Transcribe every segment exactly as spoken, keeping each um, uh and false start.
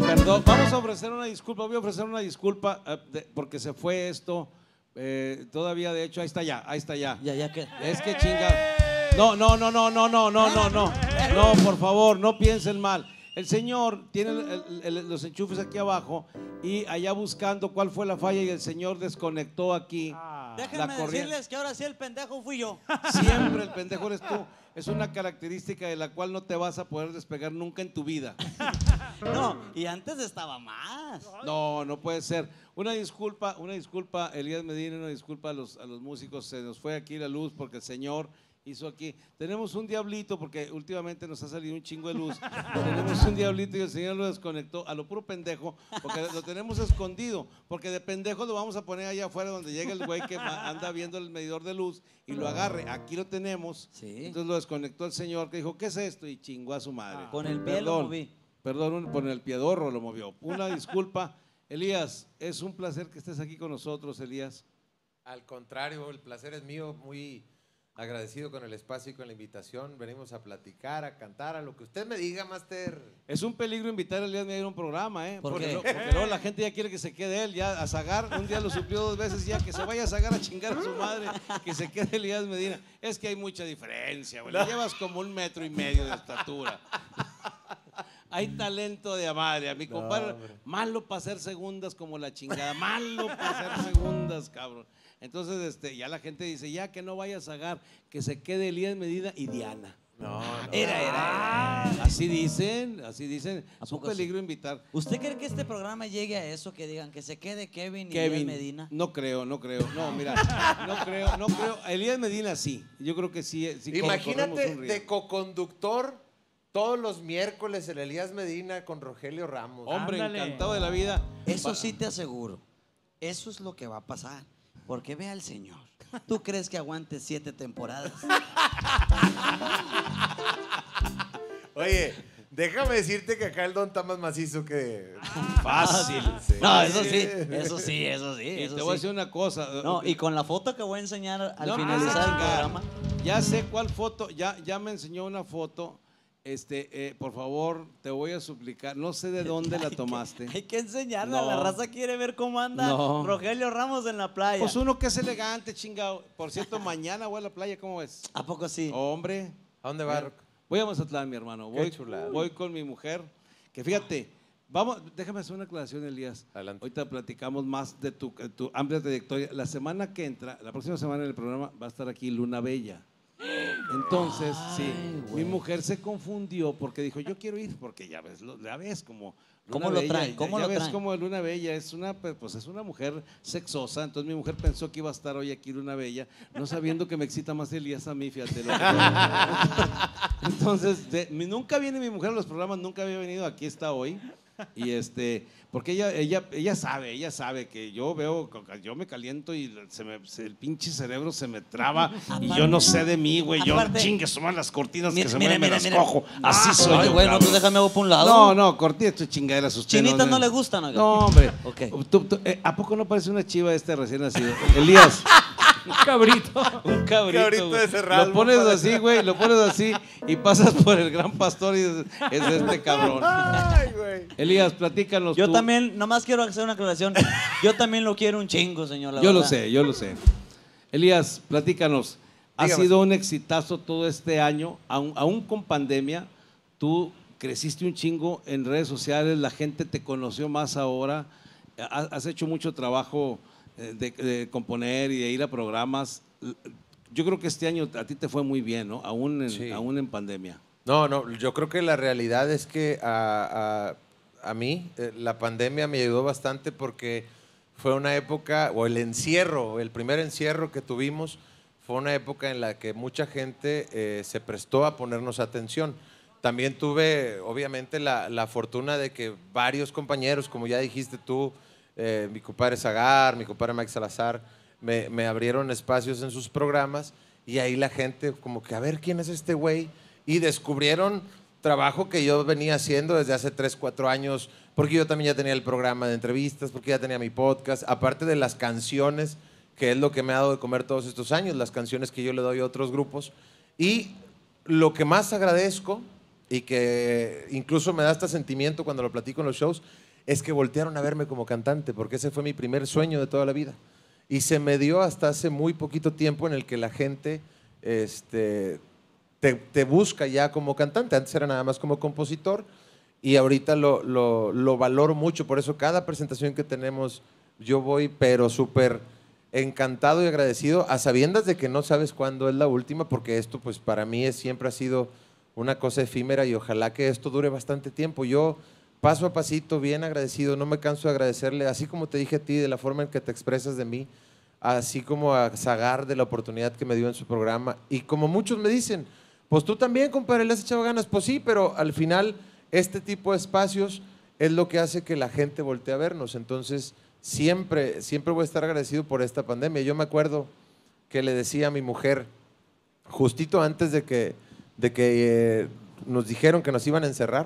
Perdón, vamos a ofrecer una disculpa, voy a ofrecer una disculpa eh, de, porque se fue esto. Eh, todavía, de hecho, ahí está ya, ahí está ya. Ya, ya que. Es que chinga. No, no, no, no, no, no, no, no, no. No, por favor, no piensen mal. El señor tiene el, el, el, los enchufes aquí abajo y allá buscando cuál fue la falla y el señor desconectó aquí. Ah. Déjenme decirles que ahora sí el pendejo fui yo. Siempre el pendejo eres tú. Es una característica de la cual no te vas a poder despegar nunca en tu vida. No, y antes estaba más. No, no puede ser. Una disculpa, una disculpa, Elías Medina, una disculpa a los, a los músicos. Se nos fue aquí la luz porque el señor hizo aquí. Tenemos un diablito porque últimamente nos ha salido un chingo de luz. Tenemos un diablito y el señor lo desconectó a lo puro pendejo porque lo tenemos escondido. Porque de pendejo lo vamos a poner allá afuera donde llega el güey que anda viendo el medidor de luz y lo agarre. Aquí lo tenemos. Sí. Entonces lo desconectó el señor que dijo, ¿qué es esto? Y chingó a su madre. Con el pie Perdón, lo moví. Perdón, con el piedorro lo movió. Una disculpa. Elías, es un placer que estés aquí con nosotros, Elías. Al contrario, el placer es mío, muy agradecido con el espacio y con la invitación. Venimos a platicar, a cantar, a lo que usted me diga, Master. Es un peligro invitar a Elías Medina a un programa, ¿eh? ¿Por porque, qué? lo, porque luego la gente ya quiere que se quede él, ya a Zagar, un día lo suplió dos veces, ya que se vaya a Zagar a chingar a su madre, que se quede Elías Medina. Es que hay mucha diferencia, güey. Le llevas como un metro y medio de estatura. Hay talento de madre, a mi compadre, no, malo para hacer segundas como la chingada, malo para hacer segundas, cabrón. Entonces, este, ya la gente dice, ya que no vaya a Zagar, que se quede Elías Medina y Diana. No, no. Era, era, era. Así dicen, así dicen. Es un peligro sí? invitar. ¿Usted cree que este programa llegue a eso, que digan que se quede Kevin y Kevin, Elías Medina? No creo, no creo. No, mira, no creo, no creo. Elías Medina sí, yo creo que sí. sí Imagínate de coconductor todos los miércoles el Elías Medina con Rogelio Ramos. Hombre, Ándale. encantado de la vida. Eso sí te aseguro. Eso es lo que va a pasar. Porque ve al señor. ¿Tú crees que aguante siete temporadas? Oye, déjame decirte que acá el don está más macizo que... Fácil. Sí. No, eso sí, eso sí, eso sí. Y eso te sí. voy a decir una cosa. No, y con la foto que voy a enseñar al No, finalizar ah, el programa. Ya sé cuál foto, ya, ya me enseñó una foto. Este, eh, por favor, te voy a suplicar, no sé de dónde la tomaste. Hay que enseñarla, No. la raza quiere ver cómo anda No. Rogelio Ramos en la playa. Pues uno que es elegante, chingado. Por cierto, mañana voy a la playa, ¿cómo ves? ¿A poco sí? Hombre. ¿A dónde va? Voy a Mazatlán, mi hermano. Voy, Qué chulada. voy con mi mujer. Que fíjate, vamos, déjame hacer una aclaración, Elías. Adelante. Ahorita platicamos más de tu, tu amplia trayectoria. La semana que entra, la próxima semana en el programa, va a estar aquí Luna Bella. Entonces, Ay, sí, güey. mi mujer se confundió porque dijo, yo quiero ir, porque ya ves, lo- ya ves como Luna ¿Cómo lo Bella, traen? ya- ¿Cómo ya lo ves traen? como Luna Bella es una, pues es una mujer sexosa, entonces mi mujer pensó que iba a estar hoy aquí Luna Bella, no sabiendo que me excita más Elías a mí, fíjate. Lo que- entonces, de- mi- nunca viene mi mujer a los programas, nunca había venido, aquí está hoy. Y este, porque ella, ella, ella sabe, ella sabe que yo veo, yo me caliento y se me, se- el pinche cerebro se me traba y yo no sé de mí, güey. Yo Aparte- chingue, suman las cortinas Mira, que se mira, mueven, me mira, las mira. cojo. Así soy Ay, yo. bueno, cabrón. tú déjame voy por un lado. No, no, cortinas, tu chingaderas. usted Chinitas no le gustan, oiga. No, hombre. Ok. Tú- tú- eh, ¿A poco no parece una chiva este recién nacido? Elías. Un cabrito. Un cabrito, Cabrito güey. de Cerralbo, Lo pones padre. así, güey, lo pones así y pasas por el gran pastor y es, es este cabrón. Ay, güey. Elías, platícanos Yo tú. también, nomás quiero hacer una aclaración. Yo también lo quiero un chingo, señor. la Yo lo verdad. sé, yo lo sé. Elías, platícanos. Ha Dígame. sido un exitazo todo este año, aún, aún con pandemia. Tú creciste un chingo en redes sociales, la gente te conoció más ahora. Ha- Has hecho mucho trabajo eh, de, de componer y de ir a programas. Yo creo que este año a ti te fue muy bien, ¿no? Aún en, Sí. aún en pandemia. No, no, yo creo que la realidad es que a, a- a mí eh, la pandemia me ayudó bastante porque fue una época, o el encierro, el primer encierro que tuvimos, fue una época en la que mucha gente eh, se prestó a ponernos atención. También tuve, obviamente, la, la fortuna de que varios compañeros, como ya dijiste tú, eh, mi compadre Zagar, mi compadre Mike Salazar, me, me abrieron espacios en sus programas y ahí la gente como que, a ver, ¿quién es este güey? Y descubrieron trabajo que yo venía haciendo desde hace tres, cuatro años, porque yo también ya tenía el programa de entrevistas, porque ya tenía mi podcast, aparte de las canciones, que es lo que me ha dado de comer todos estos años, las canciones que yo le doy a otros grupos. Y lo que más agradezco y que incluso me da hasta sentimiento cuando lo platico en los shows, es que voltearon a verme como cantante, porque ese fue mi primer sueño de toda la vida. Y se me dio hasta hace muy poquito tiempo en el que la gente este, te, te busca ya como cantante. Antes era nada más como compositor y ahorita lo, lo, lo valoro mucho. Por eso cada presentación que tenemos yo voy, pero súper encantado y agradecido, a sabiendas de que no sabes cuándo es la última, porque esto pues para mí es, siempre ha sido una cosa efímera y ojalá que esto dure bastante tiempo. Yo paso a pasito, bien agradecido, no me canso de agradecerle, así como te dije a ti, de la forma en que te expresas de mí, así como a Zagar de la oportunidad que me dio en su programa. Y como muchos me dicen, pues tú también, compadre, le has echado ganas. Pues sí, pero al final este tipo de espacios es lo que hace que la gente voltee a vernos. Entonces, siempre, siempre voy a estar agradecido por esta pandemia. Yo me acuerdo que le decía a mi mujer, justito antes de que, de que eh, nos dijeron que nos iban a encerrar,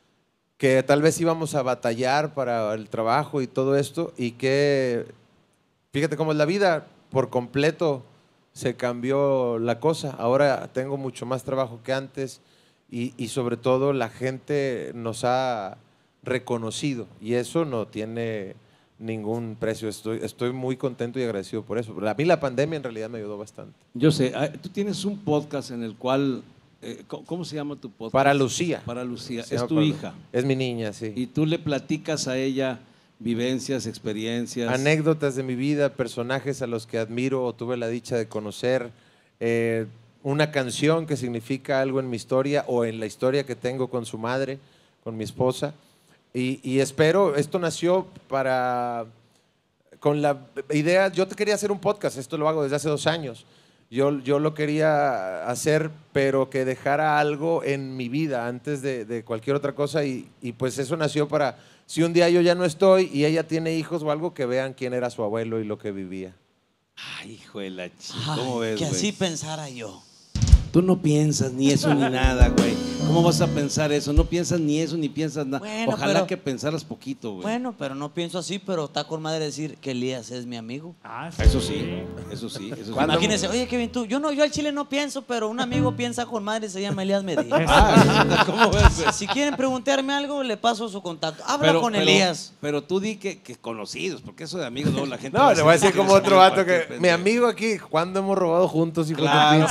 que tal vez íbamos a batallar para el trabajo y todo esto, y que, fíjate cómo es la vida, por completo se cambió la cosa. Ahora tengo mucho más trabajo que antes y, y sobre todo la gente nos ha reconocido y eso no tiene ningún precio. Estoy, estoy muy contento y agradecido por eso. A mí la pandemia en realidad me ayudó bastante. Yo sé, tú tienes un podcast en el cual... Eh, ¿Cómo se llama tu podcast? Para Lucía. Para Lucía. Se es llama tu para- hija. Es mi niña, sí. Y tú le platicas a ella vivencias, experiencias. Anécdotas de mi vida, personajes a los que admiro o tuve la dicha de conocer, eh, una canción que significa algo en mi historia o en la historia que tengo con su madre, con mi esposa. Y, y espero, esto nació para, con la idea, yo te quería hacer un podcast, esto lo hago desde hace dos años. Yo, yo lo quería hacer, pero que dejara algo en mi vida antes de, de cualquier otra cosa y, y pues eso nació para, si un día yo ya no estoy y ella tiene hijos o algo, que vean quién era su abuelo y lo que vivía. Ay, hijo de la chica. Ay, ¿Cómo ves, que güey? así pensara yo. Tú no piensas ni eso ni nada, güey. ¿Cómo vas a pensar eso? No piensas ni eso ni piensas nada. Bueno, Ojalá pero- que pensaras poquito, güey. Bueno, pero no pienso así, pero está con madre decir que Elías es mi amigo. Ah, Eso sí, eso sí, eso sí. ¿Cuándo? Imagínense, oye Kevin, tú, yo no, yo al chile no pienso, pero un amigo piensa con madre, se llama Elías Medina. Ah, ¿cómo ves, güey? Si quieren preguntarme algo, le paso su contacto. Habla Pero- con pero- Elías. Pero tú di que, que conocidos, porque eso de amigos, luego la gente. No, le voy a decir como otro vato que, cualquier mi pendejo. amigo aquí, ¿cuándo hemos robado juntos? Hijo de Claro.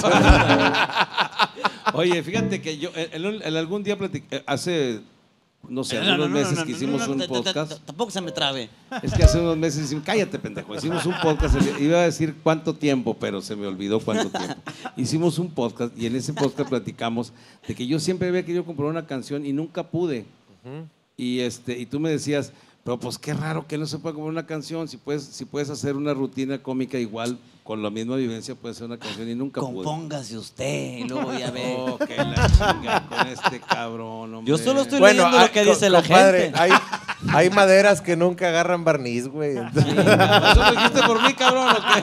pinche? Oye, fíjate que yo en, en- en algún día platicé, hace, no sé, No, no, algunos no, meses no, que no, hicimos no, no, un t- t- t- podcast. Tampoco se me trabe. Es que hace unos meses hicimos, cállate pendejo, hicimos un podcast, iba a decir cuánto tiempo, pero se me olvidó cuánto tiempo. Hicimos un podcast y en ese podcast platicamos de que yo siempre había querido comprar una canción y nunca pude. Y este y tú me decías, pero pues qué raro que no se pueda comprar una canción, si puedes si puedes hacer una rutina cómica igual con la misma vivencia puedes hacer una canción y nunca pude. Compóngase usted y luego ya ve. Oh, que la chinga con este cabrón, hombre. Yo solo estoy Bueno, leyendo lo hay- que co- dice la compadre, gente. Hay, hay maderas que nunca agarran barniz, güey. Entonces- ¿Eso lo dijiste por mí, cabrón, o qué?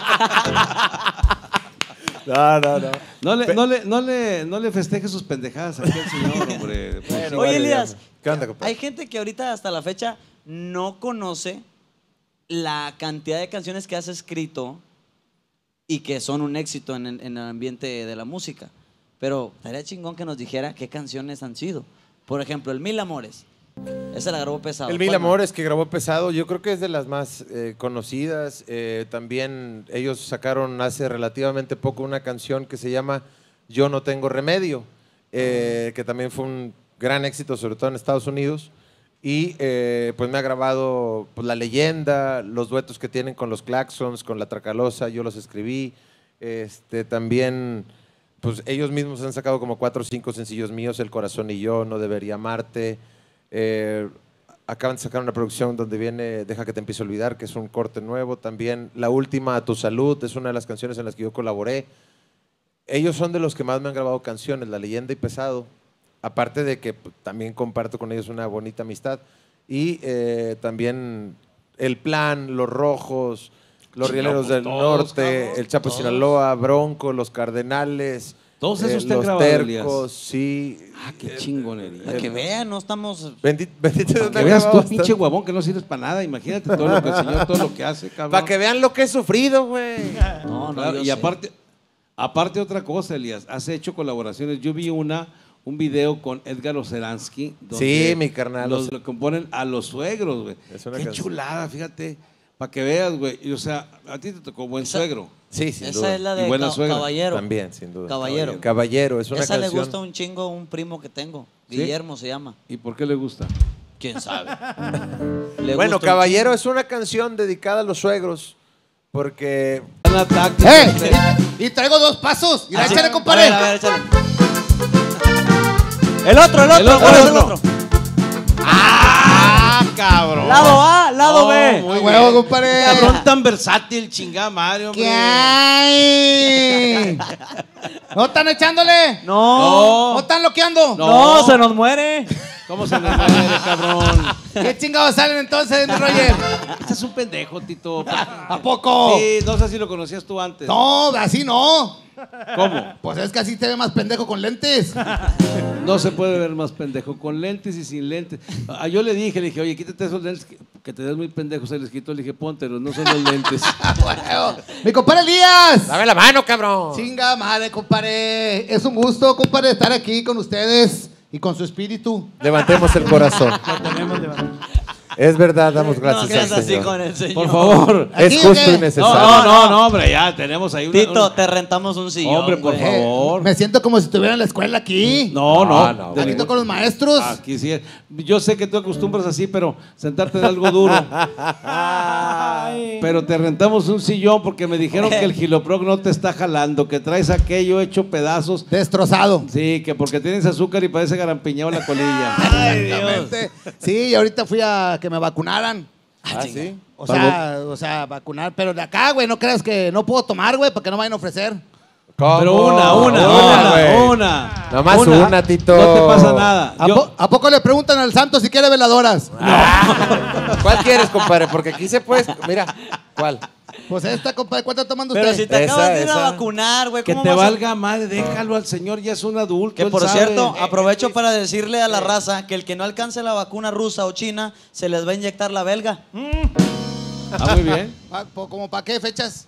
No, no, no. No le, no le, no le, no le festeje sus pendejadas aquí al señor, hombre. Bueno, Oye, vale, Elías, ya. ¿Qué onda, compadre? hay gente que ahorita hasta la fecha no conoce la cantidad de canciones que has escrito y que son un éxito en, el- en el ambiente de la música. Pero estaría chingón que nos dijera qué canciones han sido. Por ejemplo, el Mil Amores. Esa la grabó Pesado. El Mil ¿Cuál más? Amores que grabó Pesado, yo creo que es de las más eh, conocidas. Eh, también ellos sacaron hace relativamente poco una canción que se llama Yo no tengo remedio, eh, que también fue un gran éxito, sobre todo en Estados Unidos. Y eh, pues me ha grabado pues, La Leyenda, los duetos que tienen con los Claxons, con La Tracalosa, yo los escribí. Este, también pues ellos mismos han sacado como cuatro o cinco sencillos míos, El Corazón y Yo, No Debería Amarte. Eh, acaban de sacar una producción donde viene Deja que te empiece a olvidar, que es un corte nuevo. También La Última, A tu Salud, es una de las canciones en las que yo colaboré. Ellos son de los que más me han grabado canciones, La Leyenda y Pesado. Aparte de que pues, también comparto con ellos una bonita amistad. Y eh, también El Plan, Los Rojos, Los Sí, Rieleros no, del todos, Norte, cabrón, El Chapo de todos. Sinaloa, Bronco, Los Cardenales. Todos esos eh, te han Los grabado, Elías. Tercos, sí. Ah, qué chingonería. Para que vean, no estamos. Bendito, bendito Dios, me Que ha veas grabado tú, pinche bastante. guabón, que no sirves para nada. Imagínate todo lo que el señor, todo lo que hace, cabrón. Para que vean lo que he sufrido, güey. No, no, Claro, yo y sé. aparte, aparte otra cosa, Elías, has hecho colaboraciones. Yo vi una un video con Edgar Oceransky. Sí, mi carnal. Los lo componen a los suegros, güey. Es una Qué canción. chulada, fíjate. Para que veas, güey. Y, o sea, a ti te tocó buen Esa- suegro. Sí, sin Esa duda. es la Y de buena ca- suegra. Caballero. También, sin duda. Caballero. Caballero, es una Esa canción. le gusta un chingo a un primo que tengo. ¿Sí? Guillermo se llama. ¿Y por qué le gusta? ¿Quién sabe? Le Bueno, gusta un Caballero es una canción dedicada a los suegros. Porque. Una táctica. ¡Eh! Y traigo dos pasos. Y chingo. échale, A compadre. ver, a ver, échale. El otro, el otro. El otro, ¿cuál es el el otro. otro? ¡Ah, cabrón! Lado A, lado No, B. muy A huevo, bien. compadre. Cabrón tan versátil, chingada madre, hombre. ¿Qué hay? ¿No están echándole? No. ¿No están loqueando? No, se nos muere. ¿Cómo se nos muere, cabrón? ¿Qué chingados salen entonces, mi Roger? Este es un pendejo, Tito. ¿A poco? Sí, no sé si lo conocías tú antes. No, así no. ¿Cómo? Pues es que así te ve más pendejo con lentes. No se puede ver más pendejo con lentes y sin lentes. Ah, yo le dije, le dije, oye, quítate esos lentes que, que te ves muy pendejo. Se les quitó, le dije, póntelos, no son los lentes. Bueno, mi compadre Elías. Dame la mano, cabrón. Chinga madre, compadre. Es un gusto, compadre, estar aquí con ustedes y con su espíritu. Levantemos el corazón. Es verdad, damos No gracias seas al así Señor. con el señor. Por favor. Es ¿Aquí o justo qué? y No, necesario. no, no, no, hombre, ya tenemos ahí una... Tito, una- te rentamos un sillón. Hombre, por güey. favor. Por favor. Me siento como si estuviera en la escuela aquí. No, no. No, no, de Aquí güey. toco con los maestros. Aquí sí es. Yo sé que tú acostumbras así, pero sentarte en algo duro. Pero te rentamos un sillón porque me dijeron que el Giloproc no te está jalando, que traes aquello hecho pedazos. Destrozado. Sí, que porque tienes azúcar y parece garampiñado la colilla. Exactamente. Sí, y ahorita fui a que me vacunaran. Ah, sí. O sea, o sea, vacunar. Pero de acá, güey, no creas que no puedo tomar, güey, porque no me vayan a ofrecer. ¿Cómo? Pero una, una, una, güey. una. Nomás una, Tito. No te pasa nada. ¿A, Yo- po- a poco le preguntan al santo si quiere veladoras? ¿Cuál quieres, compadre? Porque aquí se puede. Mira, ¿cuál? Pues esta, compadre, ¿cuánto está tomando Pero usted? si te Esa, acabas de ir a esa. vacunar, güey. que ¿cómo te vas a- valga madre, déjalo al señor, ya es un adulto. Que él por sabe. cierto, aprovecho para decirle a la raza que el que no alcance la vacuna rusa o china, se les va a inyectar la belga. Ah, muy bien. Ah, po- ¿Cómo para qué fechas?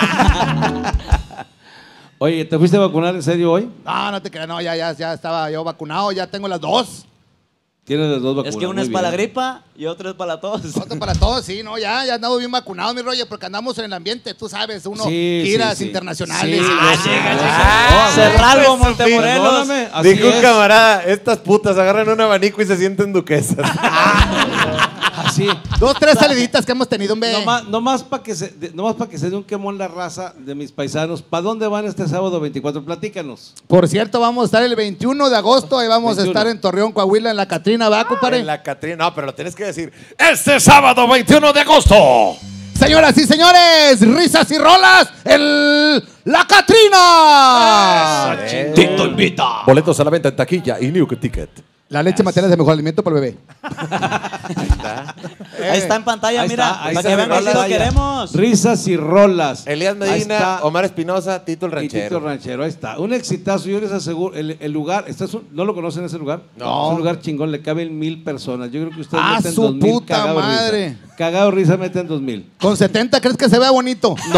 Oye, ¿te fuiste a vacunar en serio hoy? No, no te creas, no, ya, ya, ya estaba yo vacunado, ya tengo las dos. Tienes las dos vacunas. Es que una muy es para la bien. gripa y otra es para la tos. Otro para todos, sí, no, ya, ya andamos bien vacunados, mi rollo, porque andamos en el ambiente, tú sabes, uno, Sí, giras sí, sí. internacionales. Sí, y- yo Ah, sé, llega, yo llega. sé. Ah, Cerralbo, pues, Montemorelos. Perdóname, así Dijo un es. camarada, estas putas agarran un abanico y se sienten duquesas. Así. Dos, tres saliditas que hemos tenido, hombre. Nomás, nomás para que se, de- nomás pa' que se dé un quemón la raza de mis paisanos. ¿Para dónde van este sábado veinticuatro? Platícanos. Por cierto, vamos a estar el veintiuno de agosto, ahí vamos veintiuno. a estar en Torreón, Coahuila, en la Catrina, ¿va, compadre? En la Catrina. No, pero lo tienes que decir. Este sábado veintiuno de agosto. Señoras y señores, risas y rolas, el La Catrina. Tito invita. Boletos a la venta en taquilla y New Ticket. La leche materna es de mejor alimento para el bebé. Ahí está en pantalla, Ahí mira, está, ahí para está que en vean que sí lo pantalla. queremos. Risas y rolas. Elías Ahí Medina, está. Omar Espinosa, Tito el Y Tito Ranchero. Ranchero, ahí está. Un exitazo, yo les aseguro, el, el lugar, ¿este es un- ¿no lo conocen ese lugar? No. Es un lugar chingón, le caben mil personas. Yo creo que ustedes ¡Ah, meten su dos mil puta cagado madre! risa. Cagado risa meten dos mil. Con setenta, ¿crees que se vea bonito? No.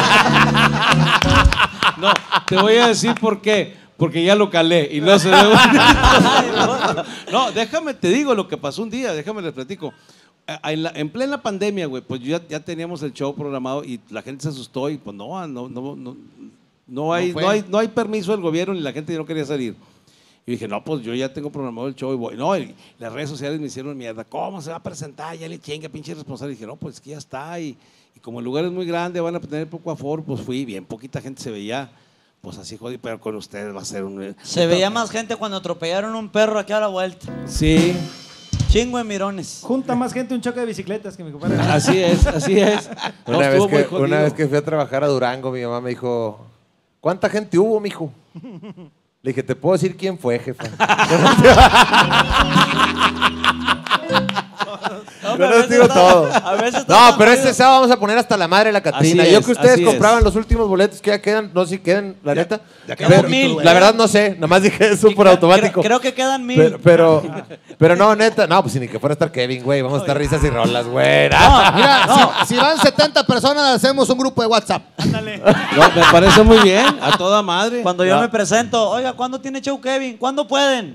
No, te voy a decir por qué. Porque ya lo calé y no se ve bonito. No, déjame, te digo lo que pasó un día, déjame les platico. Eh, En, la- en plena pandemia, güey, pues ya, ya teníamos el show programado y la gente se asustó y pues no, no, no, no, no hay, No fue. no, hay, no hay permiso del gobierno ni la gente ya no quería salir. Y dije, no, pues yo ya tengo programado el show y voy. No, y las redes sociales me hicieron mierda. ¿Cómo se va a presentar? Ya le chinga, pinche responsable. Y dije, no, pues es que ya está. Y, y como el lugar es muy grande, van a tener poco aforo, pues fui bien, poquita gente se veía. Pues así, jodí, pero con ustedes va a ser un... Se veía más gente cuando atropellaron un perro aquí a la vuelta. Sí, Chingo de mirones. Junta más gente un choque de bicicletas que mi compadre. así es, así es. No, Una, vez estuvo muy que, jodido. una vez que fui a trabajar a Durango, mi mamá me dijo, ¿cuánta gente hubo, mijo? Le dije, ¿te puedo decir quién fue, jefa? No, Yo a les veces digo está- todo. a veces está No, tan pero jodido. este sábado vamos a poner hasta la madre de la Catrina. Así Yo es, que ustedes así compraban es. los últimos boletos que ya quedan, no sé si quedan, la neta. ya Pero, quedan mil. La verdad no sé, nada más dije eso por Creo- automático. Creo que quedan mil. Pero, pero, pero no, neta, no, pues ni que fuera a estar Kevin, güey. Vamos a estar risas y rolas, güey. No, Mira, si, si van setenta personas, hacemos un grupo de WhatsApp. Ándale. No, me parece muy bien, a toda madre. Cuando yo No. me presento, oiga, ¿cuándo tiene show Kevin? ¿Cuándo pueden?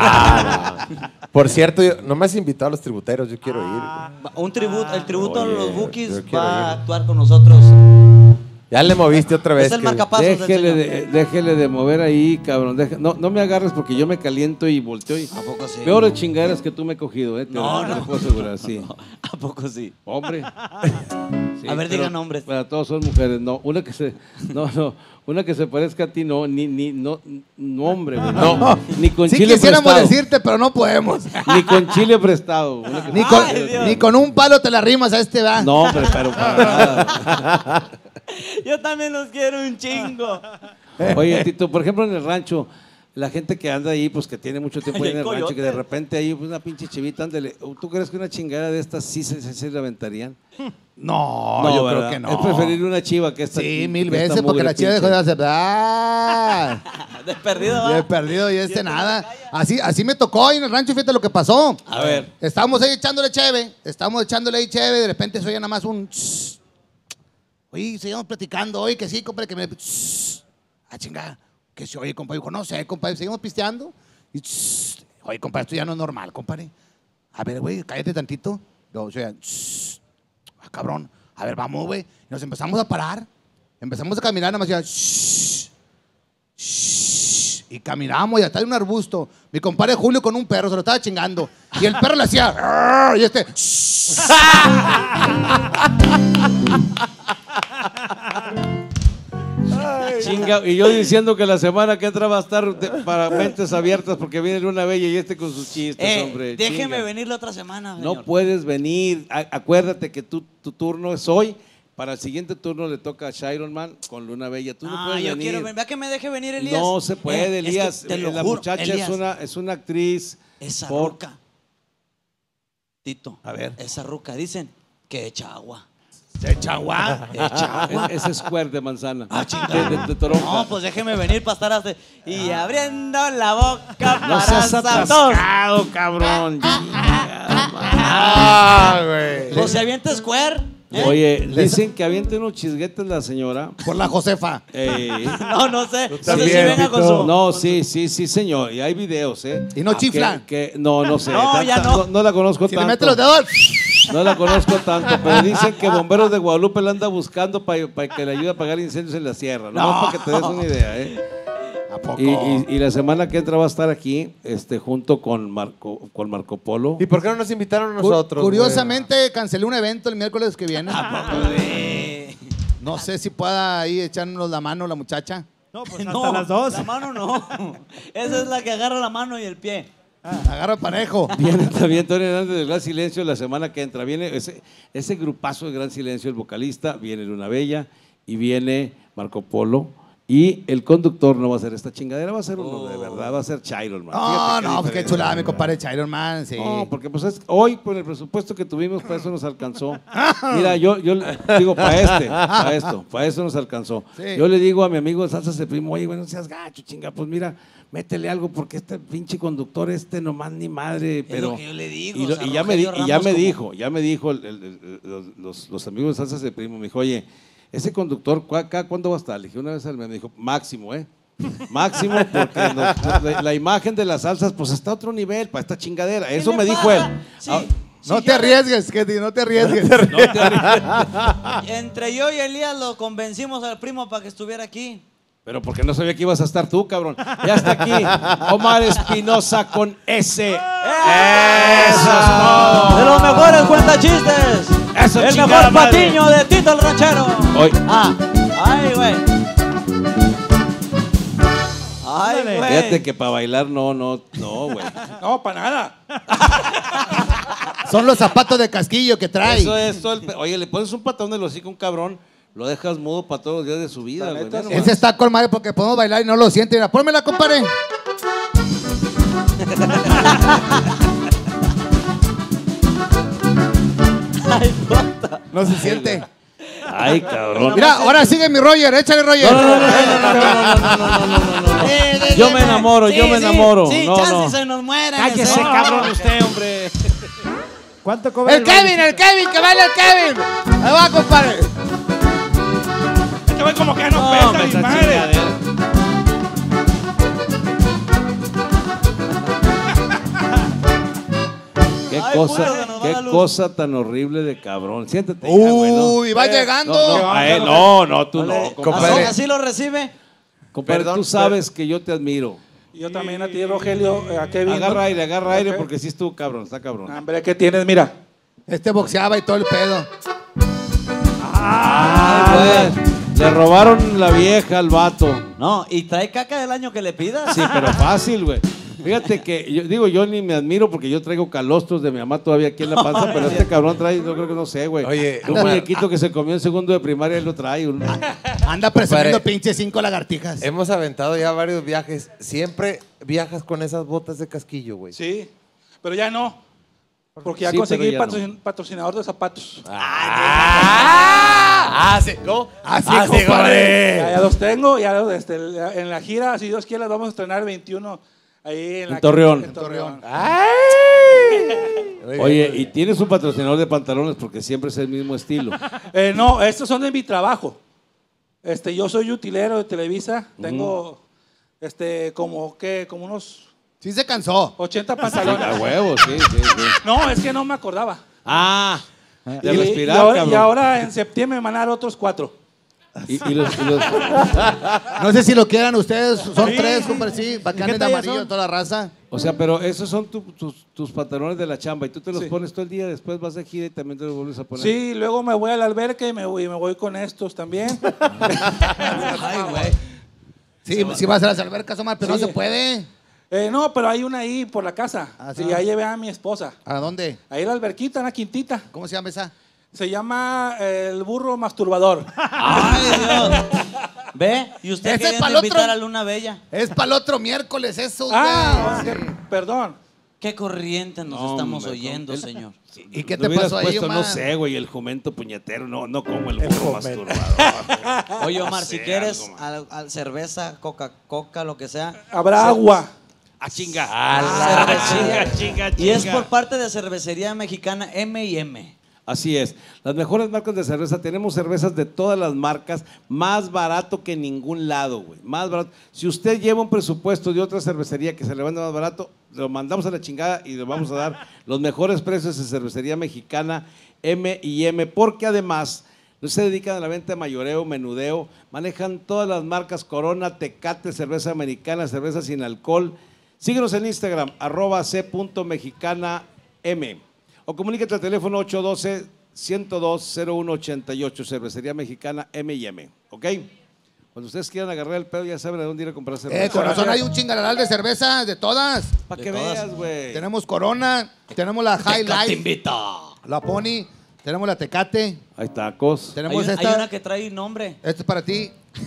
Por cierto, yo, no me has invitado a los tributeros, yo quiero Ah. ir. Un tributo, el tributo Oye, a los yo Bookies quiero va a ir. actuar con nosotros. Ya le moviste otra vez. Es el Kevin. marcapasos del Déjele señor. de, déjele de mover ahí, cabrón. Deje- no, no me agarres porque yo me caliento y volteo. Y... ¿A poco sí? Peores chingaderas que tú me he cogido, ¿eh? Te, No, te no. lo puedo asegurar, sí. ¿A poco sí? Hombre. Sí, A ver, pero diga nombres. Para todos son mujeres, no. Una que se, no, no, una que se parezca a ti, no, ni, ni, no, no, hombre, güey, no. Ni con Sí chile quisiéramos prestado. decirte, pero no podemos. Ni con chile prestado. Una que Ni se- con, Ay, Dios. ni con un palo te la rimas a este, va. No, hombre, pero para nada. Yo también los quiero un chingo. Oye, Tito, por ejemplo, en el rancho, la gente que anda ahí, pues que tiene mucho tiempo Ay, ahí en el el rancho, coyote. que de repente ahí, pues una pinche chivita, ándale. ¿Tú crees que una chingada de estas sí se, se, se la aventarían? No, yo ¿verdad? creo que no. Es preferible una chiva que esta. Sí, mil que esta veces, porque mugre la chiva dejó pinche. de aceptar. De perdido, Yo he va. perdido y este nada. Así, así me tocó ahí en el rancho, fíjate lo que pasó. A ver. Estábamos ahí echándole cheve, estábamos echándole ahí cheve, de repente se oía nada más un... tss. Oye, seguimos platicando, oye, que sí, compadre, que me... tss. Ah, chingada, que sí, oye, compadre, dijo, no sé, compadre, seguimos pisteando. Y, tss. Oye, compadre, esto ya no es normal, compadre. A ver, güey, cállate tantito. Yo, o sea, tss. Ah, cabrón, a ver, vamos, güey. Y nos empezamos a parar, empezamos a caminar, nada más ya... shh, shh, y caminamos y hasta hay un arbusto. Mi compadre Julio con un perro se lo estaba chingando. Y el perro le hacía... "Arr", y este... shh. Chinga, y yo diciendo que la semana que entra va a estar de- para mentes abiertas porque viene Luna Bella y este con sus chistes, Eh, hombre. déjeme chinga. venir la otra semana, señor. No puedes venir. A- acuérdate que tu, tu turno es hoy. Para el siguiente turno le toca a Shiron Man con Luna Bella. Tú no Ah, puedes yo venir. quiero venir. Vea que me deje venir, Elías. No se puede, Eh, es que Elías. te lo la juro, muchacha Elías, es una, es una actriz. Esa por- ruca. Tito. A ver. Esa ruca, dicen que echa agua. Echa agua. Echa agua. Es, es Square de manzana. Ah, chingada. de, de, de toronja. No, pues déjeme venir para estar hasta... Y abriendo la boca No para seas saltar. atascado, cabrón. Ah, güey. Pues se avienta Square. ¿eh? Oye, dicen que avienta unos chisguetes la señora. Por la Josefa. Eh, No, no sé. No sé si también, venga con Tito. su... no, sí, sí, sí, señor. Y hay videos, ¿eh? ¿Y no chifla? Que, que- no, no sé. No, Ta- ya ta- no. no. la conozco Si le tanto. mete los dedos... No la conozco tanto, pero dicen que Bomberos de Guadalupe la anda buscando para que le ayude a apagar incendios en la sierra. No, No. para que te des una idea, ¿eh? ¿A poco? Y, y- y la semana que entra va a estar aquí, este, junto con Marco, con Marco Polo. ¿Y por qué no nos invitaron a Cu- nosotros? Curiosamente, cancelé un evento el miércoles que viene. Eh, No sé si pueda ahí echarnos la mano la muchacha. No, pues hasta No, las dos. la mano no. Esa es la que agarra la mano y el pie. Agarra parejo. Viene también Tony Hernández del Gran Silencio la semana que entra. Viene ese, ese grupazo de Gran Silencio, el vocalista, viene Luna Bella y viene Marco Polo. Y el conductor no va a ser esta chingadera, va a ser uno de verdad, va a ser Chiron, man. No, Fíjate no, pues qué diferencia. chulada, mi compadre Chiron Man, sí. No, porque pues es- hoy con el presupuesto que tuvimos, para eso nos alcanzó. Mira, yo, yo le digo, para este, para esto, para eso nos alcanzó. Sí. Yo le digo a mi amigo Salsas de Primo, oye, bueno, no seas gacho, chinga, pues mira, métele algo porque este pinche conductor este nomás ni madre, pero... lo que yo le digo, Y, lo- o sea, y ya me, di- Rogelio y ya Ramos me como- dijo, ya me dijo el- el- el- los, los- los amigos de Salsas de Primo, me dijo, oye, ese conductor, ¿cu- acá cuándo va a estar? Le dije una vez al mes, me dijo, máximo, ¿eh? Máximo, porque nos- la, la imagen de las salsas, pues está a otro nivel para esta chingadera. ¿Qué Eso le me dijo pasa? él. Sí. Ah, No Sí, te yo- arriesgues, Ketty, no te arriesgues. Entre yo y Elías lo convencimos al primo para que estuviera aquí. pero porque no sabía que ibas a estar tú, cabrón. Ya está aquí Omar Espinosa con S. Eso es todo. De los mejores cuentachistes. Eso, el chingada mejor madre. patiño de Tito el Ranchero. Hoy. Ah, ay, güey. Ay, Ándale. güey. Fíjate que para bailar no, no, no, güey. No, para nada. Son los zapatos de casquillo que trae. Eso es todo el pe- Oye, le pones un patón de hocico a un cabrón, lo dejas mudo para todos los días de su vida, güey. Mira nomás. Ese está con madre porque podemos bailar y no lo siente. Mira, pónmela, compadre. neta. No se siente. Ay, cabrón. Mira, ahora sigue mi Roger, échale Roger. No, no, no, no, no, no, no, no, no, no, no, no. Yo me enamoro, yo me enamoro. Sí, No, chance no. se nos muera. Cállese, cabrón, usted, hombre. ¿Cuánto cobra El Kevin, el Kevin, que vale el Kevin. Ahí va, compadre. Este güey como que no, No, pesa me mi está madre. chingadera. Qué Ay, cosa, güey, nos va qué la luz. cosa tan horrible de cabrón. Siéntate. ya, güey, no. Uy, va llegando. No, no, a él, no, no, tú no. Así, Compadre. así lo recibe. Compadre, Perdón, tú sabes que yo te admiro. Y yo también a ti, Rogelio, eh, a Kevin. Agarra aire, agarra aire Ok. porque sí estuvo cabrón, está cabrón. Hombre, ¿qué tienes? Mira. Este boxeaba y todo el pedo. Ah, le robaron la vieja al vato. No, y trae caca del año que le pidas. Sí, pero fácil, güey. Fíjate que, yo digo, yo ni me admiro porque yo traigo calostros de mi mamá todavía aquí en la panza, pero este cabrón trae, yo creo que no sé, güey. Oye, un Omar. muñequito que se comió en segundo de primaria y lo trae. un- Anda presumiendo Compadre. pinche cinco lagartijas. Hemos aventado ya varios viajes. Siempre viajas con esas botas de casquillo, güey. Sí, pero ya no. Porque ya Sí, conseguí pero ya patrocin- patrocinador de zapatos. Ah, sí, ¿cómo? Así, Ah, sí, compadre. Ya, ya los tengo, ya los, este, en la gira, si Dios quiere, las vamos a estrenar el veintiuno ahí en, En la Torreón. en Torreón. ¡Ay! Muy bien, Oye, muy y bien. tienes un patrocinador de pantalones porque siempre es el mismo estilo. Eh, no, estos son de mi trabajo. Este, yo soy utilero de Televisa. Tengo este, como, ¿qué? Como unos Sí se cansó. ochenta A pantalones. huevo, sí, sí, sí. No, es que no me acordaba. Ah, de Y- respirar, y, ahora, cabrón. y ahora en septiembre me van a dar otros cuatro. Y, y los, y los- No sé si lo quieran ustedes. Son Sí. tres, compadre, sí. Para que ¿Qué anden de talla amarillo son? toda la raza. o sea, pero esos son tu- tus, tus pantalones de la chamba y tú te los Sí. pones todo el día, después vas de gira y también te los vuelves a poner. Sí, luego me voy a la alberca y me voy, me voy con estos también. Ay, güey. Sí, sí vas a las albercas, Omar, pero Sí. no se puede. Eh, no, pero hay una ahí por la casa. Ah, sí. Y ahí llevé a mi esposa. ¿A dónde? Ahí en la alberquita, en la quintita. ¿Cómo se llama esa? Se llama eh, el burro masturbador. Ay, Dios. ¿Ve? Y usted Ese es queriendo pa'l otro. invitar a Luna Bella. Es para el otro miércoles eso, Ah, güey. ok, perdón. ¿Qué corriente nos No, estamos hombre, oyendo, el- señor? ¿Y qué Lo te hubieras pasó ahí, puesto, Omar? no sé, güey, el jumento puñetero, no, no como el burro masturbador. Oye, Omar, No si sé, quieres algo, al, al cerveza, Coca-Cola, lo que sea. Habrá se- agua. A chinga. Ah, chinga, cervecería. chinga, Y es chinga. por parte de Cervecería Mexicana M y M. Así es. Las mejores marcas de cerveza. Tenemos cervezas de todas las marcas, más barato que en ningún lado, güey. Más barato. Si usted lleva un presupuesto de otra cervecería que se le venda más barato, lo mandamos a la chingada y le vamos a dar los mejores precios de Cervecería Mexicana M y M, porque además no se dedican a la venta de mayoreo, menudeo, manejan todas las marcas Corona, Tecate, cerveza americana, cerveza sin alcohol. Síguenos en Instagram, arroba c.mexicanam. O comunícate al teléfono ocho uno dos, uno cero dos, cero uno ocho ocho, Cervecería Mexicana M y M, ¿ok? Cuando ustedes quieran agarrar el pedo, ya saben a dónde ir a comprar Eh, cerveza. corazón, hay un chingaral de cerveza, de todas. Para de que todas. veas, güey. Tenemos Corona, tenemos la High Tecate Life, invita. la Pony, tenemos la Tecate, Hay tacos. Hay, tenemos un- hay esta. una que trae nombre. Esto es para ti.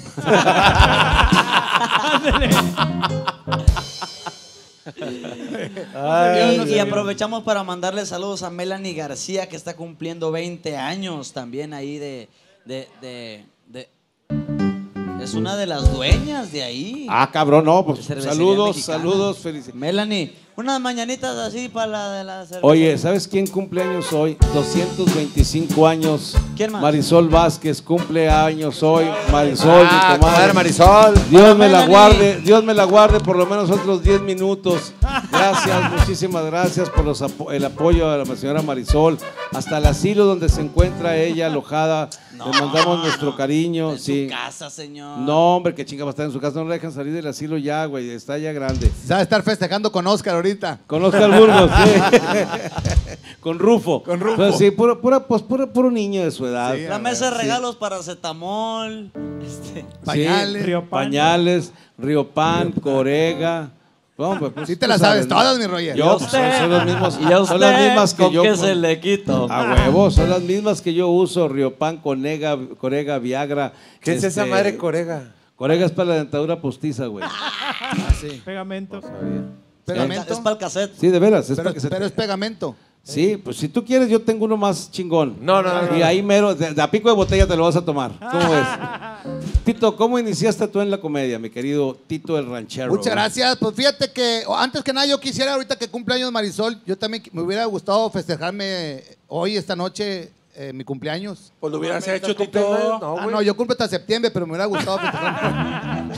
y, y aprovechamos para mandarle saludos a Melanie García, que está cumpliendo veinte años también ahí de... de, de, de- es una de las dueñas de ahí. Ah, cabrón, no, pues Cervecería saludos, Mexicana. saludos, felicidades. Melanie, unas mañanitas así para la de la cerveza. Oye, ¿sabes quién cumple años hoy? doscientos veinticinco años. ¿Quién más? Marisol Vázquez cumple años hoy. Marisol, Ah, mi comadre. comadre Marisol. Dios me la Melanie. guarde, Dios me la guarde por lo menos otros diez minutos. Gracias, muchísimas gracias por los apo- el apoyo a la señora Marisol. Hasta el asilo donde se encuentra ella alojada. No, Le mandamos nuestro cariño. En Sí. su casa, señor. No, hombre, que chinga va a estar en su casa. No le dejan salir del asilo ya, güey. Está ya grande. Se va a estar festejando con Oscar ahorita. Con Oscar Burgos, sí. Con Rufo. Con Rufo. Pues sí, puro, pura, pues, puro, puro niño de su edad. Sí, La mesa de regalos, paracetamol. Este, Pañales. Sí, Río Pan. Pañales, Río Pan, Corega. Hombre, pues, Sí te tú la sabes ¿no? todas, mi Roger. Yo, pues, son, son las mismas, y a son las usted, mismas que ¿con yo. qué con- se le quito? A huevo, son las mismas que yo uso. Río Pan, Conega, Corega, Viagra. ¿Qué es esa este, madre corega? Corega es para la dentadura postiza, güey. Sí. Pegamento. Pegamento. Es para el cassette. Sí, de veras, es Pero, para que se pero es pegamento. Sí, pues si tú quieres, yo tengo uno más chingón. No, no, no, Y no. ahí mero, de, de a pico de botella te lo vas a tomar. ¿Cómo ves? Tito, ¿cómo iniciaste tú en la comedia, mi querido Tito el Ranchero? Muchas gracias. Pues fíjate que o antes que nada yo quisiera ahorita que cumpleaños Marisol, yo también me hubiera gustado festejarme hoy, esta noche, eh, mi cumpleaños. Pues lo hubieras ¿Estás hecho, cumpliendo? Tito. No, Ah, güey. no, yo cumplo hasta septiembre, pero me hubiera gustado festejarme.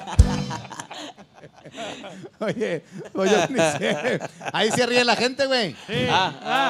Oye, oye, ni sé. Ahí se ríe la gente, güey. Ah, ah,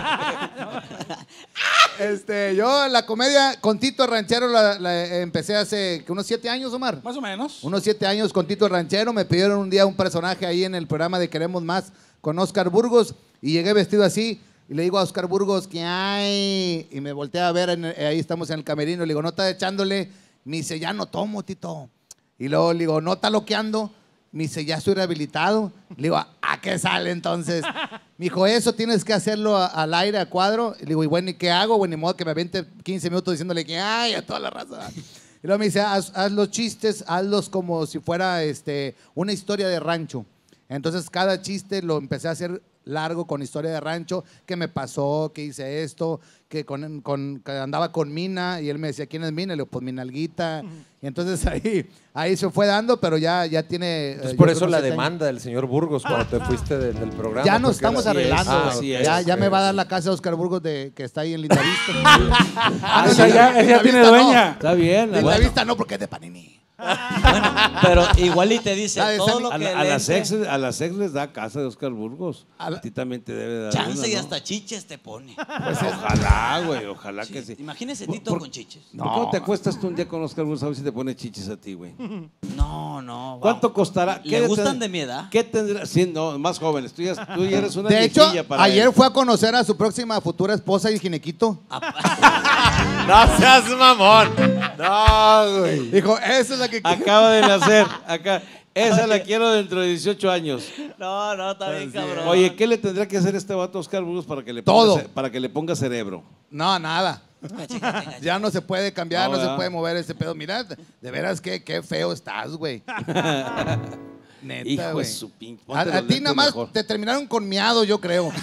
ok. Este, yo la comedia con Tito Ranchero la, la empecé hace que unos siete años, Omar. Más o menos. Unos siete años con Tito Ranchero. Me pidieron un día un personaje ahí en el programa de Queremos Más con Oscar Burgos y llegué vestido así. Y le digo a Oscar Burgos que hay. Y me volteé a ver, en el- ahí estamos en el camerino. Le digo, ¿no está echándole? Me dice, ya no tomo, Tito. Y luego le digo, ¿no está loqueando? Me dice, ya estoy rehabilitado. Le digo, ¿a qué sale entonces? Me dijo, eso tienes que hacerlo a- al aire, a cuadro. Y le digo, ¿y bueno, ¿y qué hago? Bueno, ni modo que me aviente quince minutos diciéndole que ay, a toda la raza. Y luego me dice, haz, haz los chistes, hazlos como si fuera este, una historia de rancho. Entonces cada chiste lo empecé a hacer largo con historia de rancho, que me pasó, que hice esto, que, con, con- que andaba con Mina y él me decía, ¿quién es Mina? Y le digo, pues mi nalguita. Y entonces ahí, ahí se fue dando, pero ya, ya tiene... Entonces, eh, por yo eso creo la unos siete demanda del señor Burgos cuando te fuiste de- del programa. ya nos porque estamos era- arreglando. Ah, güey. así es. ya, ya me va a dar la casa de Oscar Burgos de, que está ahí en Lindavista. Ah, esa ya, esa ya tiene Lindavista dueña. Está bien. No. Bueno, Lindavista no, porque es de Panini. Bueno, pero igual y te dice La de todo San- lo a, que la- a le las entre, ex, a las ex les da casa de Oscar Burgos. A la- A ti también te debe dar chance una, y ¿no? hasta chiches te pone. Pues ojalá, güey, ojalá que sí. Imagínese ¿Por- Tito por- con chiches. ¿Por qué no te acuestas tú un día con Oscar Burgos a ver si te pone chichis a ti, güey? No, no. ¿Cuánto vamos. costará? ¿Le ¿Qué gustan ten- de mi edad? ¿Qué tendrá? Sí, no, más jóvenes. Tú ya, tú ya eres una De hecho, viejilla para ayer él. fue a conocer a su próxima futura esposa y ginequito. No seas mamón. No, güey. Dijo, esa es la que... Acaba de nacer. Acá. Esa la quiero dentro de dieciocho años. No, no, está bien, cabrón. Oye, ¿qué le tendrá que hacer este vato a Oscar Burgos para que le Todo. ponga, ce- para que le ponga cerebro? No, nada. Ya no se puede cambiar, No, no, se ¿verdad? puede mover ese pedo. Mira, de veras que qué feo estás, güey. Neta, Hijo de güey. su pinche. A, a ti nada más te terminaron con miado, yo creo.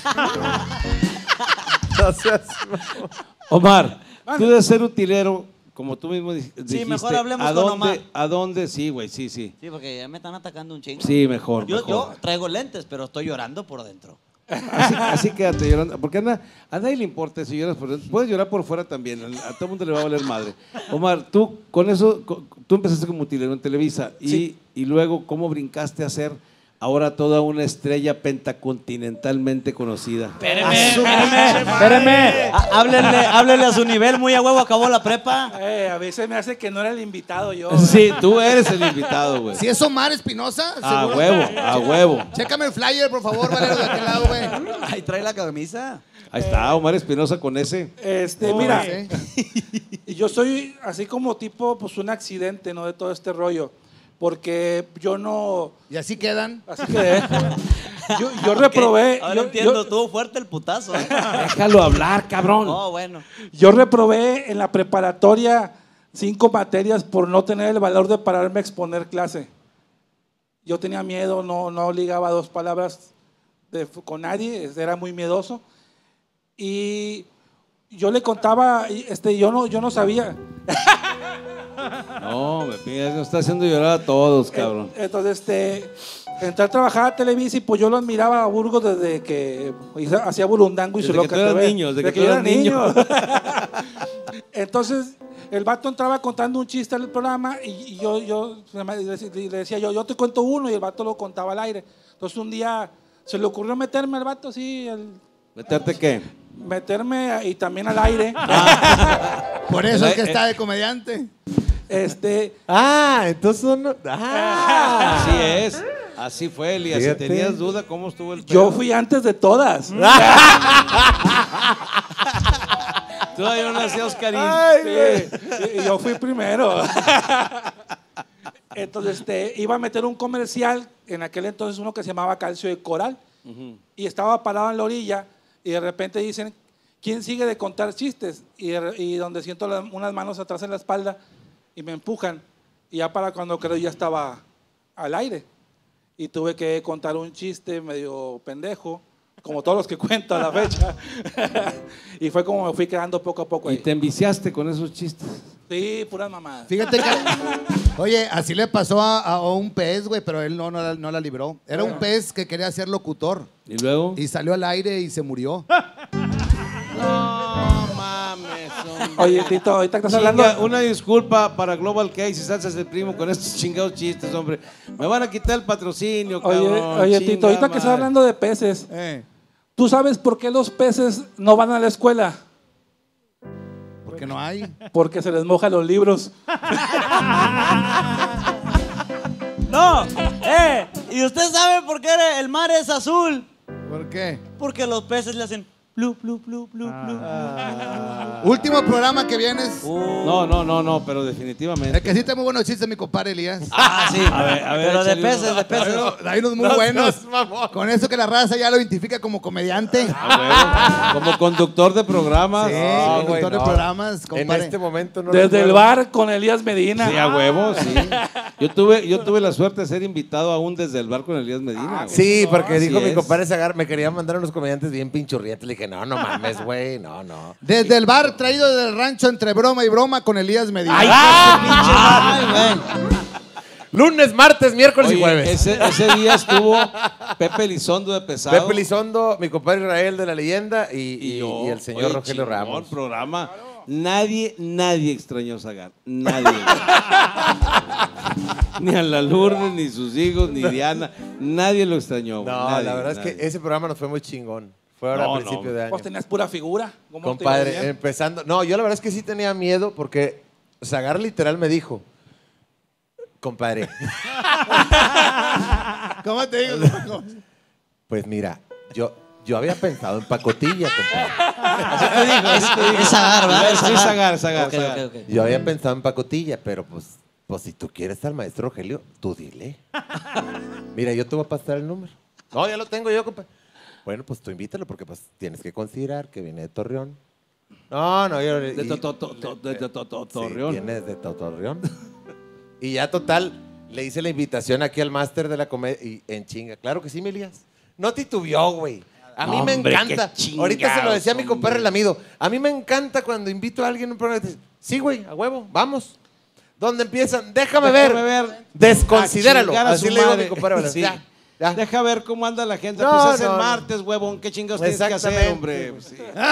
No seas Omar, tú de ser utilero, como tú mismo di- dijiste. mejor hablemos ¿a con dónde, Omar. ¿A dónde? Sí, güey, sí, sí. Sí, porque ya me están atacando un chingo. Sí, mejor, Yo, mejor. yo traigo lentes, pero estoy llorando por dentro. Así, así quédate llorando. Porque a, na- a nadie le importa si lloras por dentro. Puedes llorar por fuera también. A todo el mundo le va a valer madre. Omar, tú con eso, co- tú empezaste como utilero en Televisa. Y, y luego, ¿cómo brincaste a ser ahora toda una estrella pentacontinentalmente conocida? Espéreme, espéreme, espéreme. Há- Háblenle, háblenle a su nivel, muy a huevo, acabó la prepa. Eh, a veces me hace que no era el invitado yo. Sí, tú eres el invitado, güey. Si es Omar Espinosa, A seguro. huevo, a huevo. Chécame el flyer, por favor, Valero, de aquel lado, güey. Ahí trae la camisa. Ahí está, Omar Espinosa con ese. Este, mira, Sí. y yo soy así como tipo, pues un accidente, ¿no? De todo este rollo. Porque yo no. Y así quedan. Así que. Yo, yo reprobé. Ahora yo, entiendo, yo- estuvo fuerte el putazo. ¿eh? Déjalo hablar, cabrón. Oh, bueno. yo reprobé en la preparatoria cinco materias por no tener el valor de pararme a exponer clase. Yo tenía miedo, no, no ligaba dos palabras de- con nadie, era muy miedoso. Y yo le contaba, y, este, yo no, yo no sabía. No, me pides, nos está haciendo llorar a todos, cabrón. Entonces, este, entré a trabajar a Televisa y pues yo lo admiraba a Burgos desde que hizo- hacía Burundango y Desde su que loca tú eras T V. niño, desde que tú yo eras niño. Entonces, el vato entraba contando un chiste en el programa y, y yo, yo le decía yo, yo te cuento uno y el vato lo contaba al aire. Entonces un día se le ocurrió meterme al vato así, el- ¿Meterte qué? meterme y también al aire. Por eso es que Eh, está de comediante. Este, Ah, entonces no. Ah. Así es. Así fue, Elías. Si Fíjate. tenías duda, ¿cómo estuvo el yo pedo? fui antes de todas. Todavía no nacía Oscarín. Sí, y- y yo fui primero. Entonces, este, iba a meter un comercial, en aquel entonces uno que se llamaba Calcio de Coral, y estaba parado en la orilla, y de repente dicen, ¿quién sigue de contar chistes? Y, de re- y donde siento la- unas manos atrás en la espalda, y me empujan, y ya para cuando creo ya estaba al aire, y tuve que contar un chiste medio pendejo, como todos los que cuento a la fecha. Y fue como me fui quedando poco a poco Y ahí. te enviciaste con esos chistes. Sí, puras mamadas. Fíjate que, oye, así le pasó a, a un pez, güey, pero él no, no, la- no la libró. Era un pez que quería ser locutor Y luego. y salió al aire y se murió. No mames, hombre. Oye, Tito, ahorita que estás Chinga, hablando... una disculpa para Global Case y Salsas el Primo con estos chingados chistes, hombre. Me van a quitar el patrocinio, Oye, cabrón. oye Chinga Tito, ahorita que estás madre. hablando de peces, Eh, ¿tú sabes por qué los peces no van a la escuela? porque no hay. Porque se les mojan los libros. No, eh, ¿y usted sabe por qué el mar es azul? ¿Por qué? Porque los peces le hacen plu, plu, plu, plu, plu. Último programa que vienes. No, no, no, no, pero definitivamente. El que sí está muy buenos chistes, mi compadre Elías. Ah, sí. A ver, a ver, Pero de échale peces, uno. de peces. Hay unos muy buenos. Con eso que la raza ya lo identifica como comediante. A huevo, como conductor de programas. Sí, Ah, güey, conductor de no. programas, En compadre. este momento no Desde el recuerdo. bar con Elías Medina. Sí, a huevo, sí. Yo tuve, yo tuve la suerte de ser invitado aún desde el bar con Elías Medina. güey. Sí, porque Así dijo mi es. compadre Zagar, me querían mandar unos comediantes bien pinchurrietes. Le dije, no, no mames, güey, no, no. Desde el bar traído del rancho entre broma y broma con Elías Medina. Ay, güey. Lunes, martes, miércoles Oye, y jueves. Ese, ese día estuvo Pepe Elizondo de Pesado. Pepe Lizondo, mi compadre Israel de la leyenda y, y- yo. y el señor Oye, Rogelio chingón Ramos. programa. Nadie, nadie extrañó a Zagar. Nadie. Ni a la Lourdes, ni sus hijos, ni Diana. Nadie lo extrañó. güey. No, Nadie, la verdad nadie. es que ese programa nos fue muy chingón. Fue ahora No, a no, principio de año. Pues tenías pura figura. ¿Cómo te iba Compadre, bien? empezando. No, yo la verdad es que sí tenía miedo porque Zagar literal me dijo, compadre, ¿Cómo te digo? pues mira, yo, yo había pensado en pacotilla, compadre. Es, es Zagar, ¿verdad? Es Sí, Zagar, Zagar, Ok, Zagar. ok, ok. Yo había pensado en pacotilla, pero pues, pues si tú quieres al maestro Rogelio, tú dile. Mira, yo te voy a pasar el número. No, ya lo tengo yo, compadre. Bueno, pues tú invítalo porque pues tienes que considerar que viene de Torreón. No, no, yo... De y- to- to- to- to- de to- to- to- Sí, Torreón. viene de to- Torreón. Y ya total, le hice la invitación aquí al máster de la comedia y en chinga. Claro que sí, mi Elías. No titubeó, güey. A mí me Hombre, encanta. qué Ahorita se lo decía a mi chingados, compadre hombre. Lamido. A mí me encanta cuando invito a alguien a un programa. y dice, sí, güey, a huevo, vamos. ¿Dónde empiezan? Déjame, Déjame ver. ver. Desconsidéralo. A chingar a Así su le digo a madre. mi compadre. Valentín. Sí. Ya, ya. Deja ver cómo anda la gente. No, pues es no, el no. martes, huevón. ¿Qué chingados tienes que hacer, Exactamente. hombre? Pues sí.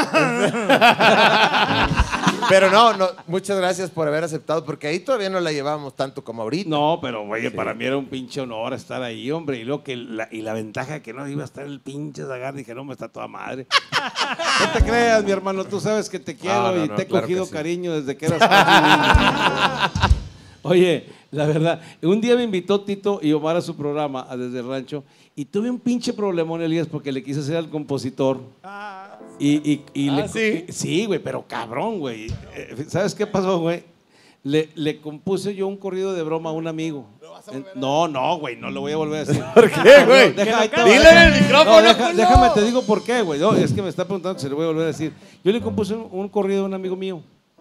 Pero no, no, muchas gracias por haber aceptado, porque ahí todavía no la llevábamos tanto como ahorita. No, pero oye, para mí era un pinche honor estar ahí, hombre. Y luego que la, y la ventaja que no iba a estar el pinche Zagar, dije, no, me está toda madre. No te creas, mi hermano, tú sabes que te quiero No, no, y no, te he claro cogido que sí. cariño desde que eras casi niño. Oye, la verdad, un día me invitó Tito y Omar a su programa, a Desde el Rancho, y tuve un pinche problemón, Elías, porque le quise hacer al compositor. Y, y, y Ah, le, ¿sí? sí, güey, pero cabrón, güey. Eh, ¿Sabes qué pasó, güey? Le, le compuse yo un corrido de broma a un amigo. En- No, no, güey, no lo voy a volver a decir. ¿Por qué, güey? Deja- ahí te va, Dile deja- en el micrófono, no, deja- culo. déjame, te digo por qué, güey. No, es que me está preguntando si le voy a volver a decir. Yo le compuse un, un corrido a un amigo mío.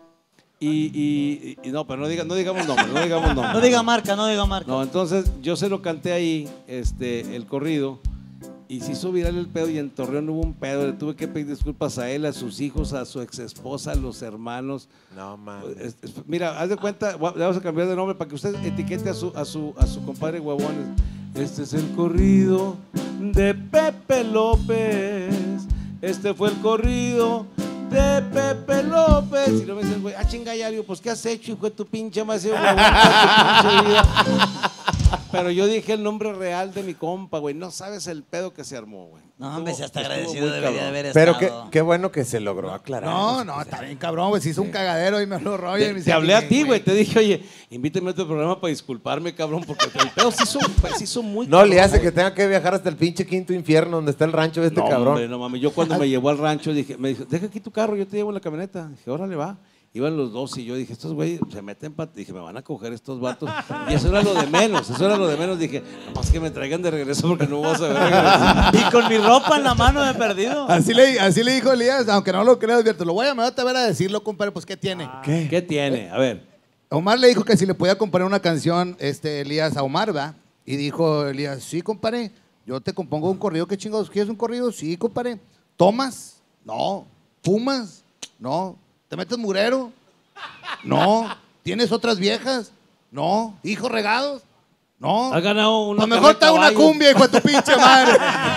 Y, y- y- y no, pero no, diga, no digamos nombre, no digamos nombre. No diga marca, no diga marca. No, entonces yo se lo canté ahí, este, el corrido, y se hizo viral el pedo, y en Torreón hubo un pedo. Le tuve que pedir disculpas a él, a sus hijos, a su ex esposa, a los hermanos. No, man. Es- es- mira, haz de cuenta, gua- le vamos a cambiar de nombre para que usted etiquete a su, a su, a su compadre Huevones. Este es el corrido de Pepe López. Este fue el corrido de Pepe López. Y luego me dicen, güey, ah, chinga, ya, digo, pues, ¿qué has hecho, hijo de tu pinche madre? Huevón, toda tu pinche vida. Pero yo dije el nombre real de mi compa, güey. No sabes el pedo que se armó, güey. No, hombre, Estuvo- si hasta estuvo agradecido muy debería de cabrón. haber Pero qué, estado. qué bueno que se logró aclarar. No, no, está bien cabrón, güey. Se hizo un cagadero y me habló Roger. y me Te, dice, te hablé a "Oye, ti, güey. Te dije, oye, invítame a otro programa para disculparme, cabrón, porque el pedo se hizo, se hizo muy No le cabrón, hace güey. que tenga que viajar hasta el pinche quinto infierno donde está el rancho de este No, cabrón. hombre, no mames. Yo cuando me llevó al rancho, dije, me dijo, deja aquí tu carro, yo te llevo en la camioneta. Dije, órale, va. Iban los dos y yo dije, estos güeyes se meten para... Dije, me van a coger estos vatos. Y eso era lo de menos, eso era lo de menos. Dije, nomás que me traigan de regreso porque no vas a ver regresar. Y con mi ropa en la mano me he perdido. Así le, así le dijo Elías, aunque no lo creas, Alberto. Lo voy a llamar a ver a decirlo, compadre, pues ¿qué tiene? ¿Qué? ¿Qué tiene? A ver. Omar le dijo que si le podía componer una canción, este, Elías, a Omar, ¿va? Y dijo Elías, sí, compadre, Yo te compongo un corrido. ¿Qué chingados? ¿Quieres un corrido? Sí, compadre. ¿Tomas? No. ¿Fumas? No. ¿Te metes murero? No. ¿Tienes otras viejas? No. ¿Hijos regados? No. Has ganado una Pues mejor está una caballo. cumbia, hijo de tu pinche madre.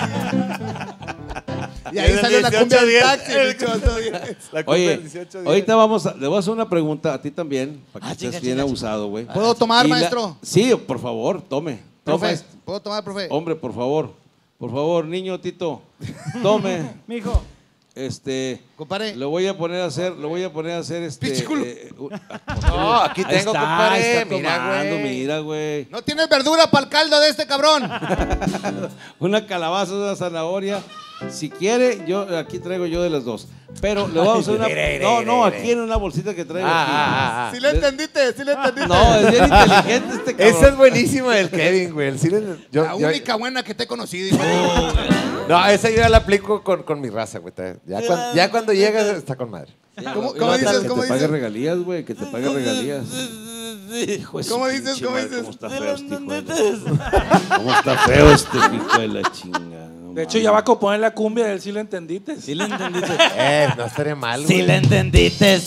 Y ahí Es el salió la cumbia del dieciocho diez. taxi. dieciocho diez. La cumbia Oye, del dieciocho diez. ahorita vamos a, le voy a hacer una pregunta a ti también, para que Ah, estés chinga, bien chinga, abusado, güey. ¿Puedo tomar, Y la- maestro? Sí, por favor, tome. Tome. Profe, ¿puedo tomar, profe? Hombre, por favor. Por favor, niño Tito, tome. Mijo. Este, Compadre. lo voy a poner a hacer, lo voy a poner a hacer este. Pinche culo. eh, uh, No, aquí ahí tengo, está, compadre. está Mira, tomando, güey. mira, güey. ¿No tienes verdura para el caldo de este cabrón? Una calabaza, una zanahoria. Si quiere, yo aquí traigo yo de las dos. Pero le vamos a hacer una. Mire, mire, No, no, mire. aquí en una bolsita que traigo. Ah, aquí. ah, ah, ah. ¿Sí le entendiste? ¿Sí le entendiste? No, es bien inteligente este cabrón. Esa es buenísima del Kevin, güey. El cine- yo- La yo- única buena que te he conocido, hijo. No, esa yo ya la aplico con, con mi raza, güey. Ya, cuan- ya cuando llegas está con madre. ¿Cómo, Y cómo va a dices? estar que ¿Cómo te pague dices? regalías, güey, que te pague regalías. Hijo de su ¿Cómo dices? pinche ¿Cómo madre, dices? ¿Cómo está feo este hijo de la- ¿Cómo está feo este hijo de la chinga? No De hecho, mames. ya va a componer la cumbia del sí lo entendiste. ¿Sí le entendiste? Eh, no estaría mal, Si güey. le entendiste.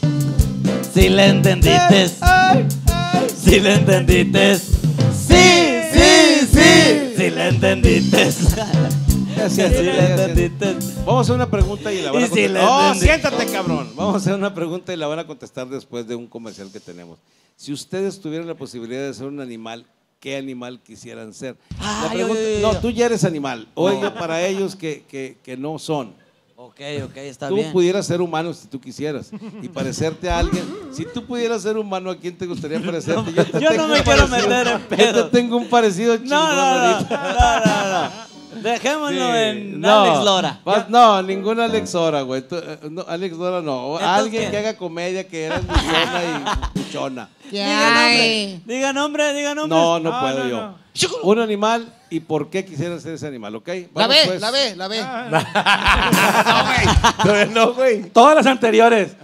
Si le entendiste. Si le entendiste. Sí, sí, sí. Si le entendiste. Ya, Si ya, ya, le ya, ya. entendiste. Vamos a hacer una pregunta y la van Y a si contestar. le ¡Oh, entendí. siéntate, cabrón! Vamos a hacer una pregunta y la van a contestar después de un comercial que tenemos. Si ustedes tuvieran la posibilidad de ser un animal, ¿qué animal quisieran ser? La Ay, pregunta- oye, oye, no, oye. tú ya eres animal. Oye, para ellos que, que, que no son. Ok, ok, está Tú bien. pudieras ser humano si tú quisieras y parecerte a alguien. Si tú pudieras ser humano, ¿a quién te gustaría parecerte? te yo no tengo me un quiero parecido- meter en Yo pedos. te tengo un parecido chingón No, no, no, ahorita. no, no, no. Dejémoslo Sí, en no, Alex Lora. vas- no, ningún Alex Lora, güey. Tú, eh, no, Alex Lora no. Entonces, Alguien ¿quién? que haga comedia, que era buchona y buchona. Diga nombre, diga nombre, diga nombre. No, no, No, puedo no, yo. no. Un animal y por qué quisiera ser ese animal, ¿ok? La Vamos, ve, pues. la ve, la ve. No, no, güey. Todas las anteriores.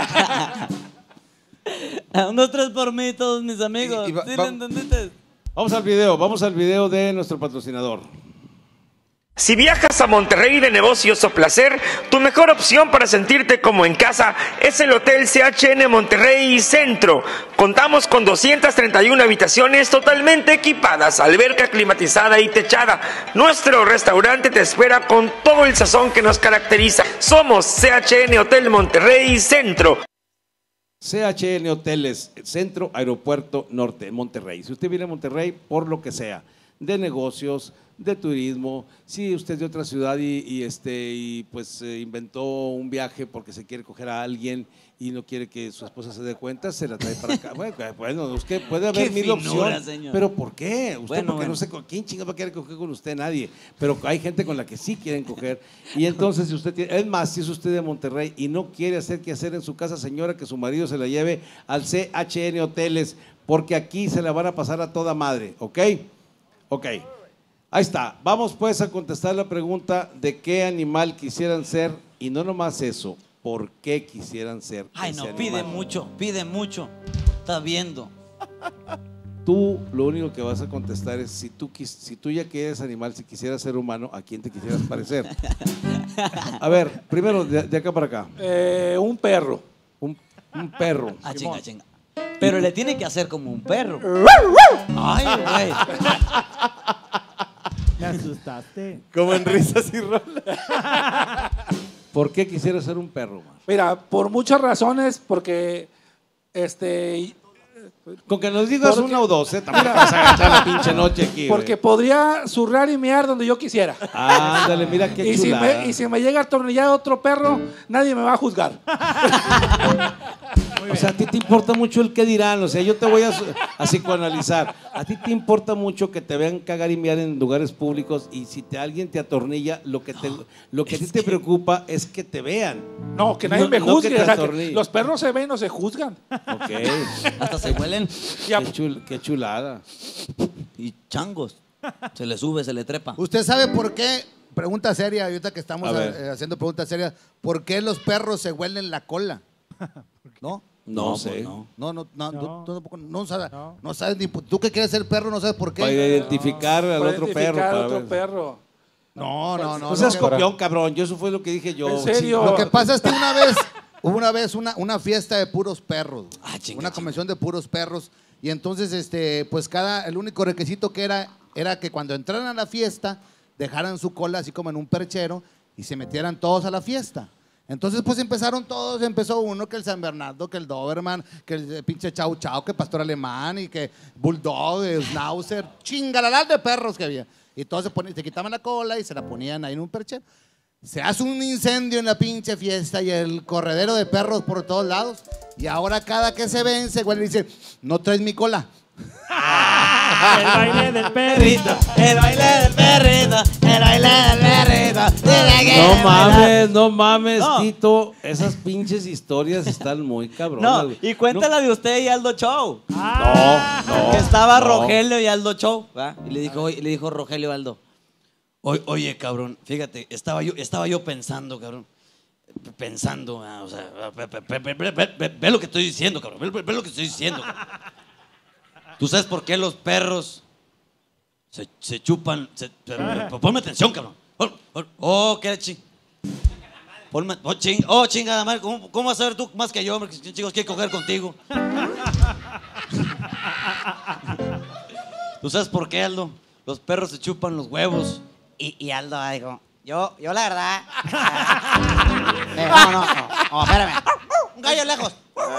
Un, dos, tres por mí, todos mis amigos. Y- y va- ¿Sí va- le entendiste? Vamos al video, vamos al video de nuestro patrocinador. Si viajas a Monterrey de negocios o placer, tu mejor opción para sentirte como en casa es el Hotel C H N Monterrey Centro. Contamos con doscientas treinta y una habitaciones totalmente equipadas, alberca climatizada y techada. Nuestro restaurante te espera con todo el sazón que nos caracteriza. Somos C H N Hotel Monterrey Centro. C H N Hoteles, Centro Aeropuerto Norte, Monterrey. Si usted viene a Monterrey, por lo que sea, de negocios, de turismo, si usted es de otra ciudad y, y, este, y pues eh, inventó un viaje porque se quiere coger a alguien y no quiere que su esposa se dé cuenta, se la trae para acá. Bueno, bueno, es que puede haber Qué mil finura, opciones. señor. Pero ¿por qué? Usted Bueno, porque bueno. no sé con quién chinga va a querer coger con usted, nadie. Pero hay gente con la que sí quieren coger. Y entonces, si usted tiene, es más, si es usted de Monterrey y no quiere hacer qué hacer en su casa, señora, que su marido se la lleve al C H N Hoteles, porque aquí se la van a pasar a toda madre, ¿ok? Ok. Ahí está. Vamos pues a contestar la pregunta de qué animal quisieran ser y no nomás eso, ¿por qué quisieran ser Ay, ese no, pide animal? mucho, pide mucho. Está viendo. Tú lo único que vas a contestar es si tú, quis- si tú ya que eres animal, si quisieras ser humano, ¿a quién te quisieras parecer? A ver, primero de, de acá para acá, Eh, un perro. un, un perro. Ah, chinga, chinga. Pero le tiene que hacer como un perro. Ay, güey. Me asustaste. Como en risas y rolas. ¿Por qué quisieras ser un perro, man? Mira, por muchas razones, porque este, Con que nos digas Porque- una o dos, ¿eh? También vas a agachar la pinche noche aquí, porque güey. podría zurrar y mear donde yo quisiera. Ándale, mira qué Y si, chulada. me, y si me llega a atornillar otro perro, nadie me va a juzgar. O sea, a ti te importa mucho el qué dirán. O sea, yo te voy a, su- a psicoanalizar. A ti te importa mucho que te vean cagar y mear en lugares públicos y si te, alguien te atornilla, lo que, te, lo que a ti te preocupa es que te vean. No, que nadie No- me no que juzgue. te o sea, que atornille. los perros se ven o se juzgan. Ok. Hasta se huelen. Ya. Qué, chul- qué chulada. Y changos. Se le sube, se le trepa. ¿Usted sabe por qué? Pregunta seria, ahorita que estamos A ver. eh, haciendo preguntas serias. ¿Por qué los perros se huelen la cola? ¿No? No, No, sé. pues no. No, no, no, No. tú- tú tampoco- no, sabes, No. no sabes ni tú que quieres ser perro, no sabes por Para qué. identificar al Para otro identificar perro. al para otro ver. perro. No, no, no. No seas no, copión, cabrón. Yo eso fue lo que dije yo. ¿En serio? Lo que pasa es que una vez, hubo una vez una, una fiesta de puros perros. güey. Ah, chinga, una chinga. convención de puros perros. Y entonces, este, pues cada, el único requisito que era, era que cuando entraran a la fiesta, dejaran su cola así como en un perchero y se metieran todos a la fiesta. Entonces, pues empezaron todos, empezó uno que el San Bernardo, que el Doberman, que el eh, pinche Chau Chau, que Pastor Alemán y que Bulldog, eh, Schnauzer, chingalalal de perros que había. Y todos se, ponían, se quitaban la cola y se la ponían ahí en un perchero. Se hace un incendio en la pinche fiesta y el corredero de perros por todos lados. Y ahora cada que se vence, güey, le dice, no traes mi cola. El baile del perrito. El baile del perrito, el baile del perrito. No mames, no mames, No. Tito. Esas pinches historias están muy cabronas. No, güey. y cuéntala de usted y Aldo Show. Ah, No, no. que estaba no. Rogelio y Aldo Show, ¿va? Y le dijo, oye, le dijo Rogelio a Aldo, oye, oye, cabrón, fíjate, estaba yo, estaba yo pensando, cabrón, p- pensando, ah, o sea, ve, ve- ve- ve- ve- ve- ve- ve lo que estoy diciendo, cabrón, ve, ve- ve lo que estoy diciendo, cabrón. ¿Tú sabes por qué los perros se, se chupan? Se- se- ponme atención, cabrón. Oh, oh, oh, qué ching. Ponme, oh, ching, oh, chingada madre, ¿cómo, ¿cómo vas a ver tú más que yo, hombre? Que chicos quiero coger contigo. ¿Tú sabes por qué, Aldo? Los perros se chupan los huevos. Y, y Aldo dijo, yo, yo la verdad... eh, no, no, no, no, espérame. Un gallo lejos.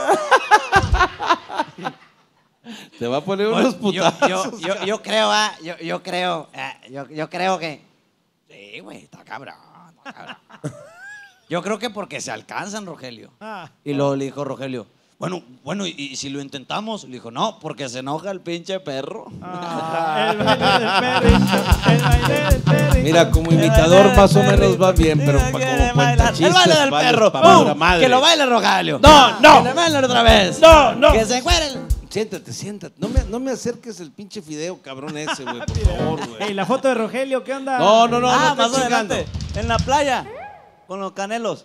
Te va a poner Bueno, unos yo, putazos. yo, yo, yo creo, ah, yo, yo creo, eh, yo, yo creo que... Sí, güey, está cabrón, está cabrón. Yo creo que porque se alcanzan, Rogelio. Ah. Y luego le dijo Rogelio, bueno, bueno, ¿y, y si lo intentamos? Le dijo, no, porque se enoja el pinche perro. Ah, el baile del perrito. El baile del perrito. Mira, como imitador más o menos va bien, pero pa- como cuenta chistes, El baile del vale perro. pa' pura ¡Pum! madre. Que lo baile Rogelio. No, no. Que lo baile otra vez. No, no. Que se encueren. Siéntate, siéntate. No me, no me acerques el pinche fideo, cabrón ese, güey, por favor, Ey, güey. la foto de Rogelio, ¿qué onda? No, no, no, ah, no más estés chingando. adelante. En la playa. Con los canelos.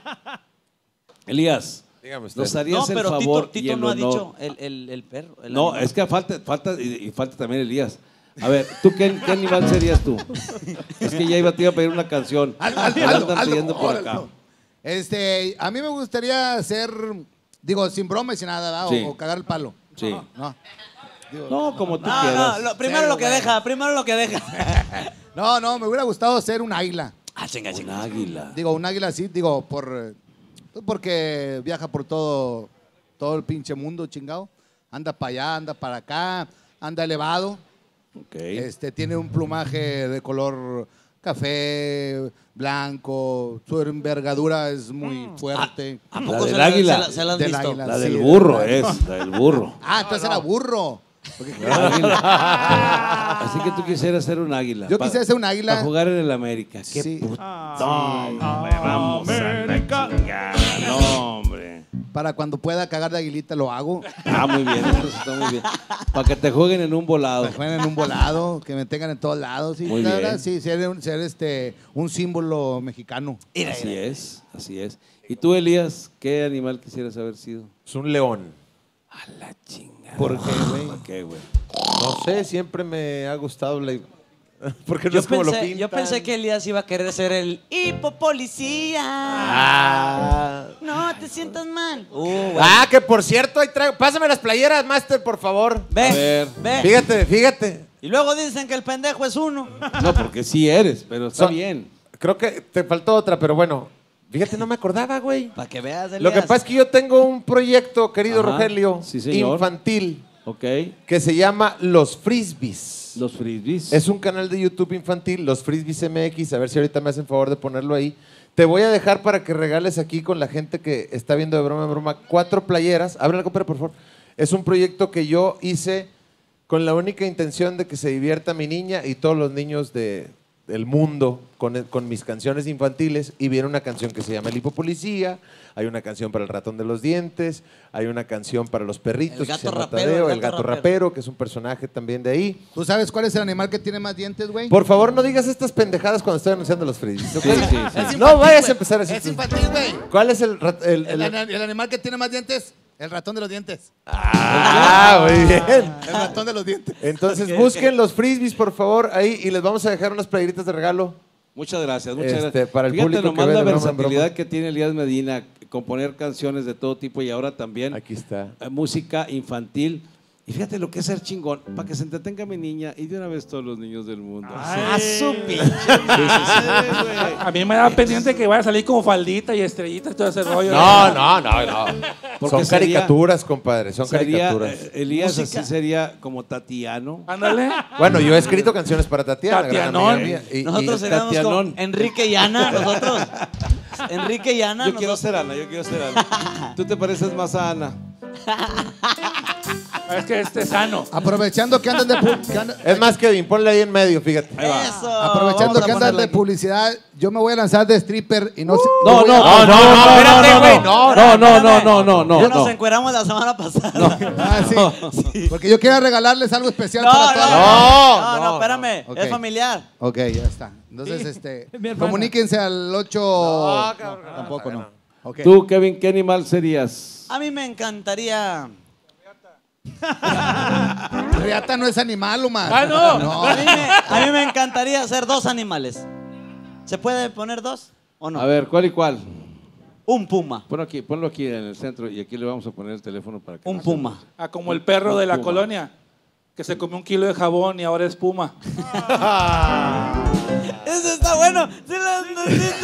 Elías, Dígame usted. ¿nos harías No, el pero favor Tito, y Tito el no ha honor? dicho el, el, el perro. el No, animal. es que falta, falta y, y falta también Elías. A ver, ¿tú qué, qué animal serías tú? Es que ya iba, te iba a pedir una canción. Al- Ya al- la Aldo, están Aldo, pidiendo por órale, acá. no. Este, a mí me gustaría ser, digo, sin broma y sin nada, ¿verdad? O- Sí. o, cagar el palo. Sí. No, No, como tú No, quieras. no, lo- primero Serio, lo que güey. deja, primero lo que deja. no, no, me hubiera gustado ser un águila. Ah, chinga, Un chinga. águila. Digo, un águila así, digo, por eh, porque viaja por todo, todo el pinche mundo, chingado. Anda para allá, anda para acá, anda elevado. Ok. Este, tiene un plumaje de color café, blanco, su envergadura es muy fuerte. ¿A La poco del se la, águila. se la- se la han Del visto? águila. La sí, del de burro verdad. es, la del burro. Ah, entonces era burro. Porque- Así que tú quisieras ser un águila. Yo Pa- quisiera ser un águila. Para jugar en el América. Qué Sí. puto. Ah, No, hombre, vamos a la América. chingada. No, hombre. Para cuando pueda cagar de aguilita lo hago. Ah, muy bien, eso está muy bien. Para que te jueguen en un volado. Me jueguen en un volado, que me tengan en todos lados. Sí, Muy la bien. verdad, sí, ser, un- ser este, un símbolo mexicano. Mira, Así mira. es, así es. ¿Y tú, Elías, qué animal quisieras haber sido? Es un león. A la chingada. ¿Por qué, güey? ¿Por qué, güey? No sé, siempre me ha gustado la... Porque no Yo es como lo pensé, pintan. yo pensé que Elías iba a querer ser el hipopolicía. Ah. No te sientas mal. Uh, güey. Ah, que por cierto, ahí traigo... Pásame las playeras, Master, por favor. Ve, A ver. ve. Fíjate, fíjate. Y luego dicen que el pendejo es uno. No, porque sí eres, pero está Son- bien. Creo que te faltó otra, pero bueno. Fíjate, no me acordaba, güey. Para que veas, Elías. Lo que pasa es que yo tengo un proyecto, querido Ajá. Rogelio, Sí, señor. infantil, Ok. que se llama Los Frisbees. Los frisbees. Es un canal de YouTube infantil, Los Frisbees M X. A ver si ahorita me hacen favor de ponerlo ahí. Te voy a dejar para que regales aquí con la gente que está viendo de broma en broma cuatro playeras. Abre la compra, por favor. Es un proyecto que yo hice con la única intención de que se divierta mi niña y todos los niños de, del mundo con, con mis canciones infantiles. Y viene una canción que se llama El Hipopolicía, hay una canción para el ratón de los dientes, hay una canción para los perritos, El que gato se llama rapero, Tadeo, el el gato gato rapero. rapero, que es un personaje también de ahí. ¿Tú sabes cuál es el animal que tiene más dientes, güey? Por favor, no digas estas pendejadas cuando estoy anunciando los frisbees. ¿ok? Sí, sí, sí. Es No infantil, vayas güey. a empezar así. Es infantil, güey. ¿Cuál es el, rat- el- El, el- ana- el animal que tiene más dientes El ratón de los dientes. Ah, muy bien. El ratón de los dientes. Entonces Ok, busquen ok. los frisbees, por favor, ahí y les vamos a dejar unas playeritas de regalo. Muchas gracias, muchas Este, gracias. para el Fíjate público que nomás ve la de broma en versatilidad broma. que tiene Elías Medina, componer canciones de todo tipo y ahora también Aquí está. eh, música infantil. Y fíjate lo que es ser chingón, para que se entretenga mi niña y de una vez todos los niños del mundo. ¡A su pinche! madre, güey! A mí me da pendiente que vaya a salir como faldita y estrellitas y todo ese rollo. No, no, no, no. Porque Son sería- caricaturas, compadre, son Sería, caricaturas. eh, Elías Música. así sería como Tatiano. Ándale. Bueno, yo he escrito canciones para Tatiana. gran Tatianón. amiga mía, y- y- Nosotros seríamos como Tatianón. Enrique y Ana, nosotros. Enrique y Ana. Yo quiero nosotros. ser Ana, yo quiero ser Ana. Tú te pareces más a Ana. Es que este es sano. Aprovechando que andan de, pu- que andan- Es más, Kevin, ponle ahí en medio, fíjate. Eso. aprovechando vamos a que andan ponerlo de aquí. publicidad, yo me voy a lanzar de stripper y no sé. No, yo voy no, a- no, no, no, espérate, no, güey, no, no, no, no, espérame. no, no, no, Ya no. nos encueramos la semana pasada. Ah, sí. Porque yo quiero regalarles algo especial No, para no, toda no, la- No, no, no, no, espérame, no. es Ok. familiar. Ok, ya está. Entonces, este, Mi hermana. comuníquense al ocho. No, cabrón, No, tampoco no. Ok. Tú, Kevin, ¿qué animal serías? A mí me encantaría. Riata no es animal, Omar. Ah, no. No. A mí, me, a mí me encantaría hacer dos animales. ¿Se puede poner dos o no? A ver, ¿cuál y cuál? Un puma. Ponlo aquí, ponlo aquí en el centro y aquí le vamos a poner el teléfono para que Un no se- puma. Ah, como el perro de la Puma. colonia, que se comió un kilo de jabón y ahora es puma. Eso está bueno. ¿Sí lo entendiste?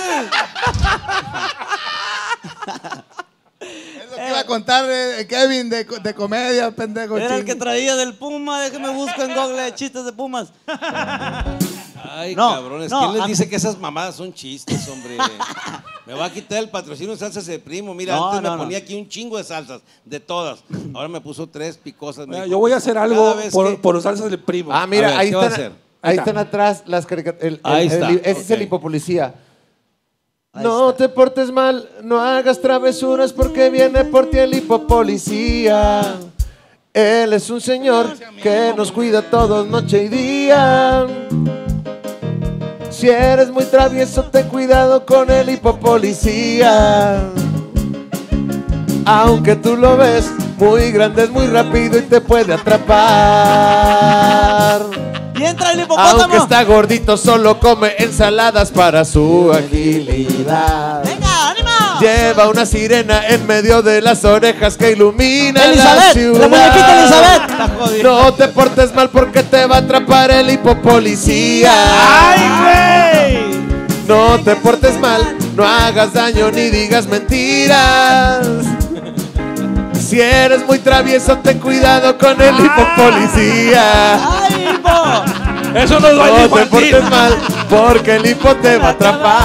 Es lo que iba a contar eh, Kevin de, de comedia, pendejo. Era el ching. que traía del puma. Déjame busco en Google chistes de pumas. Ay, No, cabrones, no, ¿quién les a- dice que esas mamadas son chistes, hombre? Me va a quitar el patrocinio de salsas de primo. Mira, No, antes no, me no. ponía aquí un chingo de salsas, de todas. Ahora me puso tres picosas. me Mira, dijo, yo voy a hacer cada algo vez por, que- por salsas del primo. Ah, mira, A ver, ahí ¿qué va a están, hacer? ahí Ahí están está. atrás las caricaturas. Ahí está, Ese es el ok. hipopolicía. Ahí No está. te portes mal, no hagas travesuras porque viene por ti el hipopolicía. Él es un señor que nos cuida todos noche y día. Si eres muy travieso, ten cuidado con el hipopolicía. Aunque tú lo ves muy grande, es muy rápido y te puede atrapar. Y entra el hipopótamo. Aunque está gordito, solo come ensaladas para su agilidad. Venga, ánimo. Lleva una sirena en medio de las orejas que ilumina la Elizabeth, ciudad. la muñequita Elizabeth. Está jodido. No te portes mal porque te va a atrapar el hipopolicía. ¡Ay, güey! No te portes mal, no hagas daño ni digas mentiras. Si eres muy travieso, ten cuidado con el hipopolicía. ¡Ay, hipo! Eso no es baile No te infantil. portes mal, porque el hipo te va a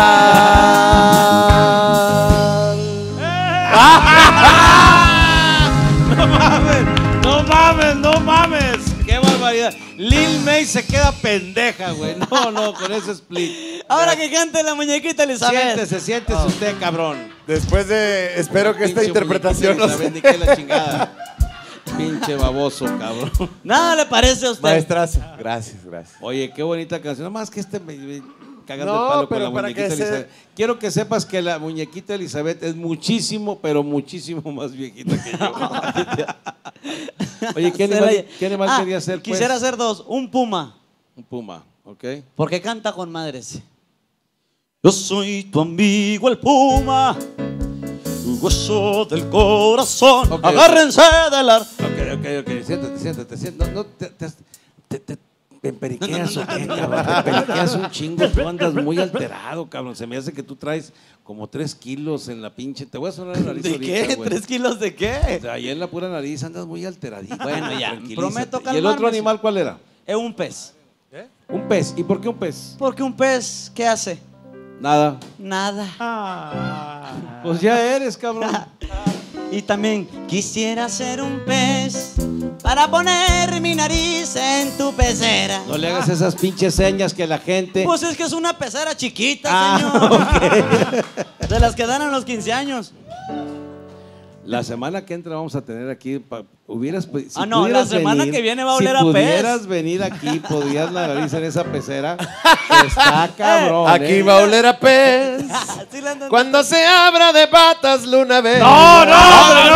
atrapar. ¡No mames! ¡No mames! ¡No mames! ¡Qué barbaridad! Lil May se queda pendeja, güey. No, no, con ese split. Ahora que cante la muñequita Elizabeth. Siéntese, siéntese usted, cabrón. Después de, espero que esta Pinche interpretación muñequita no Elizabeth, se... ni qué la chingada. Pinche baboso, cabrón. Nada le parece a usted. Maestrazo. Gracias, gracias. Oye, qué bonita canción. Nomás que este me, me cagando No, el palo con pero la para muñequita que se- Elizabeth. Quiero que sepas que la muñequita Elizabeth es muchísimo, pero muchísimo más viejita que yo. Oye, ¿qué Se animal, la- ¿qué animal Ah, quería ser? Pues? Quisiera ser dos. Un puma. Un puma, ¿ok? Porque canta con madres. Yo soy tu amigo el puma, tu hueso del corazón. Ok. Agárrense de la... Ok, ok, ok. Siéntate, siéntate, siéntate. No, no, te, te, te, te, te emperiqueas o qué, cabrón. Te emperiqueas un chingo. Tú andas muy alterado, cabrón. Se me hace que tú traes como tres kilos en la pinche. Te voy a sonar la nariz ¿De ahorita, qué? güey. ¿Tres kilos de O qué? sea, ahí en la pura nariz andas muy alteradito. Bueno, ya, Tranquilízate. prometo ¿Y el otro calmarme. animal cuál era? Es un pez. Un pez. ¿Y por qué un pez? Porque un pez, ¿qué hace? Nada. Nada. Pues ya eres, cabrón. Y también quisiera ser un pez para poner mi nariz en tu pecera. No le hagas esas pinches señas que la gente... Pues es que es una pecera chiquita, Ah, señor. De las que dan a los quince años. La semana que entra vamos a tener aquí... pa- hubieras, si Ah, no, pudieras la semana venir- que viene va a oler a Si pez. pudieras venir aquí, podrías la nariz en esa pecera. Está cabrón, Aquí ¿eh? va a oler a pez. ¿Sí la entendí? Cuando se abra de patas luna vez. No, no, no, no,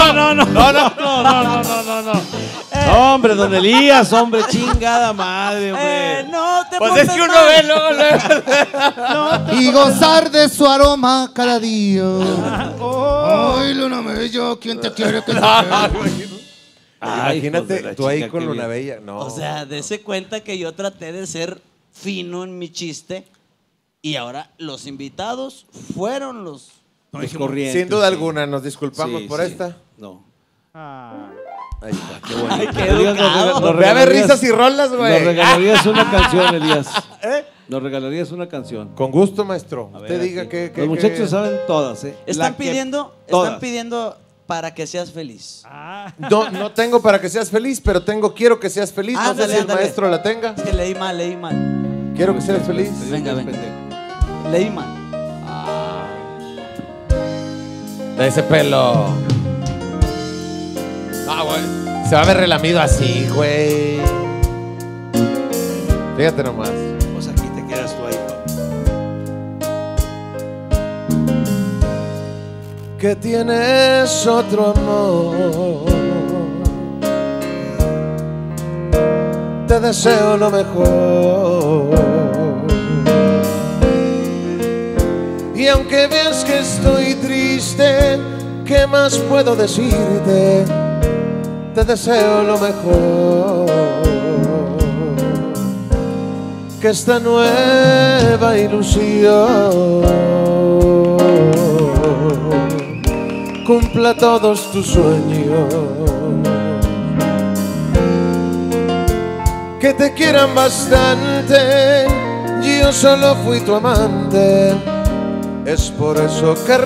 no, no, no, no, no, no, no, no, no, no. No, hombre, don Elías, hombre, chingada madre, Eh, hombre. no te Pues portes es que uno mal. ve luego, luego. Y gozar de su aroma cada día. Ay, Luna Bella, ¿quién te quiere que te quiere? Ay, hijos de Imagínate la tú ahí chica, con qué Luna bien. Bella. No. O sea, dese cuenta que yo traté de ser fino en mi chiste y ahora los invitados fueron los... Los corrientes, sin duda sí. alguna, nos disculpamos Sí, por sí. esta. No. Ah. Ahí está. Qué bueno. Ay, qué Elías, nos educado. rega- nos Ve a ver regalarías- risas y rolas, Nos güey. regalarías una canción, Elías. Nos regalarías una canción. Con gusto, maestro. A Usted ver, diga aquí. que, que- Los muchachos que- saben todas, ¿eh? Están La que- pidiendo, todas. están pidiendo para que seas feliz. Ah. No, no tengo para que seas feliz, pero tengo quiero que seas feliz. No sé Ándale, si el ándale. maestro la tenga. Es que leí mal, leí mal. Quiero que seas feliz. Venga, venga. Pendejo. Leí mal. De ese pelo. Ah, güey. Se va a ver relamido así, güey. Fíjate nomás. Pues aquí te quedas tú ahí, pa. Que tienes otro amor. Te deseo lo mejor. Y aunque veas que estoy triste, ¿qué más puedo decirte? Te deseo lo mejor. Que esta nueva ilusión cumpla todos tus sueños. Que te quieran bastante, yo solo fui tu amante. Es por eso que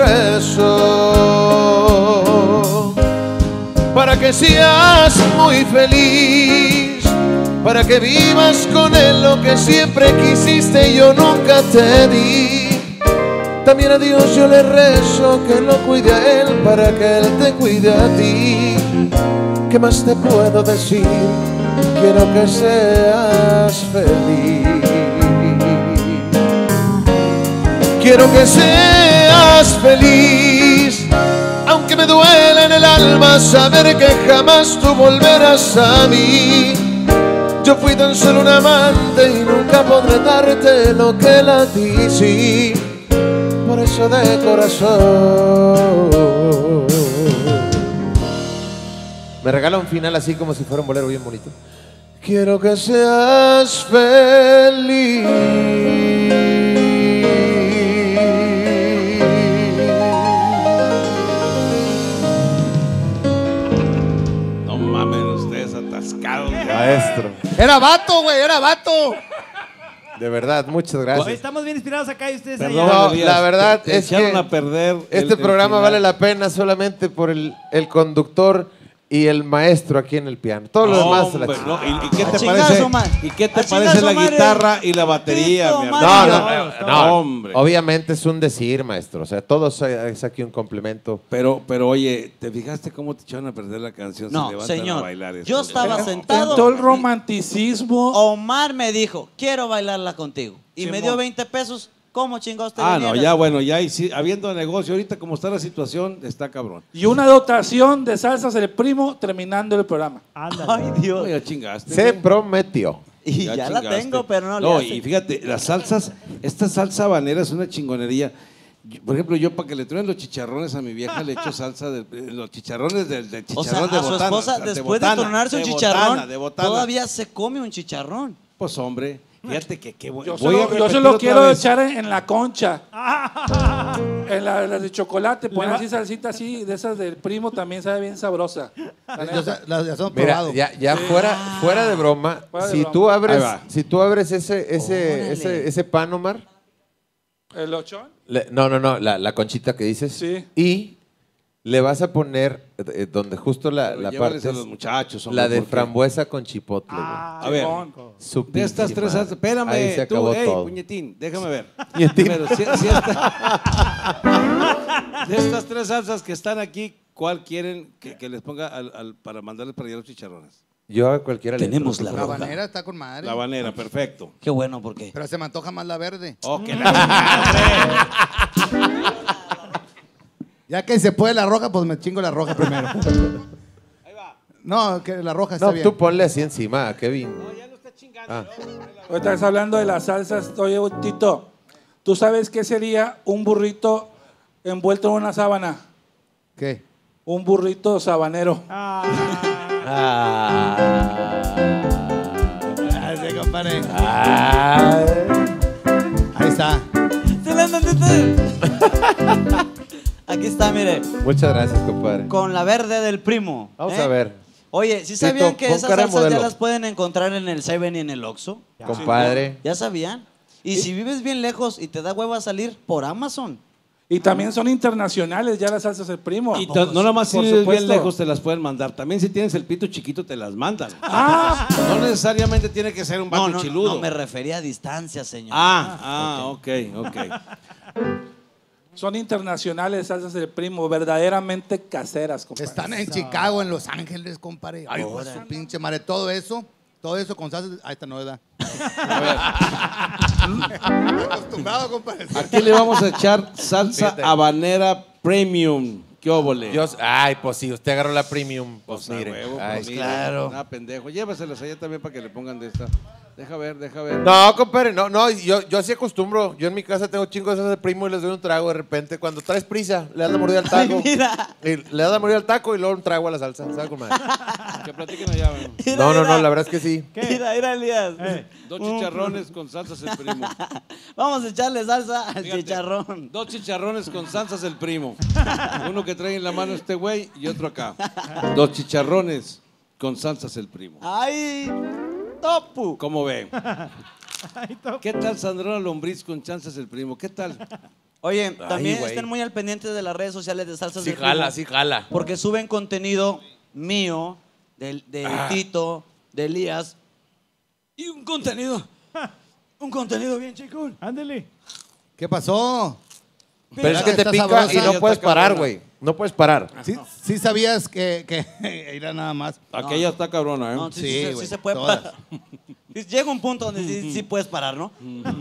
rezo, para que seas muy feliz, para que vivas con él lo que siempre quisiste y yo nunca te di. También a Dios yo le rezo que lo cuide a él, para que él te cuide a ti. ¿Qué más te puedo decir? Quiero que seas feliz. Quiero que seas feliz, aunque me duele en el alma saber que jamás tú volverás a mí. Yo fui tan solo un amante y nunca podré darte lo que la di, sí. Por eso de corazón me regala un final así como si fuera un bolero bien bonito. Quiero que seas feliz. No mamen ustedes atascados. ya. Maestro, Era vato, güey, era vato. de verdad, muchas Hoy gracias. estamos bien inspirados acá y ustedes Perdón, allá. No, Elías, la verdad te- te es echaron que a perder el- Este el programa final. vale la pena solamente por el, el conductor y el maestro aquí en el piano. Todo lo demás Hombre, la ch- no, ¿y, y qué A te chingar parece? su madre. ¿Y qué te A chingar parece su la madre. guitarra y la batería, Pito, mi madre. hermano? No, no, no, no, no. hombre. Obviamente es un decir, maestro. O sea, todo es aquí un complemento. Pero, pero oye, ¿te fijaste cómo te echaron a perder la canción? Se No, levantan a señor. bailar esto. Yo estaba sentado. Tentó el romanticismo. Omar me dijo, quiero bailarla contigo. Y me Simón. dio veinte pesos. ¿Cómo chingados te Ah, le no, niegas? ya bueno, ya y sí, habiendo negocio ahorita como está la situación, está cabrón. Y una dotación de salsas el primo terminando el programa. Ándale. Ay, Dios. No, ya chingaste. Se güey. prometió. Y ya, la chingaste. tengo, pero no, le No, hace. y fíjate, las salsas, esta salsa habanera es una chingonería. Yo- Por ejemplo, yo para que le truenen los chicharrones a mi vieja le echo salsa de eh, los chicharrones del de O sea, chicharrón de a su botana. esposa, o sea, después de, botana, tronarse un de chicharrón, botana, de botana. todavía se come un chicharrón. Pues hombre, fíjate que qué bueno. Yo se lo, yo se lo quiero echar en, en la concha. En la, la de chocolate, poner así salsita así, de esas del primo también sabe bien sabrosa. La Yo neta. sé- las ya son Mira, probado. ya, ya fuera, fuera de broma, Fuera de si broma. tú abres, Ahí va. si tú abres ese, ese, Órale. ese, ese pan, Omar, ¿El ochón? le- no, no, no, la, la conchita que dices, Sí. y le vas a poner eh, donde justo la, la parte a los muchachos, hombre, la de porque frambuesa con chipotle, güey. Ah, A ver. Simón. Su de estas pinche tres madre. salsas, espérame, Ahí se tú, acabó ey, todo. puñetín, déjame ver. Puñetín. Primero, si- si esta- de estas tres salsas que están aquí, ¿cuál quieren que, que les ponga al, al- para mandarles para allá los chicharrones? Yo a cualquiera le Tenemos entro, la La por favor. habanera está con madre. La habanera, perfecto. Qué bueno, porque Pero se me antoja más la verde. Oh, que la chingada, hombre. Ya que se puede la roja, pues me chingo la roja primero. Ahí va. No, que la roja está No, bien. tú ponle así encima, Kevin. No, ya no está chingando. Ah. ¿no? Ahorita estás hablando de las salsas. Oye, Tito, ¿tú sabes qué sería un burrito envuelto en una sábana? ¿Qué? Un burrito sabanero. Ah, Ah, sí, compadre. Ah. Ahí está. ¿Sí le entendiste? Aquí está, mire. Muchas gracias, compadre. Con la verde del primo. Vamos ¿eh? a ver. Oye, ¿sí sabían Tito, que pon esas cara de salsas ya modelo. las pueden encontrar en el Seven y en el Oxxo? Compadre. ¿Ya sabían? Y si vives bien lejos y te da hueva salir, por Amazon. Y también son internacionales ya las salsas del primo. Y to- no nada más si Por vives bien supuesto. lejos te las pueden mandar. También si tienes el pito chiquito te las mandan. Ah, No necesariamente tiene que ser un vato No, no, chiludo. no, me refería a distancia, señor. Ah, ah, ok, ok. son internacionales salsas del primo, verdaderamente caseras, compadre. Están en Chicago, en Los Ángeles, compadre. Ay, hijo de su pinche madre. Todo eso, todo eso con salsa. Ahí está, no, ¿verdad? Acostumbrado, compadre. Aquí le vamos a echar salsa Fíjate. habanera premium. ¿Qué óvole? Yo, ay, pues sí, usted agarró la premium. Pues Pues a mire. huevo, Ay, pues mira. claro. Ah, pendejo. Llévaselas allá también para que le pongan de esta. Deja ver, deja ver. No, compadre, no, no, yo, yo así acostumbro. Yo en mi casa tengo chingos de esas de primo y les doy un trago de repente. Cuando traes prisa, le das la mordida al taco. Mira. Y le das la mordida al taco y luego un trago a la salsa. ¿Sabe con madre? Que platiquen allá, bueno. Mira, No, no, mira. no, la verdad es que sí. Mira, mira, Elías. Eh. Dos chicharrones con salsas el primo. Vamos a echarle salsa al Fíjate, chicharrón. Dos chicharrones con salsas el primo. Uno que trae en la mano este güey y otro acá. Dos chicharrones con salsas el primo. ¡Ay! ¡Topu! ¿Cómo ven? Ay, to- ¿Qué tal Sandrona Lombriz con chanzas el primo? ¿Qué tal? Oye, también güey. estén muy al pendiente de las redes sociales de Salsas Sí del jala, Primo, sí jala. porque suben contenido mío, de, de Tito, de Elías, y un contenido, un contenido bien chicón. Ándele. ¿Qué pasó? Pero es que te Está pica sabrosa. y no Ya puedes está parar, cabrona. güey. No puedes parar. ¿Sí, sí sabías que, que era nada más? Aquella está cabrona, ¿eh? No, sí, Sí, sí, se- sí güey, se puede todas. parar. Llega un punto donde sí, sí puedes parar, ¿no?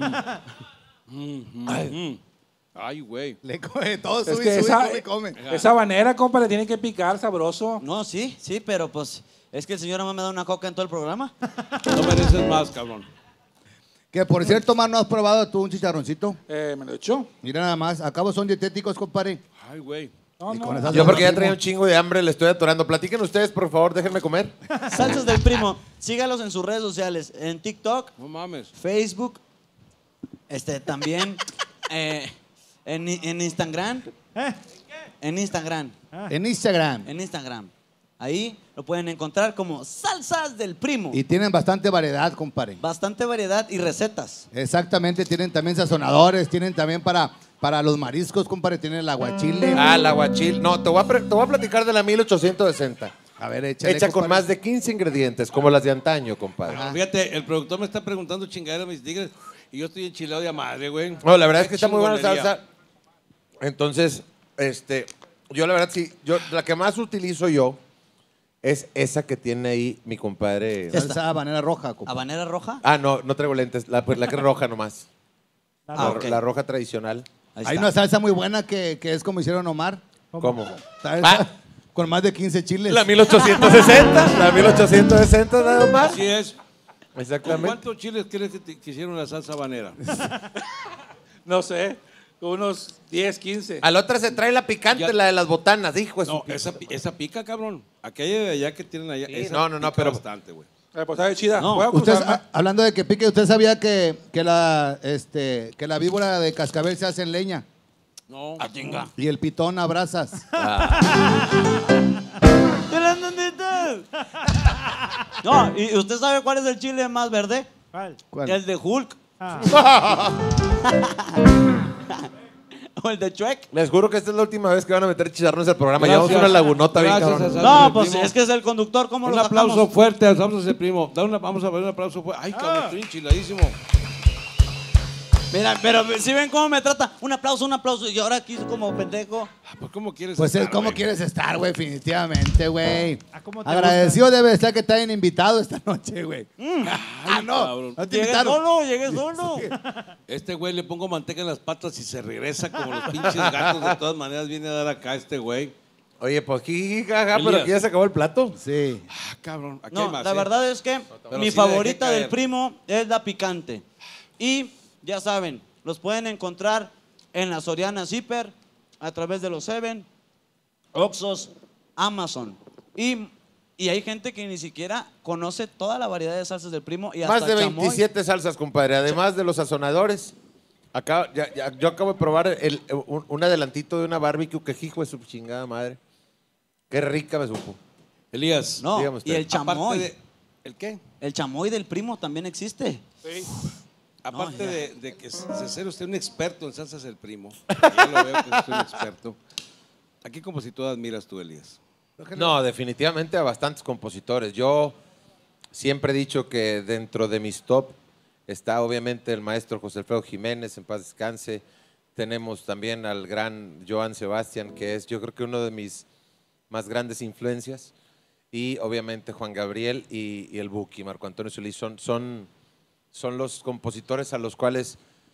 Ay, Ay, güey. Le come todo, Es sube, que sube, esa, come, come. esa habanera, compadre, tiene que picar sabroso. No, sí, sí, pero pues es que el señor nomás me da una coca en todo el programa. No mereces más, cabrón. Que por cierto, man, ¿no has probado tú un chicharroncito? Eh, ¿Me lo echó? Mira nada más, acabo son dietéticos, compadre. Ay, güey. No, Y no. con esas Yo porque ya salsas, traía un primo. chingo de hambre, le estoy atorando. Platiquen ustedes, por favor, déjenme comer. Salsas del Primo, sígalos en sus redes sociales, en TikTok, No mames. Facebook, este también eh, en, en Instagram, ¿Eh? en Instagram, En Instagram. en Instagram. Ahí lo pueden encontrar como Salsas del Primo. Y tienen bastante variedad, compadre. Bastante variedad y recetas. Exactamente, tienen también sazonadores, tienen también para, para los mariscos, compadre, tienen el aguachile. Ah, la guachil. No, te voy, a pre- te voy a platicar de la mil ochocientos sesenta. A ver, échale, Hecha con compadre. más de quince ingredientes, como las de antaño, compadre. Pero fíjate, el productor me está preguntando chingaderas mis tigres y yo estoy enchilado de a madre, güey. No, la verdad es Qué que está muy buena la chingonería. salsa. Entonces, este, yo la verdad sí, yo la que más utilizo yo es esa que tiene ahí mi compadre. Salsa habanera roja, compadre. ¿Habanera roja? Ah, no, no traigo lentes, la, pues, la que es roja nomás. Ah, la, ok. la roja tradicional. Ahí Hay está. una salsa muy buena que, que es como hicieron Omar. ¿Cómo? Salsa Ah. con más de quince chiles. La mil ochocientos sesenta, la mil ochocientos sesenta nada más. Así es. ¿Con Exactamente. cuántos chiles crees que, te- que hicieron la salsa habanera? No sé, unos diez, quince. A la otra se trae la picante, Ya- la de las botanas, hijo de su No, pinche- esa, pi- esa pica, cabrón. Aquella de allá que tienen allá. esa no, no, no, pica pero- bastante, güey. Eh, pues sabe chida. No, Voy a Usted, cruzarme. ah, hablando de que pique, ¿usted sabía que, que, la, este, que la víbora de cascabel se hace en leña? No. Ah, chinga. Y el pitón a brasas. ¿Te lo entendiste? No, ¿y usted sabe cuál es el chile más verde? ¿Cuál? ¿Cuál? El de Hulk. Ah. O el de Shrek. Les juro que esta es la última vez que van a meter chicharrones al programa. Gracias. Llevamos una lagunota bien Gracias cabrón. a Salsas No, del pues Primo. es que es el conductor, ¿cómo Un lo aplauso sacamos? fuerte a Salsas del Primo. Da una, vamos a ver un aplauso fuerte. Ay, cabrón, estoy enchiladísimo. Mira, pero si ven cómo me trata, un aplauso, un aplauso, y ahora aquí como pendejo. Ah, pues, ¿cómo quieres Pues estar, es como güey? quieres estar, güey, definitivamente, güey. Ah, ¿cómo te Agradecido debe estar que te hayan invitado esta noche, güey. Ah, no, cabrón. no te Llegué invitaron. solo, llegué solo. Este güey le pongo manteca en las patas y se regresa como los pinches gatos. De todas maneras viene a dar acá este güey. Oye, pues jiji, jaja, pero Elías. aquí ya se acabó el plato. Sí. Ah, cabrón. Aquí hay No, más, la ¿eh? verdad es que Pero mi sí le favorita dejé del caer. primo es la picante. Y ya saben, los pueden encontrar en la Soriana Zipper, a través de los Seven, Oxxos, Amazon. Y, y hay gente que ni siquiera conoce toda la variedad de salsas del primo y hasta Más de chamoy. veintisiete salsas, compadre. Además de los sazonadores. Acá, ya- ya- yo acabo de probar el- un, un adelantito de una barbecue que hijo de su chingada madre. Qué rica me supo. Elías. No, Dígame usted. y el aparte chamoy. de- ¿El qué? El chamoy del primo también existe. Aparte ya. de, de que se ser usted un experto en salsas el primo, yo lo veo que es un experto. ¿A qué compositor admiras tú, Elías? No, definitivamente a bastantes compositores. Yo siempre he dicho que dentro de mis top está obviamente el maestro José Alfredo Jiménez, en paz descanse. Tenemos también al gran Joan Sebastián, que es yo creo que uno de mis más grandes influencias. Y obviamente Juan Gabriel y, y el Buki, Marco Antonio Solís, son, son, son los compositores a los cuales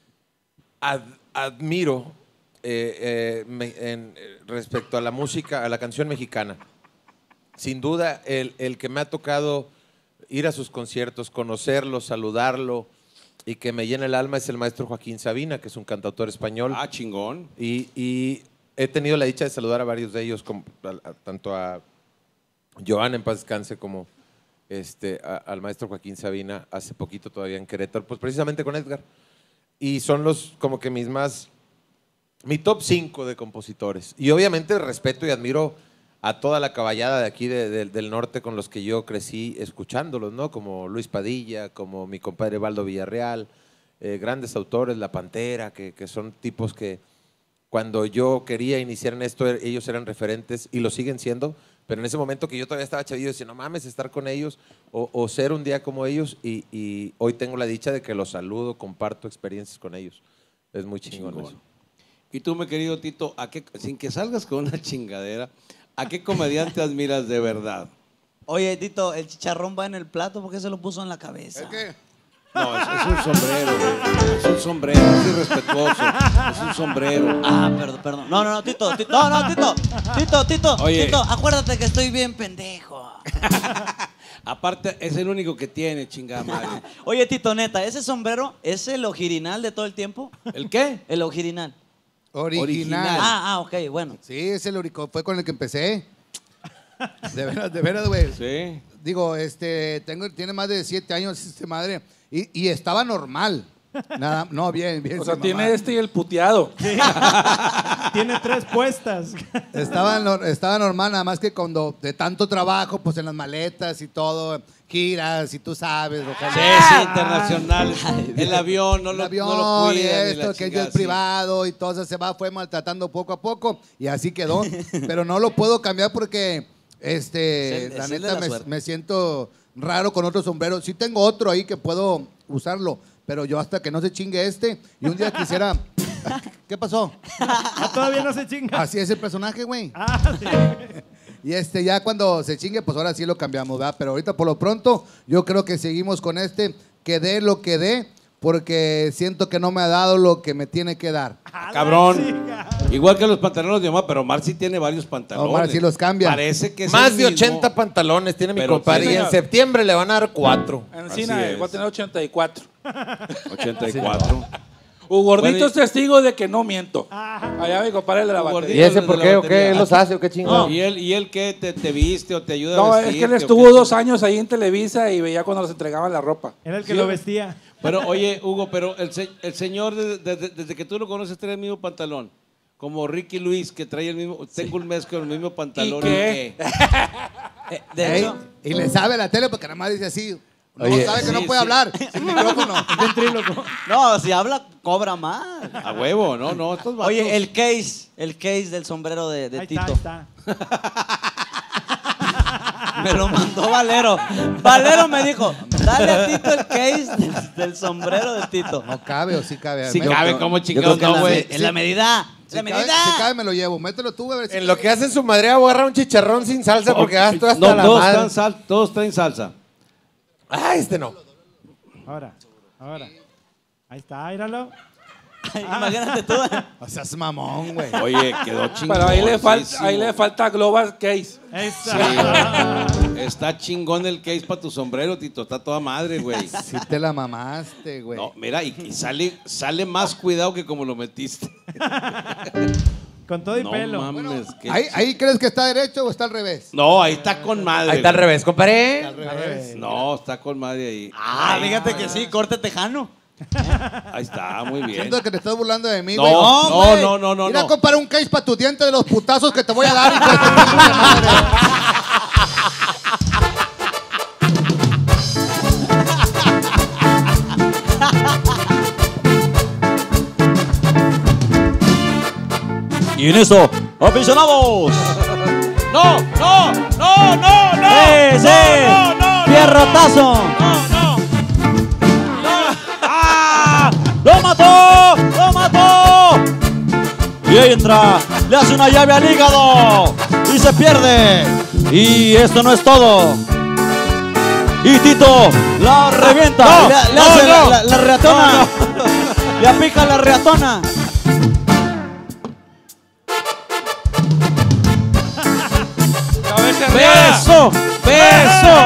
ad- admiro eh, eh, me- en, eh, respecto a la música, a la canción mexicana. Sin duda, el, el que me ha tocado ir a sus conciertos, conocerlo, saludarlo y que me llena el alma es el maestro Joaquín Sabina, que es un cantautor español. Ah, chingón. Y, y he tenido la dicha de saludar a varios de ellos, como, a- a- tanto a Joan en paz descanse como este, a- al maestro Joaquín Sabina, hace poquito todavía en Querétaro, pues precisamente con Edgar. Y son los como que mis más, mi top cinco de compositores. Y obviamente respeto y admiro a toda la caballada de aquí de- de- del norte con los que yo crecí escuchándolos, ¿no? Como Luis Padilla, como mi compadre Baldo Villarreal, eh, grandes autores, La Pantera, que, que son tipos que cuando yo quería iniciar en esto, er- ellos eran referentes y lo siguen siendo, pero en ese momento que yo todavía estaba chavillo, decía, no mames, estar con ellos o, o ser un día como ellos y, y hoy tengo la dicha de que los saludo, comparto experiencias con ellos. Es muy chingón, Chingón. eso. Y tú, mi querido Tito, ¿a qué, sin que salgas con una chingadera, ¿a qué comediante admiras de verdad? Oye, Tito, el chicharrón va en el plato porque se lo puso en la cabeza. Es que No, es, es un sombrero, güey. Es un sombrero, es irrespetuoso. Es un sombrero. Ah, perdón, perdón. No, no, no, Tito, Tito, no, no, Tito, Tito, Tito, Oye. Tito, acuérdate que estoy bien pendejo. Aparte, es el único que tiene, chingada madre. Oye, Tito, neta, ¿ese sombrero es el ojirinal de todo el tiempo? ¿El qué? El ojirinal. original. Original. Ah, ah, ok, bueno. Sí, es el único, fue con el que empecé. De veras, de veras, güey. Sí. Digo, este, tengo, tiene más de siete años este madre y, y estaba normal. Nada, no, bien, bien. O sea, sin tiene mamar. este y el puteado. Tiene tres puestas. Estaba, nor- estaba normal, nada más que cuando de tanto trabajo, pues en las maletas y todo, giras y tú sabes. Rogelio. Sí, sí, internacionales. El avión, no El lo, avión no lo y cuidan. esto, la que es chingada, jet sí. privado y todo eso se va, fue maltratando poco a poco y así quedó. Pero no lo puedo cambiar porque, este, Es el- la es el de neta, la me, suerte. me siento raro con otro sombrero. Sí tengo otro ahí que puedo usarlo, pero yo hasta que no se chingue este y un día quisiera... ¿Qué pasó? Ah, todavía no se chinga. Así es el personaje, güey. Ah, sí. Y este, ya cuando se chingue, pues ahora sí lo cambiamos, ¿verdad? Pero ahorita por lo pronto, yo creo que seguimos con este, que dé lo que dé, porque siento que no me ha dado lo que me tiene que dar. A la Cabrón. chica. Igual que los pantalones de mamá, pero Omar sí tiene varios pantalones. Omar sí los cambia. Parece que es Más el de mismo. ochenta pantalones tiene mi Pero compadre sí, y en señor. septiembre le van a dar cuatro. Encina Así es. va a tener ochenta y cuatro. ochenta y cuatro. U Gordito Bueno, y- es testigo de que no miento. Allá mi compadre el de la U batería. Gordito. ¿Y ese por qué, o qué? ¿Él los hace o qué chingón? ¿Y él, ¿Y él qué? ¿Te, te viste o te ayuda No, a es vestirte? que él o estuvo qué? dos años ahí en Televisa y veía cuando les entregaban la ropa. Era el que Sí, lo vestía. Pero oye, Hugo, pero el, se- el señor de- de- de- desde que tú lo conoces trae el mismo pantalón. Como Ricky Luis, que trae el mismo, tengo un mes con el mismo pantalón. ¿Y qué? Eh, de Ey, hecho, y le sabe a la tele porque nada más dice así. No Oye, sabe que no sí, puede sí. hablar sin micrófono. Ventríloco. no, si habla, cobra más. A huevo, no, no, estos vatos. Oye, el case, el case del sombrero de, de Ahí Tito. está, ahí está. Me lo mandó Valero. Valero me dijo, Dale a Tito el case del, del sombrero de Tito. No cabe o sí cabe. Sí Me- cabe, como Yo chingados, creo que no, en la, güey. me- en la medida. Si la cabe, medida. si cabe, me lo llevo. Mételo tú, a ver si En lo que hacen su madre, voy a agarrar un chicharrón sin salsa porque ya estoy hasta No, la todos, madre. están sal- todos traen salsa. Ah, este no. Ahora, ahora. Ahí está, míralo. Ay, imagínate tú. O sea, es mamón, güey. Oye, quedó chingón. Pero ahí le, falta, ahí le falta Global Case. Esa. Está chingón el case para tu sombrero, Tito. Está toda madre, güey. Sí te la mamaste, güey. No, mira, y, y sale, sale más cuidado que como lo metiste. Con todo y No pelo. mames. qué ¿Ahí, chi- ¿Ahí crees que está derecho o está al revés? No, ahí está con madre. Ahí está al güey. revés, compadre. Al revés. No, está con madre ahí. Ah, fíjate que sí, corte tejano. Ahí está, muy bien. Siento que te estás burlando de mí, No, güey. no, güey. no, no, no, Mira, no. compara un case para tu diente de los putazos que te voy a dar. hijo de tu puta madre. Y en eso, aficionados. No, no, no, no, no. ¡Sí, sí! No, no, no, ¡Pierrotazo! No, no. ¡Ah! ¡Lo mató! ¡Lo mató! Y ahí entra, le hace una llave al hígado y se pierde. Y esto no es todo. Y Tito la revienta, No, le, le no, hace no. la, la- la reatona, le apica la reatona. Cabeza real. ¡Beso! ¡Beso!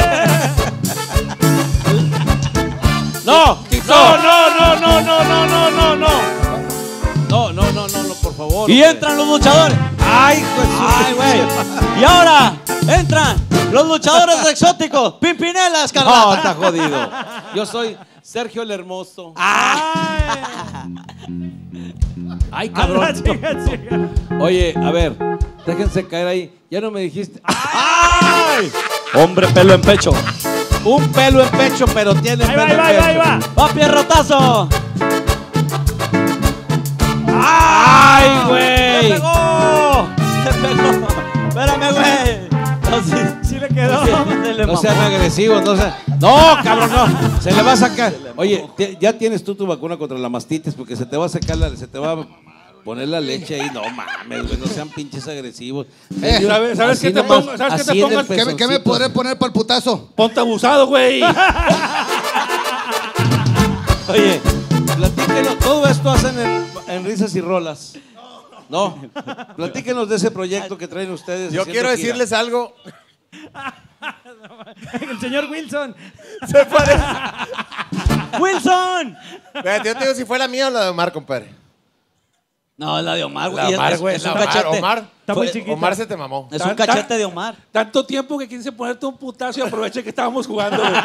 No, no, no, no, no, no, no, no, no, no. No, no, no, no, no, por favor. Y hombre. entran los luchadores. Ay, hijo de su- Ay, güey. Y ahora entran los luchadores exóticos. Pimpinela, No, Escarlata. está jodido. Yo soy Sergio el Hermoso. Ay, cabrón. Anda, chica, chica. Oye, a ver, déjense caer ahí. Ya no me dijiste. ¡Ay! Hombre pelo en pecho. Un pelo en pecho, pero tiene Ahí va, pelo ahí va, en ahí va, pecho. ahí va. Va pierrotazo. ¡Ay, ¡Le güey! pegó! ¡Le pegó! Espérame, güey. No, sí, Sí le quedó. sí, se le No mamó. sean agresivos, no sean. No, cabrón, no. Se le va a sacar. Oye, te- ya tienes tú tu vacuna contra la mastitis porque se te va a sacar la, se te va a poner la leche ahí. No mames, güey, no sean pinches agresivos. Eh, ¿sabes- sabes Así qué te nomás, pongo- sabes qué te así en el pongas? ¿Qué, me- qué me pezoncito. podré poner para el putazo? Ponte abusado, güey. Oye, platíquenos, todo esto hacen en, en Risas y Rolas. No, platíquenos de ese proyecto que traen ustedes. Yo haciendo quiero gira. decirles algo. El señor Wilson. Se parece. ¡Wilson! Espérate, yo te digo si fue la mía o la de Omar, compadre. No, es la de Omar, güey. La Es- Omar, es- güey. Es la un Omar, cachete. Omar. Está muy Fue- chiquita. Omar se te mamó. Es un Tan- tan- cachete de Omar. Tanto tiempo que quise ponerte un putazo y aproveché que estábamos jugando, güey.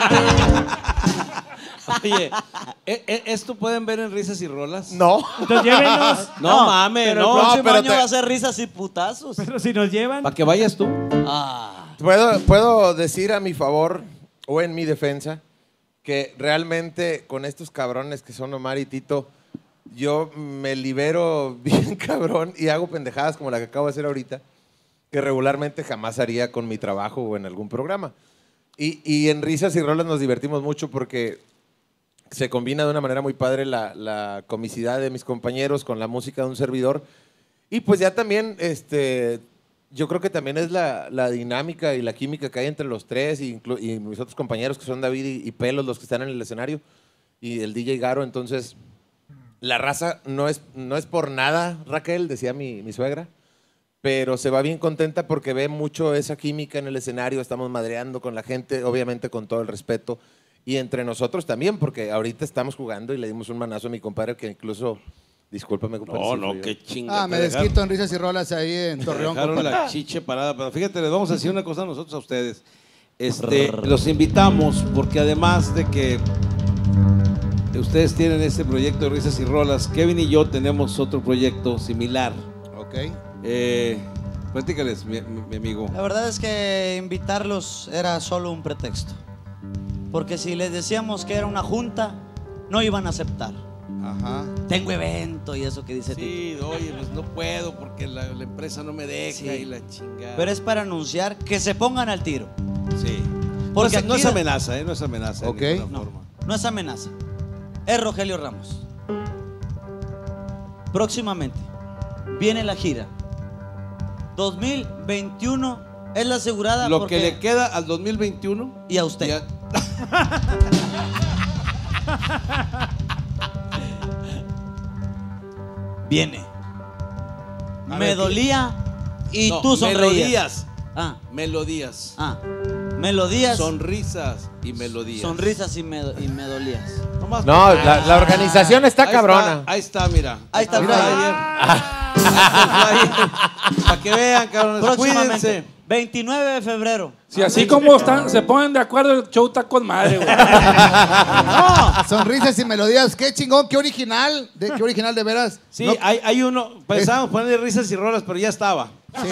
Oye, ¿e- e- ¿esto pueden ver en Risas y Rolas? No. Entonces llévenos. No, mames, Pero no. el próximo pero año te- va a ser risas y putazos. Pero si nos llevan. Para que vayas tú. Ah. ¿Puedo, puedo decir a mi favor o en mi defensa que realmente con estos cabrones que son Omar y Tito, yo me libero bien cabrón y hago pendejadas como la que acabo de hacer ahorita, que regularmente jamás haría con mi trabajo o en algún programa. Y, y en Risas y Rolas nos divertimos mucho porque se combina de una manera muy padre la, la comicidad de mis compañeros con la música de un servidor. Y pues ya también, este, yo creo que también es la, la dinámica y la química que hay entre los tres y, inclu- y mis otros compañeros que son David y, y Pelos, los que están en el escenario, y el D J Garo. Entonces, la raza no es, no es por nada, Raquel, decía mi, mi suegra, pero se va bien contenta porque ve mucho esa química en el escenario, estamos madreando con la gente, obviamente con todo el respeto, y entre nosotros también, porque ahorita estamos jugando y le dimos un manazo a mi compadre que incluso, discúlpame, compadre. No, si no, fui yo. qué chinga. Ah, me te dejaron- desquito en risas y rolas ahí en te Torreón. dejaron compadre. la chiche parada. Pero fíjate, les vamos a decir una cosa a nosotros, a ustedes. Este, los invitamos porque además de que ustedes tienen este proyecto de Risas y Rolas, Kevin y yo tenemos otro proyecto similar. Ok. Eh, platícales, mi, mi- mi amigo. La verdad es que invitarlos era solo un pretexto. Porque si les decíamos que era una junta, no iban a aceptar. Ajá. Tengo evento y eso que dice Tito. Sí, oye, pues no puedo porque la, la empresa no me deja Sí. y la chingada. Pero es para anunciar que se pongan al tiro. Sí. No es, Porque no aquí- es amenaza, ¿eh? No es amenaza. de Ok. ninguna No, forma. no es amenaza. Es Rogelio Ramos. Próximamente viene la gira. dos mil veintiuno es la asegurada. Lo porque- que le queda al dos mil veintiuno. Y a usted. ya- Viene. A Me ver, dolía y No, tú sonreías. melodías. Ah, Melodías. ah. Melodías. Sonrisas y melodías. Sonrisas y me, y me dolías. Nomás No, para- la, la organización está Ahí cabrona. Ahí está, mira. Ahí está el Mira, flyer. ayer. Ahí está el flyer. Para que vean, cabrones. Próximamente. Cuídense. veintinueve de febrero. Si así como están, se ponen de acuerdo, el show está con madre, güey. Sonrisas y melodías, qué chingón, qué original, de, qué original de veras. Sí, No- hay, hay uno. Pensábamos ponerle risas y rolas, pero ya estaba. sí.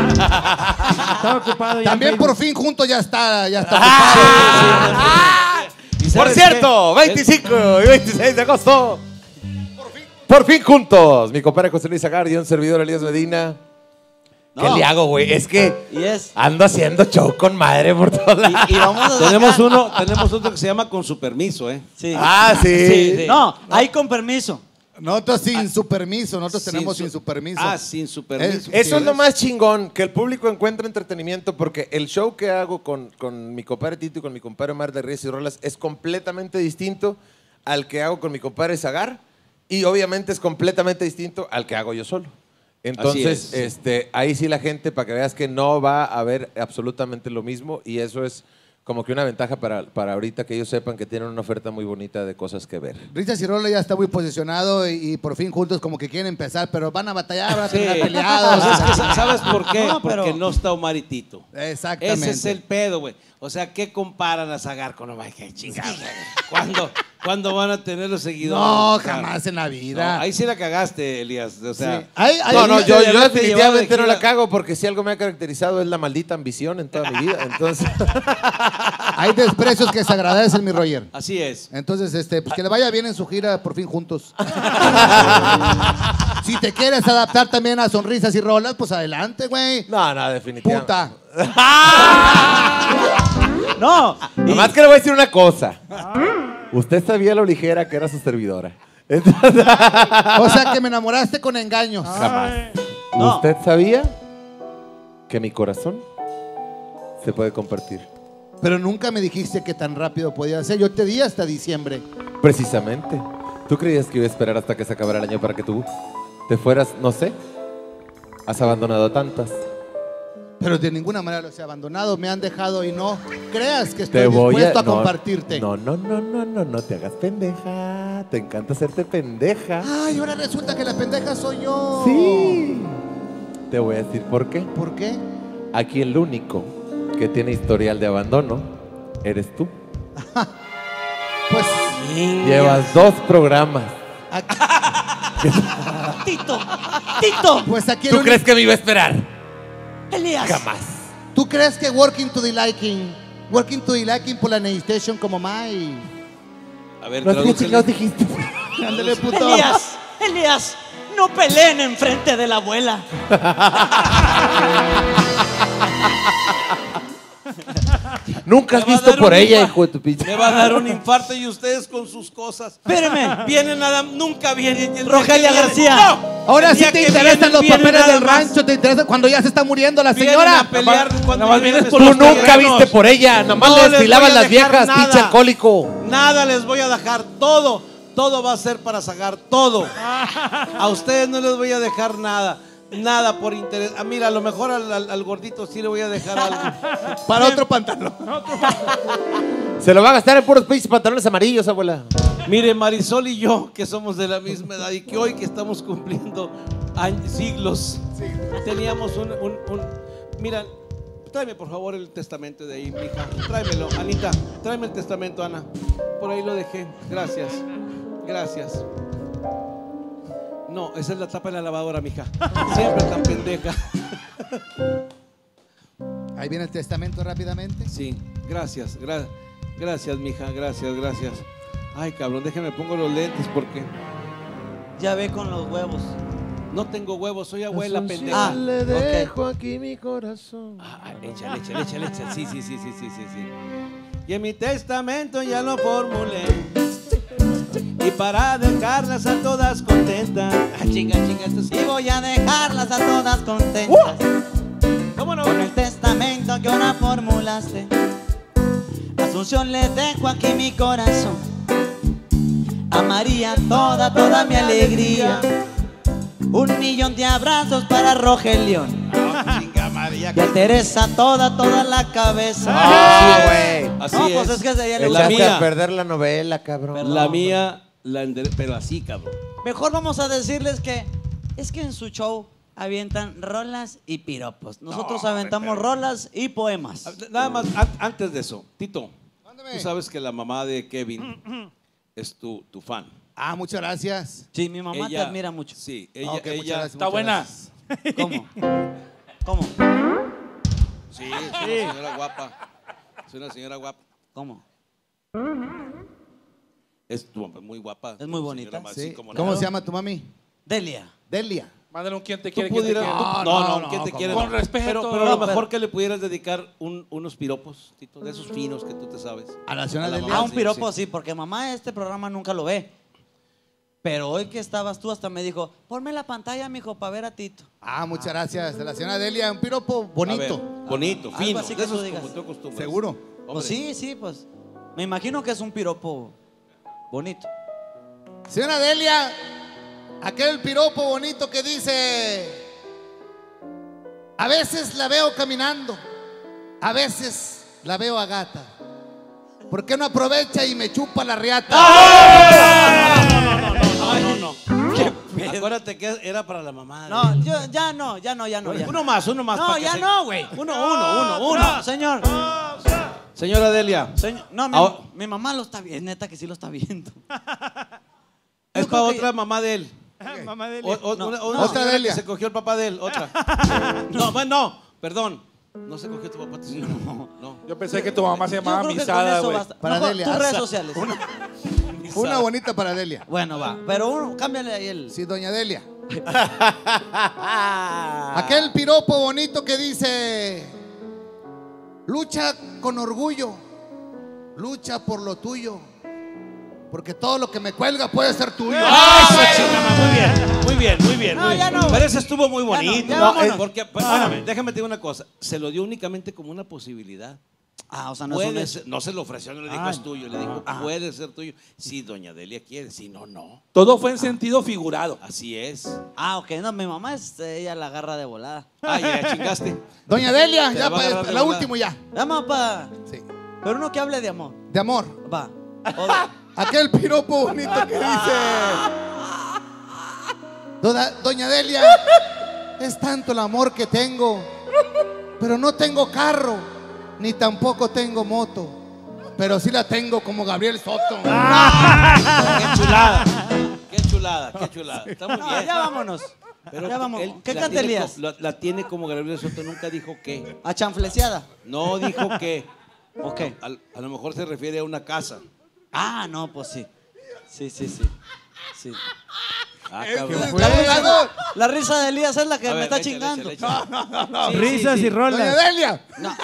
Estaba ocupado ya. También en por Facebook. fin juntos ya está, ya está ocupado. ¿Y Por sabes cierto, qué? veinticinco y veintiséis de agosto. Por fin juntos. Mi compadre José Luis Agar y un servidor Elías Medina. ¿Qué No. le hago, güey? Es que Y es. ando haciendo show con madre por todos lados. Y, y vamos a sacar- Tenemos uno, tenemos otro que se llama Con su permiso, ¿eh? Sí. Ah, sí. Sí, sí. No, ahí con permiso. Nosotros sin su permiso, nosotros tenemos Sin sin su- su permiso. Ah, sin su permiso. Es- Eso Sí, es lo es. más chingón, que el público encuentre entretenimiento, porque el show que hago con, con mi compadre Tito y con mi compadre Omar de Ríos y Rolas es completamente distinto al que hago con mi compadre Zagar y obviamente es completamente distinto al que hago yo solo. Entonces, es, sí. este, ahí sí la gente, para que veas que no va a haber absolutamente lo mismo y eso es como que una ventaja para, para ahorita que ellos sepan que tienen una oferta muy bonita de cosas que ver. Risas y Rola ya está muy posicionado y, y por fin juntos como que quieren empezar, pero van a batallar, van a Sí. terminar peleados. Pues es que, sa- ¿sabes por qué? No, pero- Porque no está Omar y Tito. Exactamente. Ese es el pedo, güey. O sea, ¿qué comparan a Zagar con Omar? ¿Qué chingada? ¿Cuándo, ¿Cuándo van a tener los seguidores? No, O sea, jamás en la no, vida. ahí sí la cagaste, Elías. O sea, Sí. Hay- hay- No, no, hay- yo, de yo haberte definitivamente llevado no de la gira. cago porque si algo me ha caracterizado es la maldita ambición en toda mi vida. Entonces, hay desprecios que se agradecen, mi Roger. así es. Entonces, este, pues que le vaya bien en su gira, por fin juntos. Si te quieres adaptar también a sonrisas y rolas, pues adelante, güey. no, no, definitivamente. Puta. No. y- Nomás que le voy a decir una cosa. Usted sabía lo ligera que era su servidora. Entonces, O sea que me enamoraste con engaños. jamás. No. ¿Usted sabía que mi corazón se puede compartir? Pero nunca me dijiste que tan rápido podía ser. Yo te di hasta diciembre. Precisamente. ¿Tú creías que iba a esperar hasta que se acabara el año para que tú te fueras, no sé? Has abandonado a tantas. Pero de ninguna manera los he abandonado. Me han dejado y no creas que Te estoy voy dispuesto a, no, compartirte. No, no, no, no, no, no te hagas pendeja. Te encanta hacerte pendeja. Ay, ahora resulta que la pendeja soy yo. Sí. Te voy a decir por qué. ¿Por qué? Aquí el único que tiene historial de abandono eres tú. Pues Llevas dos programas. Tito. Tito. Pues aquí el ¿Tú único- crees que me iba a esperar? Elías. Jamás. ¿Tú crees que Working to the Liking, Working to the Liking por la Station como my? A ver, No sé qué tradúcele. chingados dijiste. Ándale, puto. Elías. Elías. No peleen enfrente de la abuela. Nunca has Me va a visto dar por un ella, infarto. hijo de tu pinche. Me va a dar un infarto y ustedes con sus cosas. Espéreme. Vienen nada, nunca vienen. Y el día Rogelia que vienen- García. ¡No! Ahora El sí día te que interesan vienen, los vienen papeles nada del más. rancho, te interesa cuando ya se está muriendo la Vienen señora. a pelear cuando Nada más vienen vienes por estos Tú los nunca terrenos. viste por ella. Nomás No le les desfilaban voy a las dejar viejas, nada. pinche alcohólico. Nada les voy a dejar, todo, todo va a ser para sacar todo. A ustedes no les voy a dejar nada, nada por interés. Ah, mira, a lo mejor al, al- al gordito sí le voy a dejar algo. Para otro pantalón. Se lo va a gastar en puros pinches pantalones amarillos, abuela. Mire, Marisol y yo, que somos de la misma edad y que hoy que estamos cumpliendo años, siglos, teníamos un, un, un- Mira, tráeme por favor el testamento de ahí, mija. Tráemelo, Anita. Tráeme el testamento, Ana. Por ahí lo dejé. Gracias. Gracias. No, esa es la tapa de la lavadora, mija. Siempre tan pendeja. Ahí viene el testamento rápidamente. Sí, gracias, gra- gracias, mija, gracias, gracias. Ay, cabrón, déjame pongo los lentes porque Ya ve con los huevos. No tengo huevos, soy abuela, pendeja. Ah, le ok. dejo aquí mi corazón. Ah, échale, échale, échale, échale. Sí, sí, sí, sí, sí, sí, sí. Y en mi testamento ya lo formulé. Y para dejarlas a todas contentas. Ah, chinga, chinga, esto sí. Y voy a dejarlas a todas contentas. ¿Cómo no? Con el testamento que ahora formulaste. Asunción, le dejo aquí mi corazón. A María toda, toda mi alegría. Un millón de abrazos para Rogelión. Ah, chinga, María. Y a Teresa toda, toda la cabeza. Ah, güey. Así no, es. pues es que se ella le La Echaste mía. a perder la novela, cabrón. La mía, la endere- pero así, cabrón. Mejor vamos a decirles que es que en su show avientan rolas y piropos. Nosotros aventamos rolas y poemas. Nada más, an- antes de eso, Tito, Mándame. tú sabes que la mamá de Kevin es tu, tu fan. Ah, muchas gracias. Sí, mi mamá te Ella- admira mucho. Sí, ella, Ok, muchas ella gracias, Está muchas buena. gracias. ¿Cómo? ¿Cómo? Sí, es una señora guapa. Es una señora guapa. ¿Cómo? Es tu mamá, muy guapa. Es muy bonita. Señora, así Sí. como ¿Cómo nada. se llama tu mami? Delia. Delia. Mándale un quién te Tú quiere, quién te pudieras, quiere. tú- No, no, no, no, no, ¿quién te con- quiere? con respeto. Pero, pero a lo No, mejor pero- que le pudieras dedicar un- unos piropos, Tito, de esos finos que tú te sabes. A la señora A la Delia. mamá. Ah, un sí, piropo, sí. sí, porque mamá este programa nunca lo ve. Pero hoy que estabas tú hasta me dijo, ponme la pantalla, mijo, para ver a Tito. Ah, muchas gracias. De la señora Delia, un piropo A bonito. ver, bonito, Algo fino. así De que esos tú digas. como tú acostumbras. ¿Seguro? Hombre. Pues sí, sí, pues. Me imagino que es un piropo bonito. Señora Delia, aquel piropo bonito que dice, a veces la veo caminando, a veces la veo a gata. ¿Por qué no aprovecha y me chupa la riata? No, no, no. Acuérdate que era para la mamá. No, yo ya no, ya no, ya no. Ya Uno no. más, uno más. No, para que ya se- no, güey. Uno, uno, uno, uno. No, señor. Señora Delia, Señor, no, mi, Ahora- mi mamá lo está viendo, neta que sí lo está viendo. es Yo para creo que- otra mamá de él. Mamá de O- o- No, una, no. una Otra señora Delia. que se cogió el papá de él, otra. No, bueno, no, perdón. No se cogió tu papá. tu- No, no. Yo pensé que tu mamá se Yo llamaba creo que con Misada, eso güey. basta. Para Mejor, Delia. tus redes sociales. Una bonita para Delia. Bueno, va. Pero uno, cámbiale ahí el. Sí, doña Delia. Aquel piropo bonito que dice, lucha con orgullo, lucha por lo tuyo, porque todo lo que me cuelga puede ser tuyo. Muy bien, muy bien, muy bien. No, muy ya bien. no, güey. Pero ese estuvo muy Ya no, bonito. ya No, vámonos. eh, porque, espérame, déjame decir una cosa. Se lo dio únicamente como una posibilidad. Ah, o sea, no es un Puede hecho. ser- no se lo ofreció, no le dijo Ah, es tuyo. Le dijo, ah. puede ser tuyo. Si doña Delia quiere, si no, no. Todo fue en sentido figurado. Así es. Ah, ok, no, mi mamá es, ella la agarra de volada. Ah, ya chingaste. Doña Delia, Te ya la va a para agarrar de la volada. última ya. Vamos, pa. Sí. Pero uno que hable de amor. De amor. Va. O de- Aquel piropo bonito que dice, Doña, doña Delia, es tanto el amor que tengo, pero no tengo carro, ni tampoco tengo moto, pero sí la tengo como Gabriel Soto. Qué chulada. Qué chulada, qué chulada. Está muy No, bien. ya vámonos. Pero ya vámonos. él ¿Qué la canta tiene Elías? co- La, la tiene como Gabriel Soto, nunca dijo qué. A chanfleciada. No dijo qué. Ok. Al- A, lo mejor se refiere a una casa. Ah, no, pues sí. Sí, sí, sí. Sí. Ah, ¿Qué cabrón. fue? Abogado. La risa de Elías es la que A me ver, está échale, chingando. échale, échale. Sí, Risas sí, sí. y rolas. Doña Delia, No.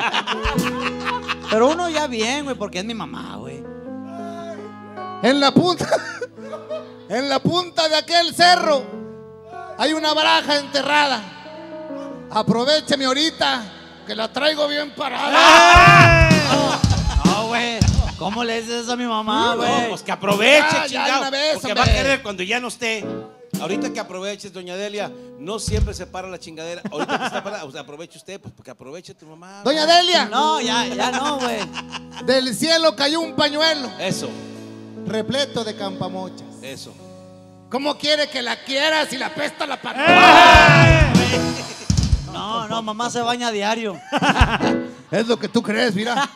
Pero uno ya bien, güey, porque es mi mamá, güey. en la punta, en la punta de aquel cerro hay una baraja enterrada. Aprovecheme ahorita que la traigo bien parada. No, güey. ¿Cómo le dices eso a mi mamá, No, güey? pues que aproveche, Ya, ya, chingado. una vez, porque hombre. va a querer cuando ya no esté. Ahorita que aproveches, doña Delia, no siempre se para la chingadera. Ahorita que está parada, o sea, aproveche usted, pues porque aproveche tu mamá. Doña güey. Delia, No, ya, ya no, güey. del cielo cayó un pañuelo Eso, repleto de campamochas. eso. ¿Cómo quiere que la quiera si la pesta la patada? No, no, mamá se baña a diario. Es lo que tú crees, mira.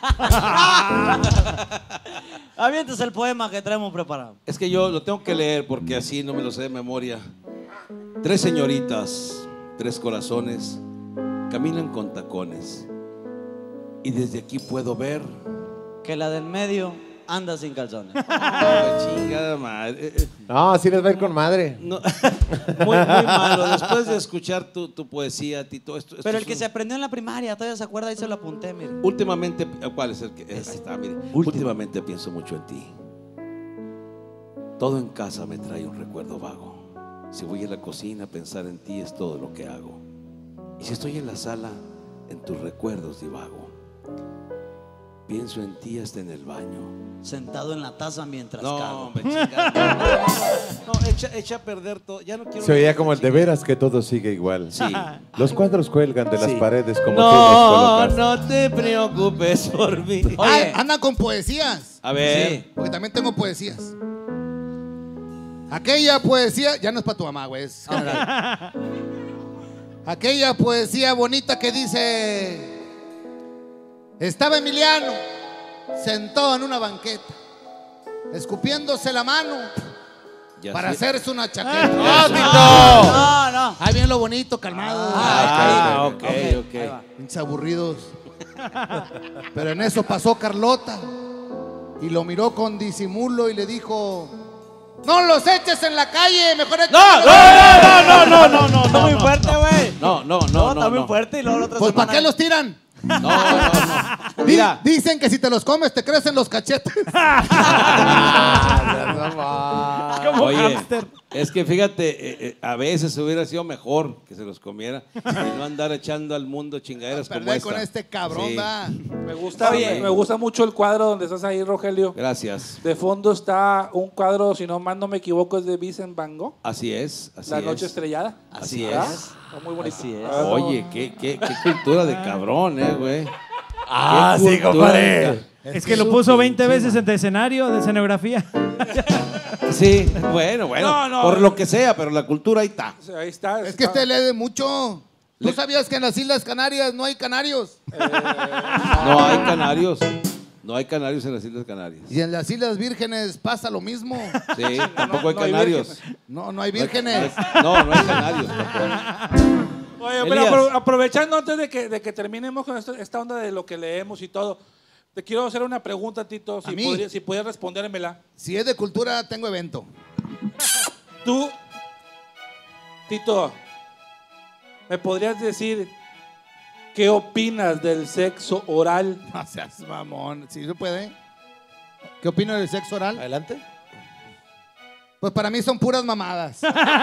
Avientes el poema que traemos preparado. Es que yo lo tengo que leer porque así no me lo sé de memoria. Tres señoritas, tres corazones, caminan con tacones. Y desde aquí puedo ver. Que la del medio anda sin calzones. Oh, chingada madre. Eh, eh, No, así les va a ir con madre. no, muy, muy malo. Después de escuchar tu, tu poesía, Tito. Esto, esto Pero el es que un- se aprendió en la primaria, todavía se acuerda, ahí se lo apunté, mire. Últimamente, ¿cuál es el que? Ahí está, mire. Últimamente pienso mucho en ti. Todo en casa me trae un recuerdo vago. Si voy a la cocina, pensar en ti es todo lo que hago. Y si estoy en la sala, en tus recuerdos divago. Pienso en ti hasta en el baño. Sentado en la taza mientras No, cago. hombre, chingada. No, echa, echa a perder todo. Ya no quiero. Se oía como el de veras que todo sigue igual. Sí. Los cuadros cuelgan de las Sí. paredes como tú los No, colocas. no te preocupes por mí. Ay, andan con poesías. A ver. Sí. Porque también tengo poesías. Aquella poesía, ya no es para tu mamá, güey, es general. Aquella poesía bonita que dice: estaba Emiliano sentado en una banqueta, escupiéndose la mano Ya para sé. hacerse una chaqueta. ¡Ah, No, no. Ahí viene lo bonito, calmado. Ah, ok, Ahí ok. va. Pinches aburridos. Pero en eso pasó Carlota y lo miró con disimulo y le dijo: no los eches en la calle, mejor échalos. No, no, no, no, no, no, Está no, muy no. fuerte, güey. No, no, no, No, no. está muy no. fuerte y luego la otra Pues ¿para semana- qué los tiran? No, no, no. Di- Mira, Dicen que si te los comes te crecen los cachetes. Como oye, hámster. es que fíjate, eh, eh, a veces hubiera sido mejor que se los comiera y no andar echando al mundo chingaderas como Perder esta. con este cabrón, Sí. va. Me gusta, Oye. me gusta mucho el cuadro donde estás ahí, Rogelio. Gracias. De fondo está un cuadro, si no mal no me equivoco, es de Vincent Van Gogh, Así es, así La es. Noche Estrellada. Así ¿Verdad? es. Está muy bonito. Así es. Ah, no. Oye, qué, qué, qué cultura de cabrón, eh, güey. Ah, Qué sí, cultura compadre. de Es que lo puso veinte veces en escenario de escenografía. ca- Sí, bueno, bueno. No, no. Por lo que sea, pero la cultura ahí está. O sea, ahí está. Es que está. este lee mucho. ¿Tú sabías que en las Islas Canarias no hay canarios? No hay canarios. No hay canarios en las Islas Canarias. Y en las Islas Vírgenes pasa lo mismo. Sí, tampoco hay no hay canarios. No, no hay vírgenes. No, no hay canarios tampoco. Oye, pero Elías. apro- aprovechando antes de que, de que terminemos con esto- esta onda de lo que leemos y todo, te quiero hacer una pregunta, Tito, si, ¿A mí? podría- si pudieras respondérmela. Si es de cultura, tengo evento. Tú, Tito, ¿me podrías decir qué opinas del sexo oral? No seas mamón. ¿Sí se puede? ¿Qué opino del sexo oral? Adelante. Pues para mí son puras mamadas.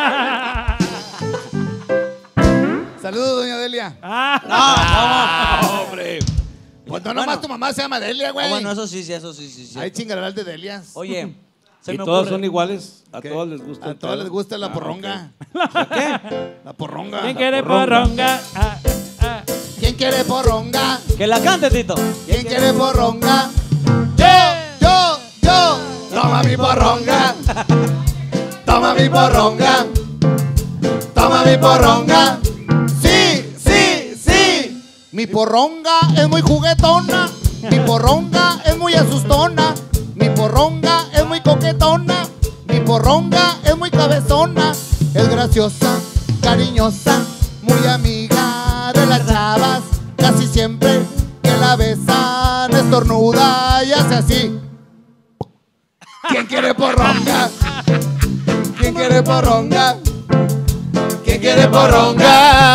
Saludos, doña Delia. Hombre. Pues no, nomás tu mamá se llama Delia, güey. Ah, bueno, eso sí, sí, eso sí, sí. sí. Hay chingaderas de Delias. Oye, se ¿Y me todas ocurre- son iguales? ¿A ¿Qué? todos les gusta? A el todos pedo? les gusta la Ah, porronga. ok. ¿Qué? La porronga. ¿Quién quiere porronga? Ah, ah. ¿Quién quiere porronga? Que la cante, Tito. ¿Quién quiere porronga? Yo, yo, yo. Toma mi porronga. Toma mi porronga. Toma mi porronga. Sí, sí, sí. Mi porronga es muy juguetona. Mi porronga es muy asustona. Mi porronga es muy coquetona. Mi porronga es muy cabezona. Es graciosa, cariñosa, muy amiga de las chavas. Casi siempre que la besan estornuda y hace así. ¿Quién quiere porronga? ¿Quién quiere porronga? ¿Quién quiere porronga?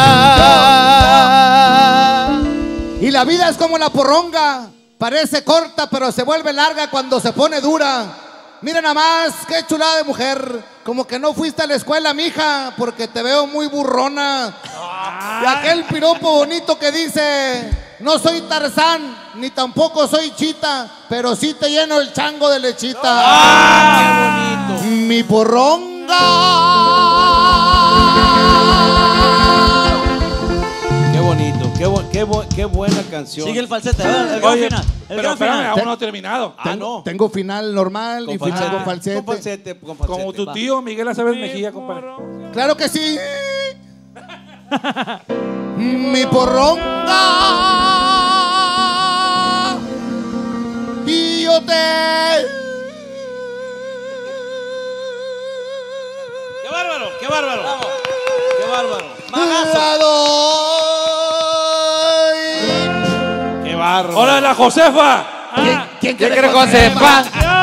Y la vida es como la porronga. Parece corta, pero se vuelve larga cuando se pone dura. Mira nada más, qué chulada de mujer. Como que no fuiste a la escuela, mija, porque te veo muy burrona. Y aquel piropo bonito que dice: no soy Tarzán, ni tampoco soy Chita, pero sí te lleno el chango de lechita. ¡Ah, qué bonito! Mi porronga. Qué bonito, qué, bu- qué, bu- qué buena canción. Sigue el falsete, ¿verdad? El gran Oye, final. El pero gran espérame, final. aún no he terminado. Ah, no. Tengo final normal y final con falsete. Con falsete, con falsete. Como tu Va. tío Miguel Aceves Mejía, compadre. Claro que sí. Mi porronga. Y yo te. ¡Qué bárbaro! ¡Qué bárbaro! ¡Qué bárbaro! La doy. ¡Qué bárbaro! ¡Hola, la Josefa! ¿Quién, quién quiere quiere Josefa? Josefa?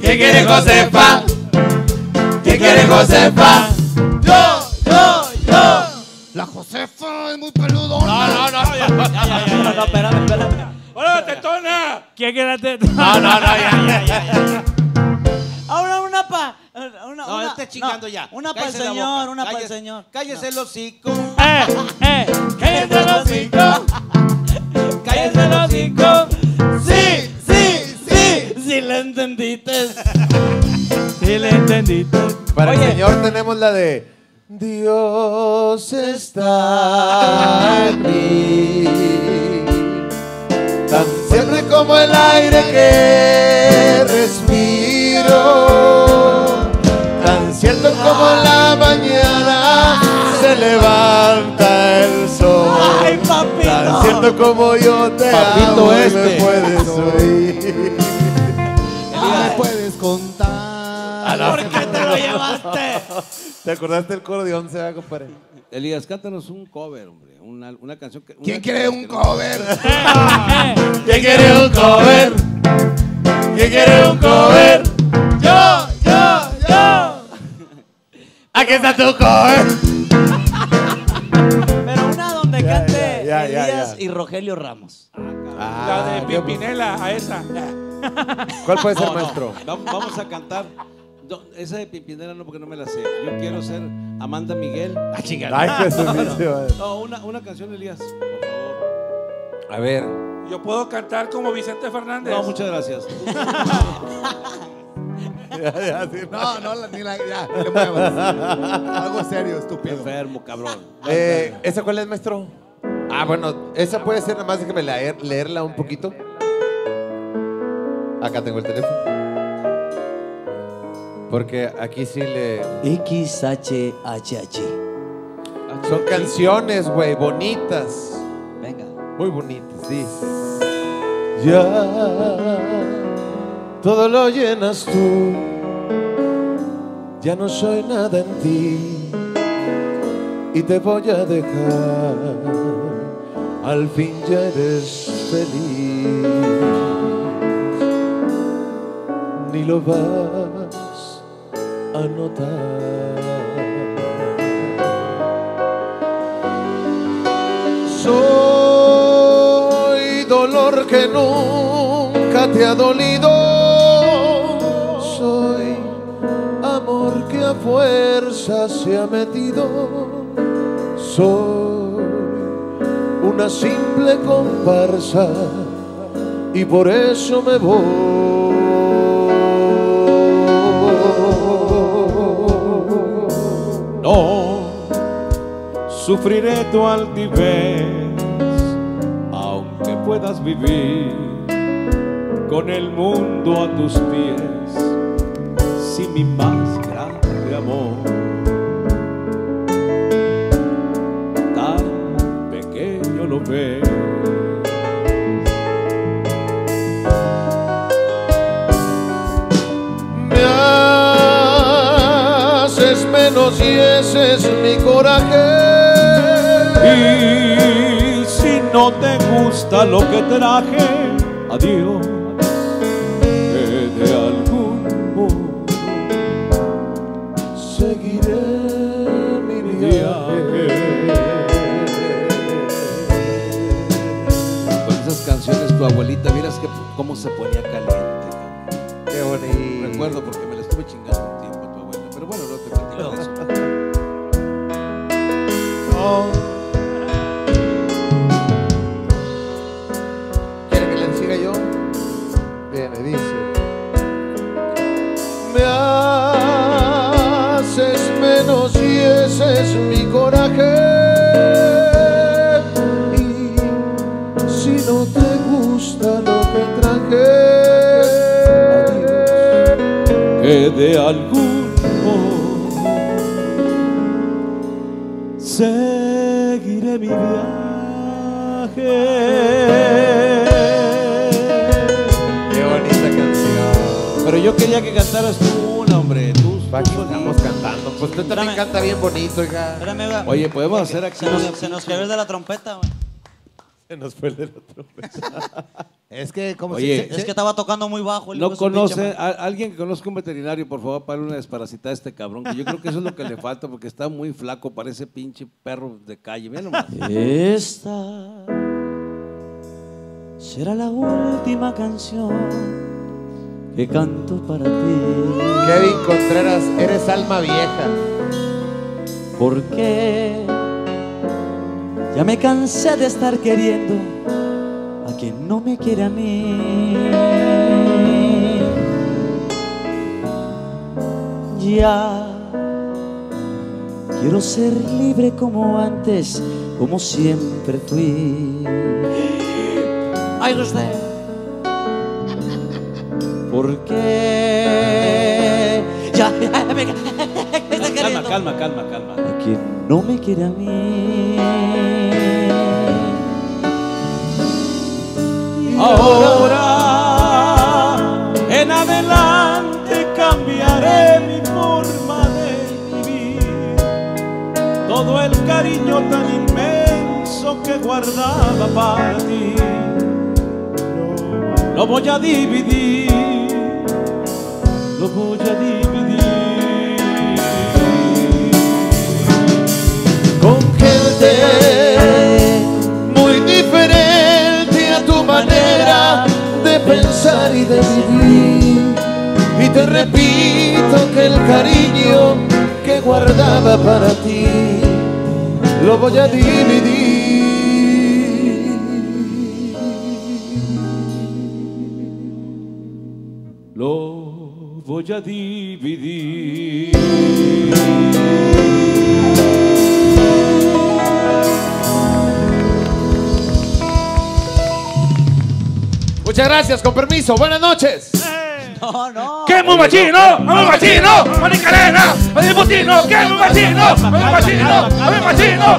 ¿Quién quiere Josefa? ¿Quién quiere Josefa? Yo, yo, yo. La Josefa es muy peludo. No, no, no, ya, ya, ya, ya, No, no, espérame, espérame. ¡Hola, tetona! ¿Quién quiere tetona? No, no, no, ya, ya, ya, ya. Ahora una pa. Una, No, una, esté chingando no, ya. Una para el Cállese la señor, boca. una para el Cállese- señor. Cállese el hocico. ¡Eh! ¡Eh! ¡Cállate el hocico! ¡Cállate el hocico! Sí, sí, sí. Sí le entendiste. Sí le entendiste. Para Oye. el Señor tenemos la de Dios está en mí, tan siempre como el aire que respiro, tan cierto como en la mañana se levanta el sol, Ay, papito. tan cierto como yo te Papito amo y este. me puedes oír. No me puedes contar. ¿Por qué te lo llevaste? ¿Te acordaste del coro de once, ah, compadre? Elías, cántanos un cover, hombre. Una, una canción que. ¿Quién una quiere que- un que no- cover? ¡Eh! ¿Quién quiere un cover? ¿Quién quiere un cover? Yo, yo, yo. Aquí está tu cover. Pero una donde Ya, cante ya, ya, Elías ya. y Rogelio Ramos. La de qué- Pimpinela, a esa. ¿Cuál puede ser, No, no. maestro? Vamos, vamos a cantar. No, esa de Pimpinela no, porque no me la sé. Yo quiero ser Amanda Miguel. Ah, chingada. Ay, Jesucristo. No, una, una canción, Elías, por favor. A ver. Yo puedo cantar como Vicente Fernández. No, muchas gracias. No, no, la- ni la. Ya, te muevas. Algo serio, estúpido. Enfermo, cabrón. Eh, ¿Esa cuál es, maestro? Ah, bueno, esa puede ser, nada más déjame leer, leerla un poquito. Acá tengo el teléfono. Porque aquí sí le... X H H H. Son canciones, güey, bonitas. Venga. Muy bonitas, dice. Ya todo lo llenas tú, ya no soy nada en ti y te voy a dejar, al fin ya eres feliz, ni lo vas a notar. Soy dolor que nunca te ha dolido. Soy amor que a fuerza se ha metido. Soy una simple comparsa y por eso me voy. No sufriré tu altivez, aunque puedas vivir con el mundo a tus pies, si mi más grande amor tan pequeño lo ves. Me haces menos y ese es mi coraje. Y si no te gusta lo que traje, adiós, que de algún modo Seguiré mi viaje. Con esas canciones tu abuelita, miras que, cómo se ponía caliente, cabrón. Qué bonito. Recuerdo porque me la estuve chingando un tiempo a tu abuela, pero bueno, no te platico de eso. ¿Quiere que le siga yo? Viene, dice. Me haces menos y ese es mi coraje. Y si no te gusta lo que traje, Que de algún modo seguiré mi viaje. qué bonita canción. Pero yo quería que cantaras tú una, hombre. Tú, Va tú que solito. estamos cantando. Pues usted también Espérame. canta bien bonito, oiga. Espérame, oiga. Oye, podemos hacer aquí Se nos, una se nos pinche- quedó el de la trompeta, güey. Se nos fue el del otro. Es que, como Oye, si. Es que estaba tocando muy bajo. el hijo No de su pinche conoce, madre. a, alguien que conozca un veterinario, por favor, para una desparasitada a este cabrón, que yo creo que eso es lo que le falta, porque está muy flaco, parece pinche perro de calle. Mira nomás. Esta será la última canción que canto para ti. Kevin Contreras, eres alma vieja. Porque ya me cansé de estar queriendo a quien no me quiere a mí. Ya quiero ser libre como antes, como siempre fui. Ay, usted. Porque ya me está Calma, queriendo calma, calma, calma. a quien no me quiere a mí. Ahora en adelante cambiaré mi forma de vivir. Todo el cariño tan inmenso que guardaba para ti lo voy a dividir, lo voy a dividir Con gente muy diferente a tu manera de pensar y de vivir. Y te repito que el cariño que guardaba para ti lo voy a dividir. lo voy a dividir. Muchas gracias, con permiso, buenas noches. No, no. ¡Qué muy machino! ¡Muy machino! ¡Mónica Elena! ¡Muy machino! ¡Qué muy machino! ¡Muy machino! ¡Muy machino!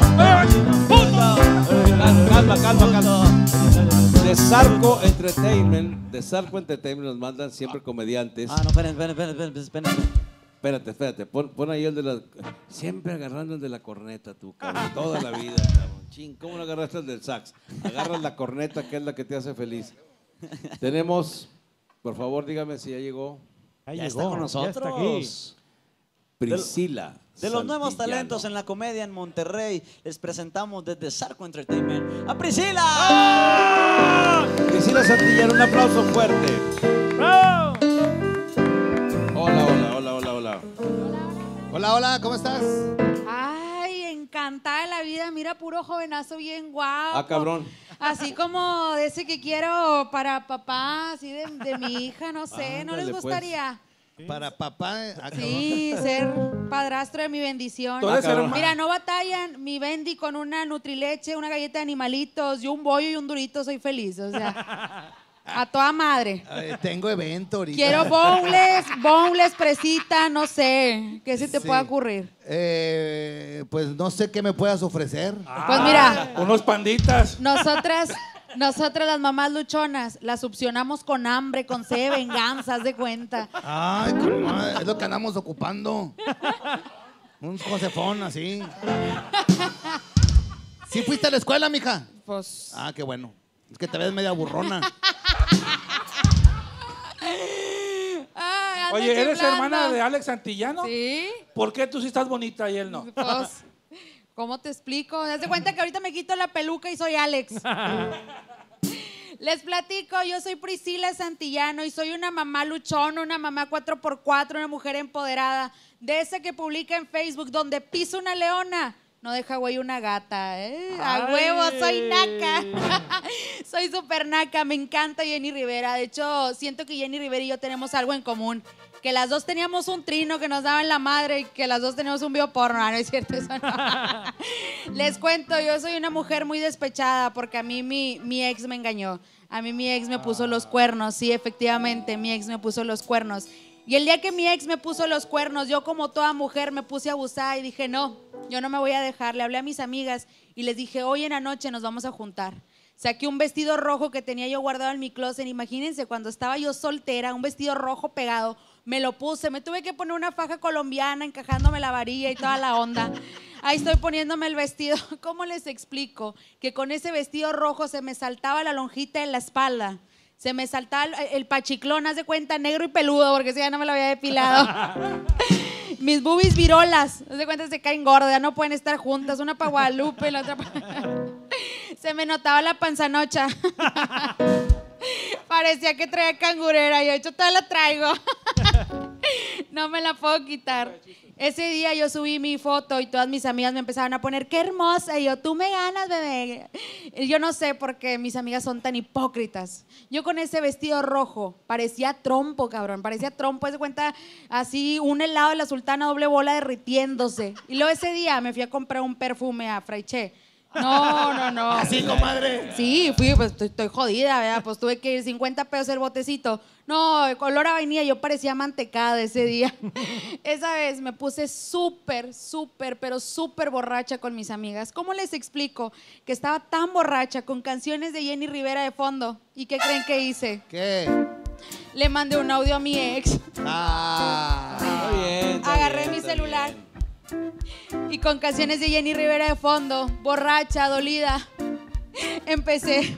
Calma, calma, calma. De Zarco Entertainment, de Zarco Entertainment nos mandan siempre comediantes. Ah, no, esperen, esperen, esperen, esperen, esperen. Espérate, espérate, pon, pon ahí el de la... Siempre agarrando el de la corneta, tú, cabrón, toda la vida, cabrón. Ching, ¿cómo no agarraste el del sax? Agarras la corneta, que es la que te hace feliz. Tenemos, por favor, dígame si ya llegó. Ya está con nosotros. Priscila. De los nuevos Santillano. talentos en la comedia en Monterrey, les presentamos desde Zarco Entertainment a Priscila. Priscila Santillano, un aplauso fuerte. Hola, hola, hola, hola, hola. Hola, hola, ¿cómo estás? Ay, encantada de la vida. Mira, puro jovenazo bien guapo. Ah, cabrón. Así como de ese que quiero para papá, así de, de mi hija, no sé. ¿No Ándale, les pues. gustaría? Para papá. eh, ah, Sí, ser padrastro de mi bendición. Tú eres Ah, cabrón. hermano. Mira, no batallan. Mi bendi con una nutrileche, una galleta de animalitos y un bollo y un durito, soy feliz. O sea, a toda madre. cabrón. Eh, tengo evento ahorita. Quiero boneless, boneless, presita, no sé. ¿Qué se te Sí. puede ocurrir? Eh, pues no sé qué me puedas ofrecer. Pues mira, Unos panditas. nosotras, nosotras las mamás luchonas, las succionamos con hambre, con sed de venganza, haz de cuenta. Ay, comadre, es lo que andamos ocupando. Un josefón así. ¿Sí fuiste a la escuela, mija? Pues, Ah, qué bueno. Es que te ves media burrona. ay, anda Oye, ¿eres chiflando. hermana de Alex Santillano? Sí, ¿Por qué tú sí estás bonita y él no? pues, ¿cómo te explico? Haz de cuenta que ahorita me quito la peluca y soy Alex. Les platico, yo soy Priscila Santillano y soy una mamá luchona, una mamá cuatro por cuatro, una mujer empoderada, de esa que publica en Facebook donde pisa una leona, no deja güey una gata, ¿eh? A Ay. huevo, soy naca. Soy súper naca, me encanta Jenny Rivera. De hecho, siento que Jenny Rivera y yo tenemos algo en común. Que las dos teníamos un trino que nos daba en la madre y que las dos teníamos un bioporno. Ah, no es cierto, eso no. Les cuento, yo soy una mujer muy despechada porque a mí mi, mi ex me engañó. A mí mi ex me puso los cuernos, sí, efectivamente, mi ex me puso los cuernos. Y el día que mi ex me puso los cuernos, yo como toda mujer me puse abusada y dije, no, yo no me voy a dejar. Le hablé a mis amigas y les dije, hoy en la noche nos vamos a juntar. Saqué un vestido rojo que tenía yo guardado en mi closet. Imagínense, cuando estaba yo soltera, un vestido rojo pegado, me lo puse. Me tuve que poner una faja colombiana encajándome la varilla y toda la onda. Ahí estoy poniéndome el vestido. ¿Cómo les explico? Que con ese vestido rojo se me saltaba la lonjita en la espalda. Se me saltaba el, el pachiclón, haz de cuenta, negro y peludo, porque si ya no me lo había depilado. Mis boobies virolas, haz de cuenta, se caen gordas, ya no pueden estar juntas. Una para Guadalupe, la otra para... Se me notaba la panzanocha. Parecía que traía cangurera. Yo, de hecho, todavía la traigo. No me la puedo quitar. Ese día yo subí mi foto y todas mis amigas me empezaron a poner, qué hermosa. Y yo, tú me ganas, bebé. Y yo no sé por qué mis amigas son tan hipócritas. Yo con ese vestido rojo, parecía trompo, cabrón. Parecía trompo. Se cuenta así, un helado de la Sultana doble bola derritiéndose. Y luego ese día me fui a comprar un perfume a Fraiche. No, no, no. Así, comadre. Sí, fui, pues estoy, estoy jodida, ¿verdad? Pues tuve que ir cincuenta pesos el botecito. No, color a vainilla, yo parecía mantecada ese día. Esa vez me puse súper, súper, pero súper borracha con mis amigas. ¿Cómo les explico? Que estaba tan borracha con canciones de Jenny Rivera de fondo. ¿Y qué creen que hice? ¿Qué? Le mandé un audio a mi ex. Ah. Está bien, está Agarré bien, mi está celular. bien. Y con canciones de Jenny Rivera de fondo, borracha, dolida, empecé.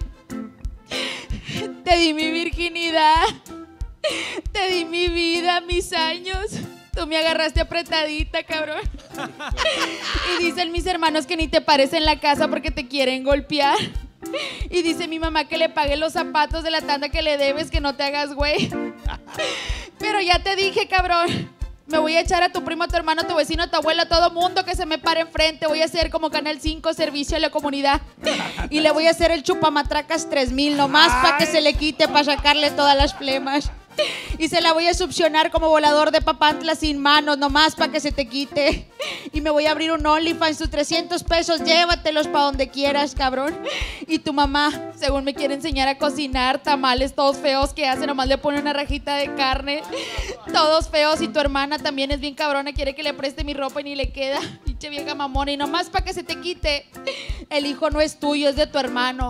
Te di mi virginidad, te di mi vida, mis años. Tú me agarraste apretadita, cabrón. Y dicen mis hermanos que ni te pares en la casa porque te quieren golpear. Y dice mi mamá que le pague los zapatos de la tanda que le debes, que no te hagas güey. Pero ya te dije, cabrón. Me voy a echar a tu primo, a tu hermano, a tu vecino, a tu abuela, a todo mundo que se me pare enfrente. Voy a hacer como Canal cinco, servicio a la comunidad. Y le voy a hacer el chupamatracas tres mil, nomás para que se le quite, para sacarle todas las flemas. Y se la voy a succionar como volador de Papantla sin manos, nomás para que se te quite. Y me voy a abrir un OnlyFans, tus trescientos pesos, llévatelos para donde quieras, cabrón. Y tu mamá, según me quiere enseñar a cocinar, tamales todos feos que hace, nomás le pone una rajita de carne. Todos feos. Y tu hermana también es bien cabrona, quiere que le preste mi ropa y ni le queda. Pinche vieja mamona. Y nomás para que se te quite, el hijo no es tuyo, es de tu hermano.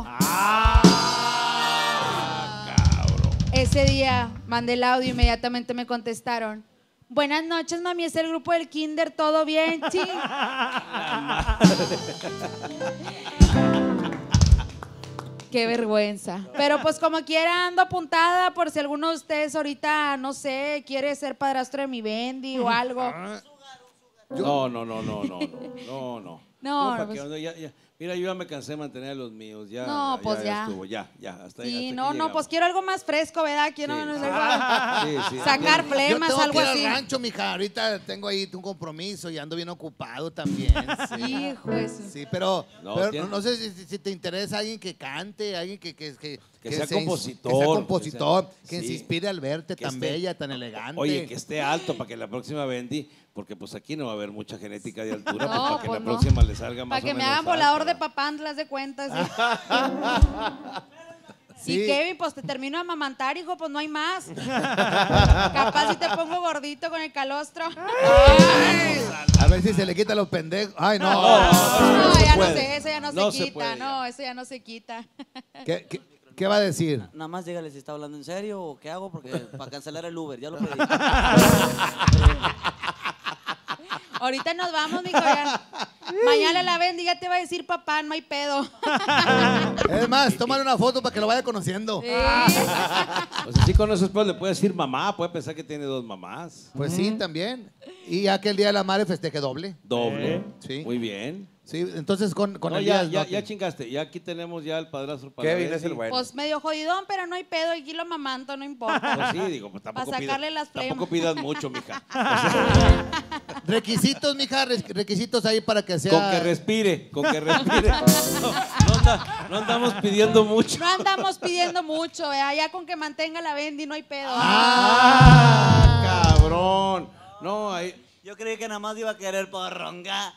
Ese día mandé el audio y inmediatamente me contestaron. Buenas noches, mami, es el grupo del kinder, ¿todo bien? Sí. Qué vergüenza. Pero pues como quiera ando apuntada por si alguno de ustedes ahorita, no sé, quiere ser padrastro de mi Bendy o algo. No, no, no, no, no, no, no, no. No, ¿para pues- qué? No, ya, ya. Mira, yo ya me cansé de mantener a los míos. Ya, No, ya, pues ya. ya. estuvo, ya, ya. Hasta, Sí, hasta aquí no, no, llegamos. pues quiero algo más fresco, ¿verdad? Quiero Sí, no sé, sí. algo- Sí, sí. sacar Yo flemas, tengo algo que ir así. al rancho, mija. Ahorita tengo ahí un compromiso y ando bien ocupado también. Sí, Hijo de su- sí, pero, No, pero tiene- no, no sé si, si te interesa alguien que cante, alguien que, que, que, Que sea se ins- compositor, que sea compositor, que que, sea- se sí. inspire al verte Que tan esté- bella, tan elegante. Oye, que esté alto para que la próxima Bendy, porque pues aquí no va a haber mucha genética de altura, pues No, para que pues la no. próxima le salga más Para que o me menos hagan volador alta. de papantlas de cuentas. ¿sí? Sí. Y Kevin, pues te termino de amamantar, hijo, pues no hay más. Capaz si te pongo gordito con el calostro. A ver si se le quita los pendejos. Ay, no. No, se ya no puede. sé, eso ya no, No se se quita. puede ya. No, eso ya no se quita. ¿Qué, qué, qué va a decir? Nada más dígale si está hablando en serio o qué hago porque para cancelar el Uber, ya lo pedí. Ahorita nos vamos, mijo. Ya. Mañana la Bendy ya te va a decir papá, no hay pedo. Es más, tómale una foto para que lo vaya conociendo. Sí. Pues así con esos pues le puede decir mamá, puede pensar que tiene dos mamás. Pues sí, también. Y ya que el Día de la Madre festeje doble. Doble. Sí. Muy bien. Sí, entonces con, con No, el ya, día ya, no- ya chingaste. Ya aquí tenemos ya el padrastro para Kevin la es el Bendy. bueno. Pues medio jodidón, pero no hay pedo. Aquí lo mamanto, no importa. Pues sí, digo, pues tampoco, Pa' sacarle pidas, las flemas. tampoco pidas mucho, mija. Requisitos, mija, res- requisitos ahí para que sea. Con que respire, con que respire. No, no anda- no andamos pidiendo mucho. No andamos pidiendo mucho, ¿verdad? Ya con que mantenga la Bendy no hay pedo. ¡Ah, cabrón! No, ahí... Yo creí que nada más iba a querer porronga.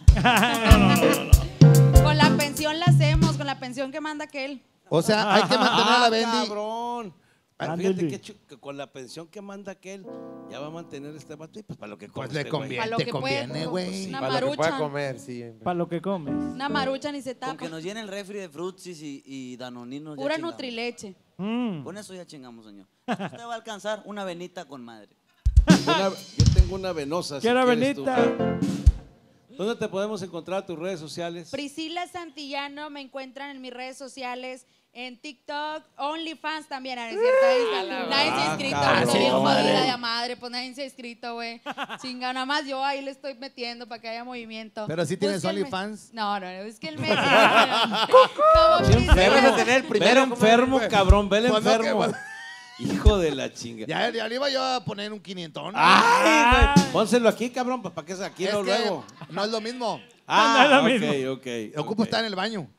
Con la pensión la hacemos, con la pensión que manda aquel. O sea, hay que mantener a la ¡Ah, Bendy. cabrón! Ah, Ándale. fíjate que, chu- que con la pensión que manda aquel, ya va a mantener este vato y pues para lo que come Pues le este güey. conviene, Pa' lo te que conviene, puede, güey. una Para lo que pueda marucha. comer, sí. Para lo que comes. Una marucha ni se Con tapa. que nos llene el refri de frutsis y, y danoninos. ya Pura chingamos. nutrileche. Mm. Con eso ya chingamos, señor. Usted va a alcanzar una venita con madre. Una- yo tengo una venosa. si Quiero quieres tú. venita. ¿Dónde te podemos encontrar tus redes sociales? Priscila Santillano, me encuentran en mis redes sociales, en TikTok, OnlyFans también, ¿no es cierto? Ahí, nadie se ha inscrito, Ah, estoy bien cabrón. jodida de madre, pues nadie se ha inscrito, güey. Chinga, nada más yo ahí le estoy metiendo para que haya movimiento. Pero sí tienes Búsquenme. OnlyFans. No, no, no, es que el mes. Como Priscila. Debes de tener el primero. Vele enfermo, cabrón, vele Pues no, enfermo. que- Hijo de la chinga. Ya, ya le iba yo a poner un quinientón. Ay, güey. Pónselo aquí, cabrón, para que sea aquí Es no que luego. no es lo mismo. Ah, No ok, es lo ok. Ocupo ok. estar en el baño.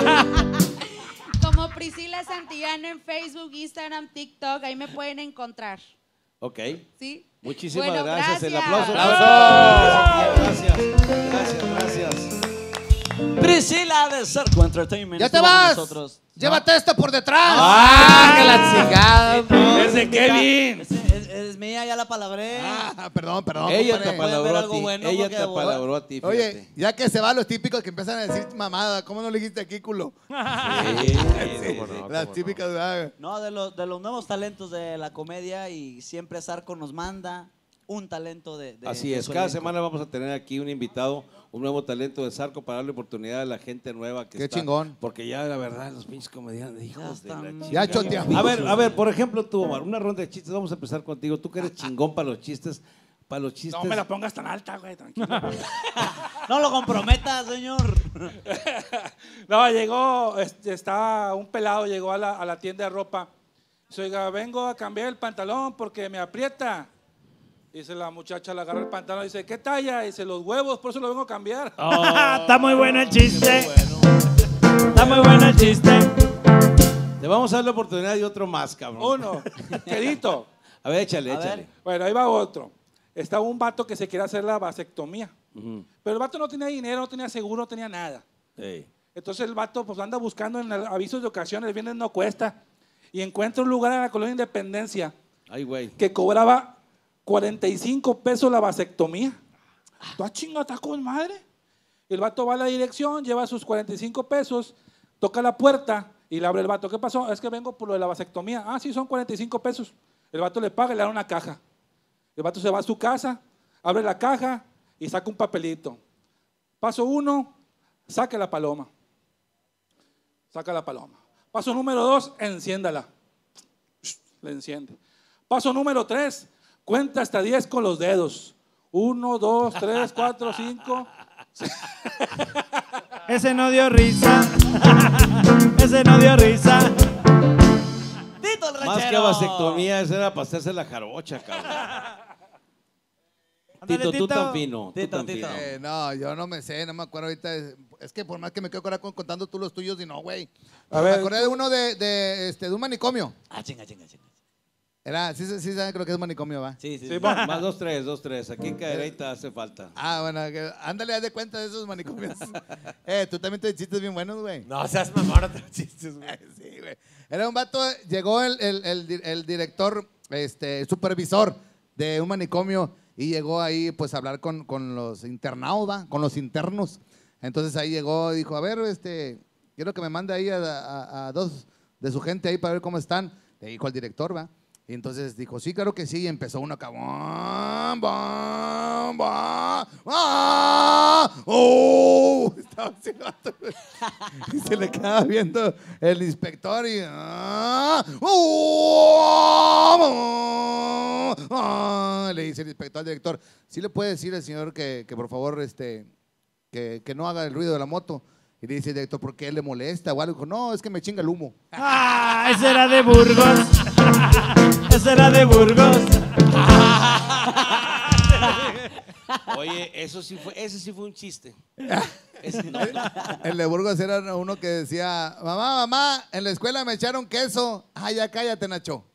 Como Priscila Santillano en Facebook, Instagram, TikTok, ahí me pueden encontrar. Ok. ¿Sí? Muchísimas Bueno, gracias. El gracias. aplauso. Gracias, gracias, gracias. Priscila de Cerco Entertainment. ¡Ya te estuvo con vas! nosotros. Llévate esta por detrás. ¡Ah, que la chingada! Es de Kevin. Es, es- es mía, ya la palabré. Ah, perdón, perdón. Ella compadre. te apalabró ver a algo ti. bueno Ella porque, te bueno. apalabró a ti, fíjate. Oye, ya que se van los típicos que empiezan a decir mamada, ¿cómo no le dijiste aquí, culo? Sí, cómo no, Las cómo típicas, ¿verdad? No, de los, de los nuevos talentos de la comedia y siempre Zarco nos manda un talento de, de Así de es, su cada elenco. semana vamos a tener aquí un invitado, un nuevo talento de Zarco para darle oportunidad a la gente nueva que Qué está. chingón. Porque ya la verdad los pinches comediantes, hijos de la están- chingada. Ya choteamos. A ver, a ver, por ejemplo tú, Omar, una ronda de chistes, vamos a empezar contigo. Tú que eres chingón para los chistes, para los chistes. No me la pongas tan alta, güey, tranquilo. No lo comprometa, señor. No, llegó, este, está un pelado, llegó a la, a la tienda de ropa. Dice, oiga, vengo a cambiar el pantalón porque me aprieta. Dice la muchacha, le agarra el pantalón y dice, ¿qué talla? Dice, los huevos, por eso lo vengo a cambiar. Está muy bueno el chiste. Está muy bueno el chiste. Te vamos a dar la oportunidad de otro más, cabrón. Uno, quedito. A ver, échale, A ver. échale. Bueno, ahí va otro. Estaba un vato que se quiere hacer la vasectomía. Ujú. Pero el vato no tenía dinero, no tenía seguro, no tenía nada. Ey. Entonces el vato pues anda buscando en el- avisos de ocasiones, el viernes no cuesta. Y encuentra un lugar en la colonia Independencia Ay, güey. que cobraba cuarenta y cinco pesos la vasectomía. ¿Tú chingada con madre? El vato va a la dirección, lleva sus cuarenta y cinco pesos, toca la puerta y le abre el vato. ¿Qué pasó? Es que vengo por lo de la vasectomía. Ah, sí, son cuarenta y cinco pesos. El vato le paga y le da una caja. El vato se va a su casa, abre la caja y saca un papelito. Paso uno, saque la paloma. Saca la paloma. Paso número dos, enciéndala. Le enciende. Paso número tres, cuenta hasta diez con los dedos. Uno, dos, tres, cuatro, cinco. Ese no dio risa. Ese no dio risa. Tito el Más que ranchero. vasectomía, esa era para hacerse la jarocha, cabrón. Ándale, Tito, tú Tito. tan fino. tú Tito, tan Tito. fino. Eh, no, yo no me sé, no me acuerdo ahorita. Es, es que por más que me quedo ahora con- contando tú los tuyos y no, güey. A Me ver. acordé de uno de, de, este, de un manicomio. Ah, chinga, chinga, chinga. Era, sí, sí, sí, saben, creo que es manicomio, ¿va? Sí, sí. Sí, sí. va. Más dos, tres, dos, tres. Aquí en Cadereyta hace falta. Ah, bueno, que- ándale, haz de cuenta de esos manicomios. eh, tú también te chistes bien buenos, güey. No seas mamón, otros chistes, güey. Sí, güey. Era un vato, llegó el, el- el di- el director, este, el supervisor de un manicomio y llegó ahí pues a hablar con, con los internados, ¿va? Con los internos. Entonces ahí llegó y dijo, a ver, este, quiero que me mande ahí a, a- a dos de su gente ahí para ver cómo están. Le dijo al director, ¿va? Y entonces dijo, sí, claro que sí. Y empezó uno acá. "Bam, bam, bam, ah, oh". Estaba así el vato, güey. Y se le quedaba viendo el inspector y. "Ah, oh, ah". Le dice el inspector al director, ¿sí le puede decir al señor que, que por favor este, que, que no haga el ruido de la moto? Y le dice el director, ¿por qué le molesta? O algo. Dijo, no, es que me chinga el humo. Ah, ese era de Burgos. Ese era de Burgos. Oye, eso sí fue, ese sí fue un chiste. Ese no, no. El de Burgos era uno que decía, mamá, mamá, en la escuela me echaron queso. Ah, ya cállate, Nacho.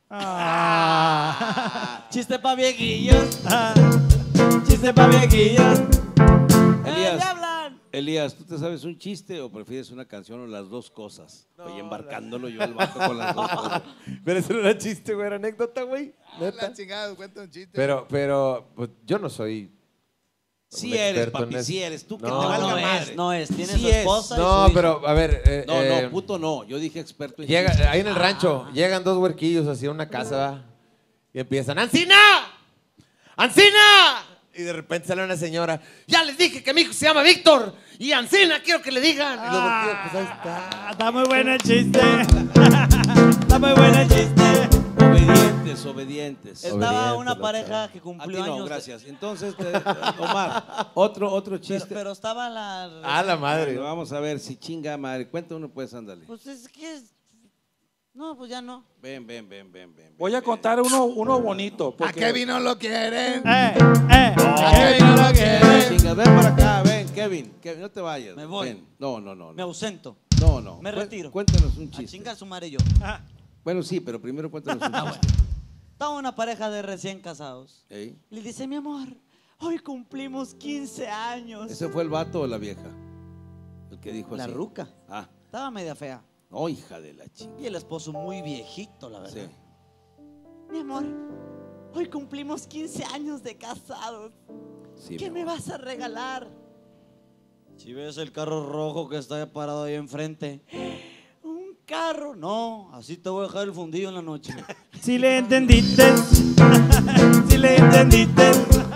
Ah. Chiste pa' viejillos. Ah. Chiste pa' viejillos. Eh, Elías, ¿le hablan? Elías, ¿tú te sabes un chiste o prefieres una canción o las dos cosas? Oye, embarcándolo yo al vato con las dos cosas. Pero eso no era chiste, güey, era anécdota, güey. Neta. La chingada, cuenta un chiste. Pero, pero, pues, yo no soy. Sí un eres, experto en papi, eso. sí eres. Tú que No, te valga No madre. es, no es. Tiene Sí su es. esposa y No, su pero, a ver. eh, No, eh, no, puto no. Yo dije experto en Llega, chistes. ahí en el rancho, llegan dos huerquillos así a una casa, ¿va? Y empiezan, ¡Ancina! ¡Ancina! Y de repente sale una señora, ya les dije que mi hijo se llama Víctor y Ancina quiero que le digan. Y luego, pues ahí está. Está muy bueno el chiste. Está muy bueno el chiste. Obedientes, obedientes. Estaba Obediente, una lo pareja sabe. que A ti cumplió no, años. de- gracias. Entonces, te- Omar, otro, otro Pero, chiste. pero estaba la. Ah, la madre. Bueno, vamos a ver si chinga madre. Cuenta uno, pues, ándale. Pues es que. es- No, pues ya no. Ven, ven, ven, ven, ven. Voy a ven. contar uno, uno bonito. ¿A Porque Kevin no lo quieren? Eh, eh. ¿A Kevin no lo quieren? Chinga, ven para acá, ven, Kevin. Kevin, no te vayas. Me voy. Ven. No, no, no. Me No, ausento. no. no. me Cué- retiro. Cuéntanos un A chiste. chingar su madre yo. Ah, Bueno, sí, pero primero cuéntanos un Ah, chiste. Estaba una pareja de recién casados. Ey, Le dice, mi amor, hoy cumplimos quince años. ¿ese fue el vato o la vieja? El que dijo La así. ruca. Ah, Estaba media fea. oh, hija de la chinga. Y el esposo muy viejito, la verdad. Sí. Mi amor, hoy cumplimos quince años de casados. Sí, ¿Qué mi me amor. vas a regalar? Si ves el carro rojo que está parado ahí enfrente. ¿Un carro? No, así te voy a dejar el fundido en la noche. si le entendiste. Si le entendiste.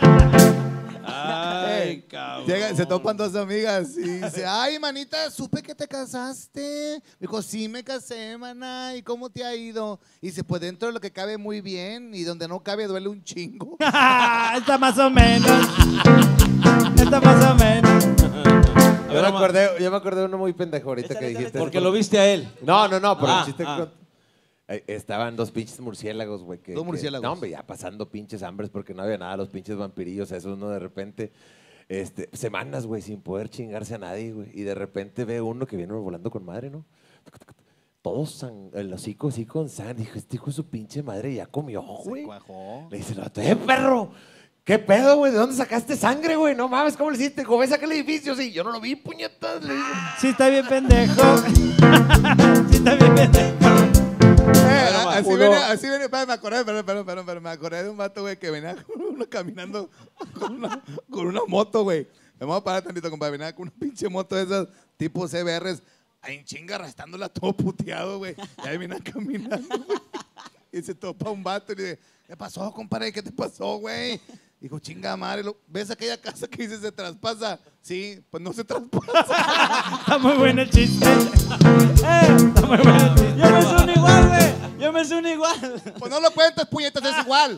Ay, cabrón. Llega, se topan dos amigas y dice, ay, manita, supe que te casaste. Dijo, sí me casé, maná. ¿Y cómo te ha ido? Y dice, pues dentro de lo que cabe muy bien y donde no cabe duele un chingo. Está más o menos. Está más o menos. A Yo ver, me, Omar, acordé, yo me acordé de uno muy pendejo ahorita Échale, que échale, dijiste. porque lo viste a él. No, no, no, pero Ah, el chiste ah. que cont- Eh, estaban dos pinches murciélagos, güey. que- Dos que- murciélagos. No, hombre, ya pasando pinches hambres porque no había nada, los pinches vampirillos, eso uno de repente, este, semanas, güey, sin poder chingarse a nadie, güey. Y de repente ve uno que viene volando con madre, ¿no? Todos, san- el hocico así con sangre. Dijo, este hijo de su pinche madre ya comió, güey. Cuajó. Le dice, el vato, ¡eh, perro! ¿Qué pedo, güey? ¿De dónde sacaste sangre, güey? No mames, ¿cómo le hiciste? ¿Cómo ves acá el edificio? Sí, yo no lo vi, puñetas. Le digo. Sí, está bien pendejo. Sí, está bien pendejo. Eh, Bueno, así uno- venía, así venía, espera, me acordé, pero, pero, pero, pero, me acordé de un vato, güey, que venía con uno caminando con una, con una moto, güey. Me voy a parar tantito, compadre. Venía con una pinche moto de esas tipo C B Rs, ahí en chinga arrastrándola todo puteado, güey. Y ahí venía caminando, güey. Y se topa un vato y le dice, ¿qué pasó, compadre? ¿Qué te pasó, güey? Dijo, chinga madre, lo- ¿ves aquella casa que dice se traspasa? Sí, pues no se traspasa. Está muy bueno el chiste. Eh, está muy bueno el chiste. Yo me sueno igual, güey. Yo me sueno igual. Pues no lo cuentas, puñetas, es igual.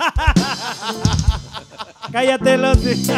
Cállate, los.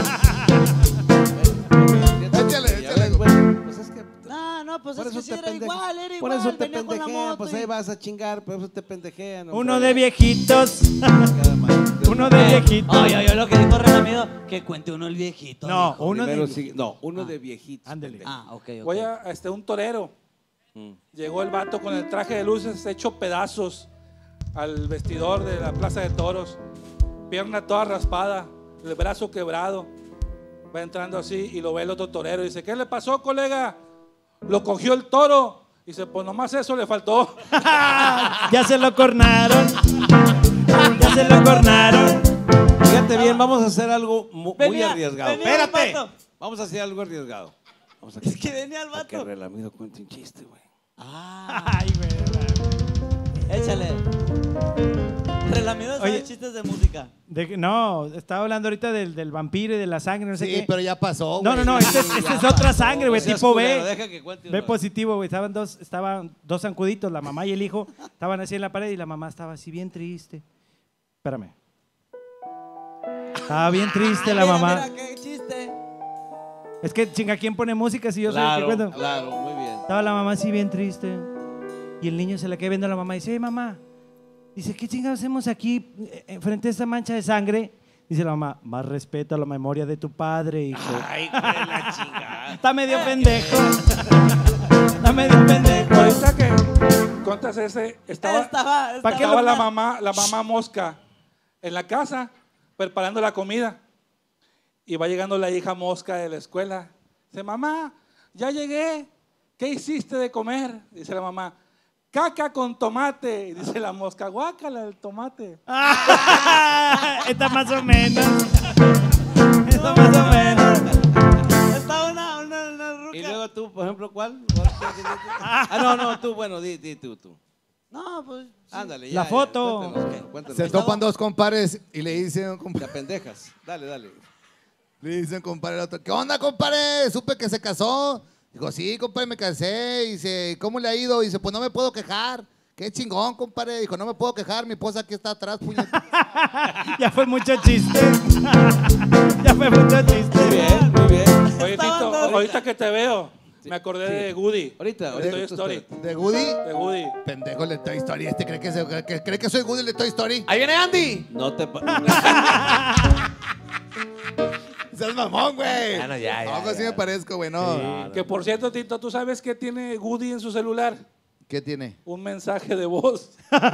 Échale, Ya échale. ves, güey, pues es que No, no, pues por es que eso sí te era pendeje- igual, era por igual. eso te venía con la pendejean, moto pues y- ahí vas a chingar, por eso te pendejean. Uno hombre. de viejitos. Uno de viejitos. Oye, oye, lo que dijo Renamido, que cuente uno el viejito. No, dijo. uno Primero de. sigue- no, uno de viejitos. Ándele. pendejo. Ah, ok, ok. voy a este, un torero. Mm. Llegó el vato con el traje de luces hecho pedazos al vestidor de la plaza de toros. Pierna toda raspada, el brazo quebrado. Va entrando así y lo ve el otro torero. Y dice, ¿qué le pasó, colega? Lo cogió el toro. Dice, pues nomás eso le faltó. Ya se lo cornaron. Ya se lo cornaron. Fíjate bien, vamos a hacer algo mu- muy Venía- arriesgado. venía el Espérate. vato. Vamos a hacer algo arriesgado. Vamos a Es que venía el a que vato. Relamido cuente un chiste, güey. Ah, Ay, güey. échale. Relamido sabe Oye. chistes de música. De- no, estaba hablando ahorita del, del vampiro y de la sangre, no sé Sí, qué. pero ya pasó, No, güey. no, no, esta es, esta es otra sangre, güey, No seas tipo culero, B. deja que cuente B una. positivo, güey. Estaban dos, estaban dos zancuditos, la mamá y el hijo, estaban así en la pared y la mamá estaba así bien triste. Espérame. Estaba bien triste la Mira, mamá. Mira, qué chiste. Es que chinga, ¿quién pone música si yo soy el que Claro, cuento? claro, muy bien. Estaba la mamá así bien triste. Y el niño se la queda viendo a la mamá y dice, hey, mamá. Dice, ¿qué chingados hacemos aquí eh, frente a esta mancha de sangre? Dice la mamá, más respeto a la memoria de tu padre, hijo. Ay, güey, la chingada. Está medio pendejo. Está medio pendejo. Ahorita que contas ese, estaba, Estaba, ¿Pa' qué estaba lo- la mamá, la mamá mosca en la casa preparando la comida. Y va llegando la hija mosca de la escuela. Dice, mamá, ya llegué. ¿Qué hiciste de comer? Dice la mamá, caca con tomate. Y dice la mosca, guácala el tomate. Está más o menos. Está más o menos. Estaba una, una, una ruca. Y luego tú, por ejemplo, ¿cuál? ¿Cuál? Ah, no, no, tú, bueno, di, di tú, tú. No, pues. Ándale, ya. La ya, foto. cuéntanos, cuéntanos. Se topan dos compares y le dicen, Te pendejas. Dale, dale. Le dicen, compadre, el otro, ¿qué onda, compadre? Supe que se casó. Digo, sí, compadre, me casé. Y dice, ¿cómo le ha ido? Y dice, pues no me puedo quejar. Qué chingón, compadre. Dijo, no me puedo quejar, mi esposa aquí está atrás, puñeta. Ya fue mucho chiste. Ya fue mucho chiste. Muy bien, muy bien. Oye, Tito, ahorita que te veo, me acordé Sí. de Woody. Ahorita, De ahorita. Toy tú Story. espérate. ¿De Woody? De Woody. Pendejo el de Toy Story. Este cree que, se- que- cree que soy Woody el de Toy Story. ¡Ahí viene Andy! No te... pa- Seas mamón, güey. Ya no, ya, ya, Algo así ya. me parezco, güey, no. Que por cierto, Tito, ¿tú sabes qué tiene Woody en su celular? ¿Qué tiene? Un mensaje de voz.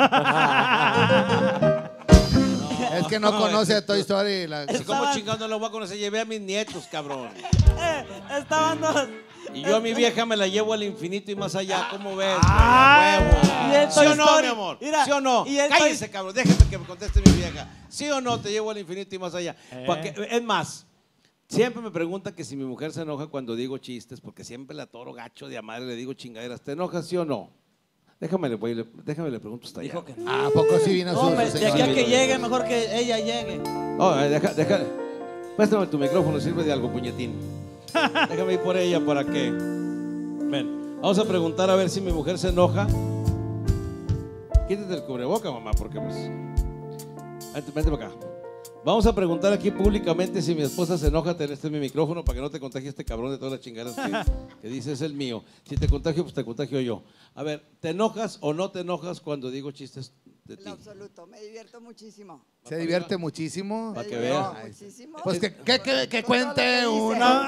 Es que no conoce a Toy Story. La... Así como chingado no lo voy a conocer. Llevé a mis nietos, cabrón. Eh, estaban dos. Y yo a mi vieja me la llevo al infinito y más allá. ¿Cómo ves? Ay. güey? A huevo. Y el ¿Sí Toy o no, Story. mi amor? Mira, ¿Sí o no? y el Cállese, Toy- cabrón. Déjame que me conteste mi vieja. ¿Sí o no? Te llevo al infinito y más allá. Eh. Pa' que- es más, siempre me preguntan que si mi mujer se enoja cuando digo chistes, porque siempre la toro gacho de a madre le digo chingaderas. ¿Te enojas, sí o no? Déjame le, voy, le- déjame le pregunto hasta allá. Dijo que no. Ah, ¿a poco sí vino su, Hombre, su de aquí a señora? que llegue, mejor que ella llegue. Oh, eh, deja, deja. Préstame tu micrófono, sirve de algo, puñetín. Déjame ir por ella para que. Ven, vamos a preguntar a ver si mi mujer se enoja. Quítate el cubreboca, mamá, porque pues. Vente, vente para acá. Vamos a preguntar aquí públicamente si mi esposa se enoja. Ten este es mi micrófono para que no te contagie este cabrón de todas las chingadas que, que dice es el mío. Si te contagio, pues te contagio yo. A ver, ¿te enojas o no te enojas cuando digo chistes de ti? En absoluto, me divierto muchísimo. Se divierte muchísimo. Para que Me divierto vea. muchísimo. Pues que, que, que, que Con todo lo que cuente dice. uno.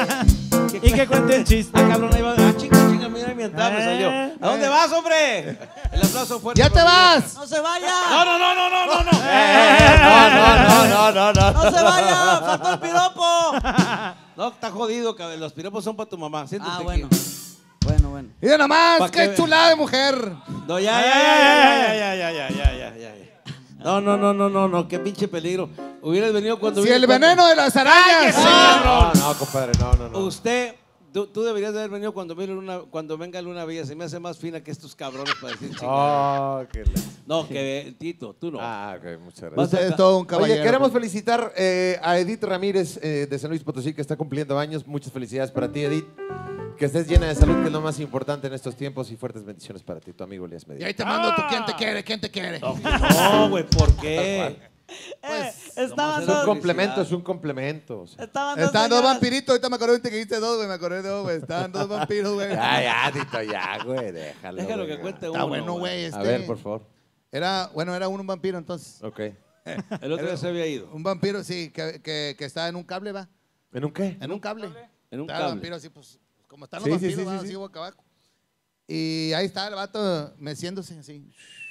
Y que cuente el chiste. Ah, cabrón, ahí va. Ah, chinga, chinga, mira, mi entrada me Eh, salió. ¿A dónde eh. vas, hombre? El aplauso fuerte. ¡Ya para te mi vas! vieja. ¡No se vaya! No, no, no, no, no, no, no. No, no, no, no, no. ¡No se vaya! ¡Faltó el piropo! No, está jodido, cabrón. Los piropos son para tu mamá. Siéntate Ah, aquí. bueno. Bueno, bueno. Mira nomás, Pa' qué que- chulada de mujer. No, ya, ya, ya, ya, ya, ya, ya, ya, ya, ya, ya. No, no, no, no, no, no, qué pinche peligro. Hubieras venido cuando Si vine el cuando- veneno de las arañas. No, no, compadre, no, no, no. Usted, tú, tú deberías de haber venido cuando, viene Luna, cuando venga Luna Bella. Se me hace más fina que estos cabrones para decir chingaderas. Oh, qué la- No, que Tito, tú no. Ah, ok, muchas gracias. Vas Usted a- es todo un caballero. Oye, queremos felicitar eh, a Edith Ramírez eh, de San Luis Potosí, que está cumpliendo años. Muchas felicidades para ti, Edith. Que estés llena de salud, que es lo más importante en estos tiempos, y fuertes bendiciones para ti, tu amigo Elías Y Medina. ahí te mando tu quién te quiere, quién te quiere. No, güey, ¿por qué? Eh, estaban Es un dos. complemento, es un complemento. o sea. Estaban dos. Estaban dos señoras. vampiritos, ahorita me acordé que dijiste dos, güey, me acordé de dos, güey. Estaban dos vampiros, güey. Ya, ya, Tito, ya, güey, déjalo. Déjalo güey. que cuente Está uno. bueno, güey. A Este, ver, por favor. Era, bueno, era un vampiro entonces. Ok. El otro día se había ido. Un vampiro, sí, que, que, que estaba en un cable, va. ¿En un qué? En un cable. En un Estaba el cable. vampiro así, pues, como están los Sí, sí, vampiros, sí, va, sí, así sí. boca abajo. Y ahí estaba el vato meciéndose así.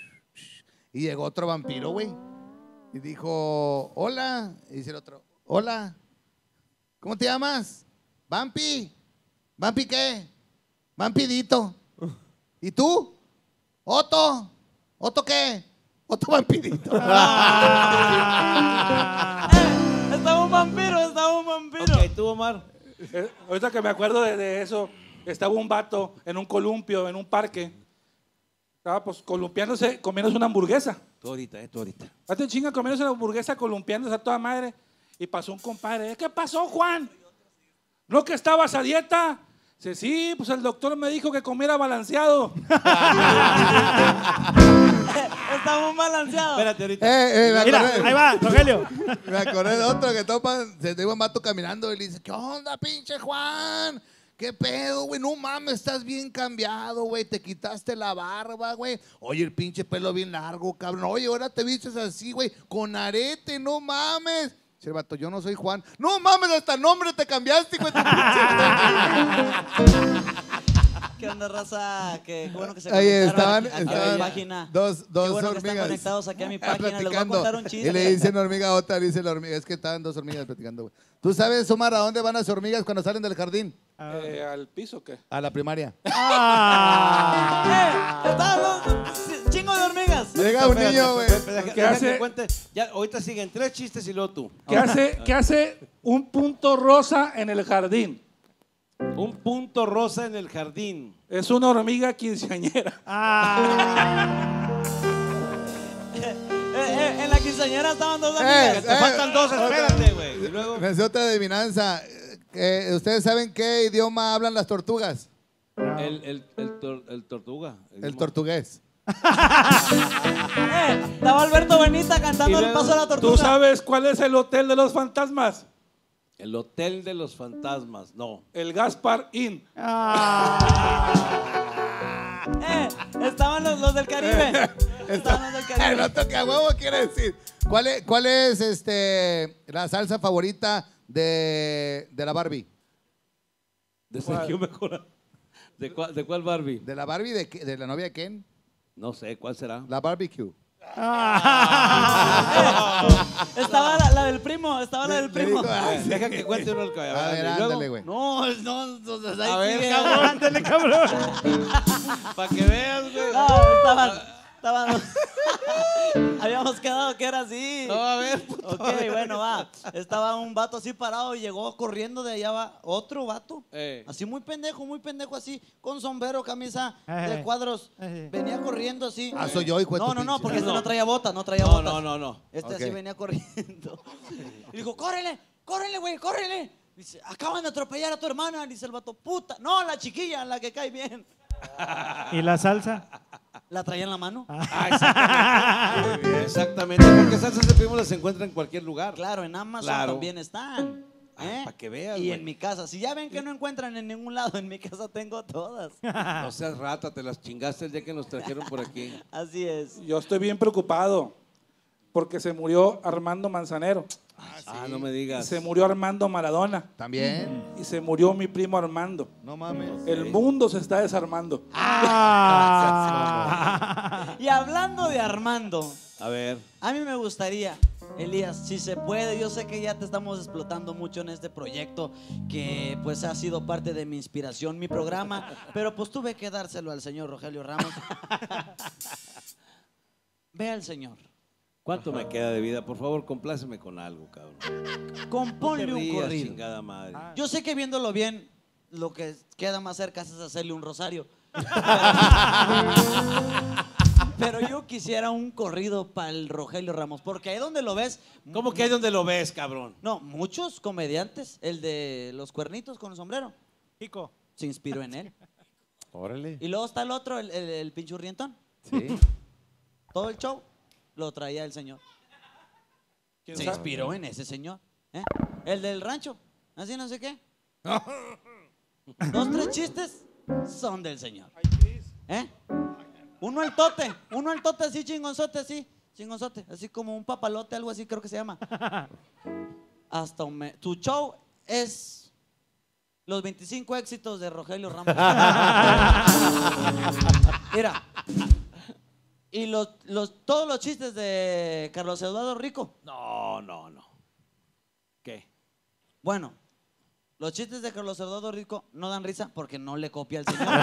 Y llegó otro vampiro, güey. Y dijo, hola. Y dice el otro, hola. ¿Cómo te llamas? Vampi. ¿Vampi qué? Vampidito. ¿Y tú? Otto. ¿Otto qué? Otto Vampidito. Eh, estaba un vampiro, estaba un vampiro. Ok, tú, Omar. Eh, ahorita que me acuerdo de, de eso, estaba un vato en un columpio, en un parque. Estaba pues columpiándose, comiéndose una hamburguesa. Tú ahorita, eh, tú ahorita. Hazte chinga comiéndose una hamburguesa, columpiándose a toda madre. Y pasó un compadre. ¿Qué pasó, Juan? ¿No que estabas a dieta? Dice, sí, pues el doctor me dijo que comiera balanceado. Estaba un balanceado. Espérate ahorita. Eh, eh, me Mira, acordé. ahí va, Rogelio. Me acordé de otro que topa, se te iba un vato caminando y le dice, ¿qué onda, pinche Juan? ¿Qué pedo, güey? No mames, estás bien cambiado, güey. Te quitaste la barba, güey. Oye, el pinche pelo bien largo, cabrón. Oye, ahora te vistes así, güey, con arete, no mames. Dice el vato, yo no soy Juan. No mames, hasta el nombre te cambiaste, güey. tu pinche- ¿Qué onda, raza? Qué bueno que se Ahí conectaron estaban, aquí, aquí a mi estaban página. dos, dos Qué bueno que hormigas. están conectados aquí a mi Ah, página. Les voy a platicando. contar un chiste. Y le dice una hormiga a otra, le dice la hormiga, es que estaban dos hormigas platicando, güey. ¿Tú sabes, Omar, a dónde van las hormigas cuando salen del jardín? Eh, ¿Al piso qué? A la primaria. ¡Eh! Estaban dos chingo de hormigas. Llega un niño, güey. Deja- ¿Qué deja hace? que cuente. Ya, ahorita siguen tres chistes y luego tú. ¿Qué hace, ¿Qué hace un punto rosa en el jardín? Un punto rosa en el jardín. Es una hormiga quinceañera. Ah. Eh, eh, en la quinceañera estaban dos Eh, amigas. Te eh, faltan dos, espérate, güey. Y luego. Me hace otra adivinanza. Eh, ¿Ustedes saben qué idioma hablan las tortugas? El, el, el, tor- el tortuga. El tortugués. Eh, estaba Alberto Benita cantando Y el luego, paso de la tortuga. ¿Tú sabes cuál es el hotel de los fantasmas? El hotel de los fantasmas. No. El Gaspar Inn. Eh, estaban los, los del Caribe. Estaban los del El Caribe. otro que a huevo quiere decir. ¿Cuál es, cuál es este, la salsa favorita de, de la Barbie? De Sergio Mejora. ¿De cuál, ¿De cuál Barbie? ¿De la Barbie de, de la novia de Ken? No sé, ¿cuál será? La barbecue. Estaba la, la del primo, estaba la del Le primo. digo, ay, Deja que cuente uno el A caballero. ver, Y luego, ándale, güey. No, no, no, no, ahí A ver, sigue. cabrón. Ándale, cabrón. Para que veas, güey. No, estaban, estaban. Habíamos quedado que era así. No, a ver, puto. Ok, bueno, va. Estaba un vato así parado y llegó corriendo de allá va otro vato. Eh. Así muy pendejo, muy pendejo así, con sombrero, camisa de Eh. cuadros. Eh. Venía corriendo así. Ah, soy yo, hijo de No, tu no, no, pinche porque este madre. no traía botas, no traía No, botas. no, no, no. Este Ok. así venía corriendo. Y dijo, córrele, córrele, güey, córrele. Dice, acaban de atropellar a tu hermana. Dice el vato, puta. No, la chiquilla, la que cae bien. ¿Y la salsa? La traía en la mano. Ah, exactamente. Exactamente, porque salsas de primo las encuentra en cualquier lugar. Claro, en Amazon Claro. también están. Ah, ¿eh? pa' que veas, Y güey. en mi casa. Si ya ven que no encuentran en ningún lado, en mi casa tengo todas. No seas rata, te las chingaste el día que nos trajeron por aquí. Así es. Yo estoy bien preocupado porque se murió Armando Manzanero, Ah, no me digas. se murió Armando Maradona También. y se murió mi primo Armando. No mames. El mundo se está desarmando. Ah. Y hablando de Armando, A ver. a mí me gustaría, Elías, si se puede, yo sé que ya te estamos explotando mucho en este proyecto que pues ha sido parte de mi inspiración, mi programa, pero pues tuve que dárselo al señor Rogelio Ramos. Ve al señor, ¿Cuánto me queda de vida? Por favor, compláceme con algo, cabrón. componle No te un rías, corrido. chingada madre. Yo sé que viéndolo bien, lo que queda más cerca es hacerle un rosario. Pero yo quisiera un corrido para el Rogelio Ramos, porque ahí donde lo ves, ¿Cómo que ahí donde lo ves, cabrón? no, muchos comediantes, el de los cuernitos con el sombrero, Chico. se inspiró en él. Órale. Y luego está el otro, el, el, el pinchurrientón. Sí. Todo el show lo traía el señor. ¿Quién Se sabe? inspiró en ese señor. ¿eh? El del rancho, así no sé qué. Dos, tres chistes son del señor. ¿Eh? Uno al tote, uno al tote así, chingonzote así, chingonzote, así como un papalote, algo así creo que se llama. Hasta un mes. Tu show es los veinticinco éxitos de Rogelio Ramos. Mira. Y los, los, todos los chistes de Carlos Eduardo Rico. No, no, no. ¿Qué? Bueno, los chistes de Carlos Eduardo Rico no dan risa porque no le copia al señor.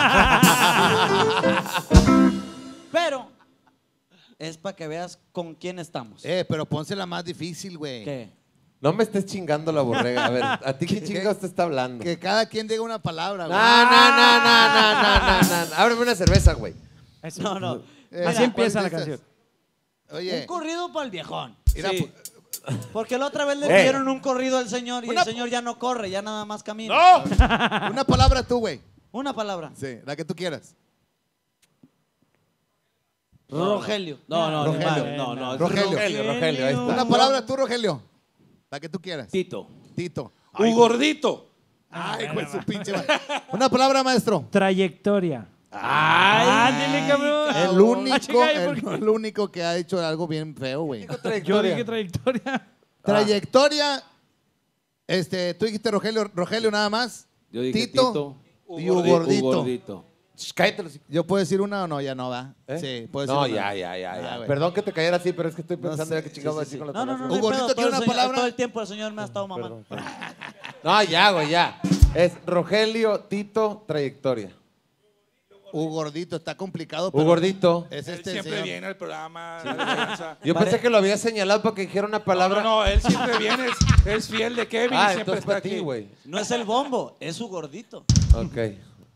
Pero es para que veas con quién estamos. Eh, pero pónsela más difícil, güey. ¿Qué? No me estés chingando la borrega. A ver, ¿a ti qué chingados te está hablando? Que cada quien diga una palabra, No, güey. no, no, no, no, no, no, no. Ábreme una cerveza, güey. Eso. No, no. Eh, Así ¿cuál empieza la de estas? canción. Oye, Un corrido para el viejón. mira, Sí. Porque la otra vez le Eh. pidieron un corrido al señor y Una- el señor ya no corre, ya nada más camina. una palabra tú, güey. Una palabra. Sí, la que tú quieras. Rogelio. No, no, Rogelio. ni madre, no, no. es Rogelio. Rogelio, Rogelio, ahí está. Una palabra tú, Rogelio. La que tú quieras. Tito. Tito. Un gordito. Ay, güey, su pinche madre. Una palabra, maestro. Trayectoria. ¡Ay! Ándale, cabrón. El único, Ah, chinga, ¿y por el, qué? el único que ha hecho algo bien feo, güey. Yo dije trayectoria. Trayectoria. Este, tú dijiste Rogelio, Rogelio nada más. Yo dije Tito, Tito. y un gordito. Un gordito. Shh, cállate los hijos. ¿Yo puedo decir una o no? Ya no va. ¿Eh? Sí, puedo decir No, una. ya, ya, ya, Ah, ya. güey. Perdón que te cayera así, pero es que estoy pensando sé, ya que chingado sí, voy a sí, decir sí. con las No, no, no. palabras. no hay Un gordito pedo, todo quiere el una señor- palabra. Todo el tiempo el señor me ha estado mamando. Perdón, perdón. No, ya, güey, ya. Es Rogelio, Tito, trayectoria. Un gordito, está complicado. Un pero gordito. Es Él este siempre señor. viene al programa. la defensa. Yo pensé que lo había señalado para que dijera una No, palabra. no, no, él siempre viene, es, es fiel de Kevin Ah, y siempre entonces está para ti, aquí. güey. No es el bombo, es su gordito. Ok.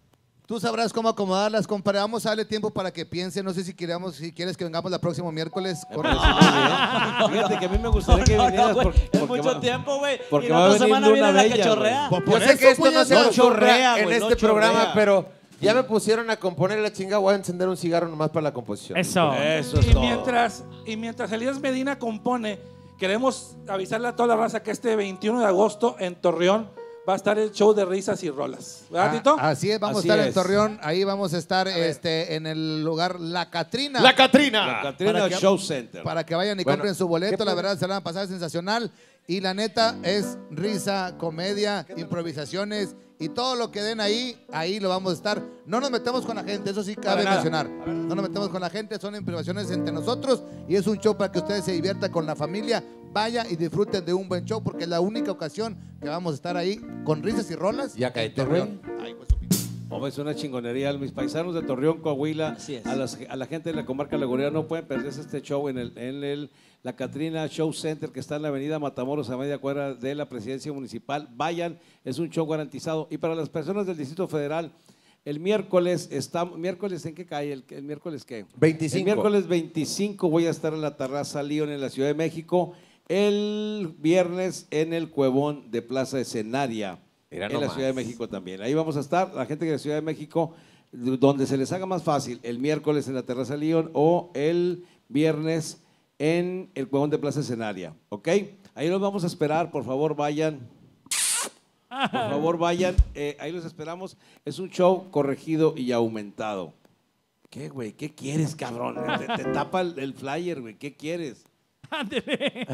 Tú sabrás cómo acomodarlas, compadre. Vamos a darle tiempo para que piense. No sé si queremos, si quieres que vengamos el próximo miércoles. No, fíjate que a mí me gustaría que no, vinieras no, porque, es porque mucho va, tiempo, güey. porque Y la va a otra venir semana Luna viene la Bella, que chorrea. güey. Yo sé que esto no se no acostumbra chorrea, en güey, este no programa, chorrea. pero ya me pusieron a componer la chinga. Voy a encender un cigarro nomás para la composición. Eso. Eso es Y todo. mientras, y mientras Elías Medina compone, queremos avisarle a toda la raza que este veintiuno de agosto en Torreón va a estar el show de risas y rolas. ¿Verdad, Ah, Tito? así es, vamos Así a estar en es. Torreón. Ahí vamos a estar este, en el lugar La Catrina. La Catrina. La Catrina Para que- Show Center. Para que vayan y Bueno, compren su ¿qué boleto. La tal? verdad, se la van a pasar sensacional. Y la neta es risa, comedia, improvisaciones y todo lo que den ahí, ahí lo vamos a estar. No nos metemos con la gente, eso sí cabe nada. mencionar. No nos metemos con la gente, son improvisaciones entre nosotros y es un show para que ustedes se diviertan con la familia. Vaya y disfruten de un buen show porque es la única ocasión que vamos a estar ahí con risas y rolas. Ya en cállate, Torreón. Ay, pues, su pinche. Hombre, es una chingonería. Mis paisanos de Torreón, Coahuila, Así es. a, las- a la gente de la comarca Lagunera no pueden perderse este show en el, en el La Catrina Show Center que está en la avenida Matamoros a media cuadra de la presidencia municipal. Vayan, es un show garantizado. Y para las personas del Distrito Federal, el miércoles, está, ¿miércoles en qué cae? ¿El, el miércoles qué? veinticinco. El miércoles veinticinco voy a estar en la Terraza León en la Ciudad de México. El viernes en el Cuevón de Plaza Escenaria. Mira En la nomás. Ciudad de México también. Ahí vamos a estar, la gente de la Ciudad de México, donde se les haga más fácil, el miércoles en la Terraza León o el viernes en el Cuevón de Plaza Escenaria. ¿Ok? Ahí los vamos a esperar, por favor vayan. Por favor vayan, eh, ahí los esperamos. Es un show corregido y aumentado. ¿Qué, güey? ¿Qué quieres, cabrón? Te, te tapa el, el flyer, güey. ¿Qué quieres? Ándele.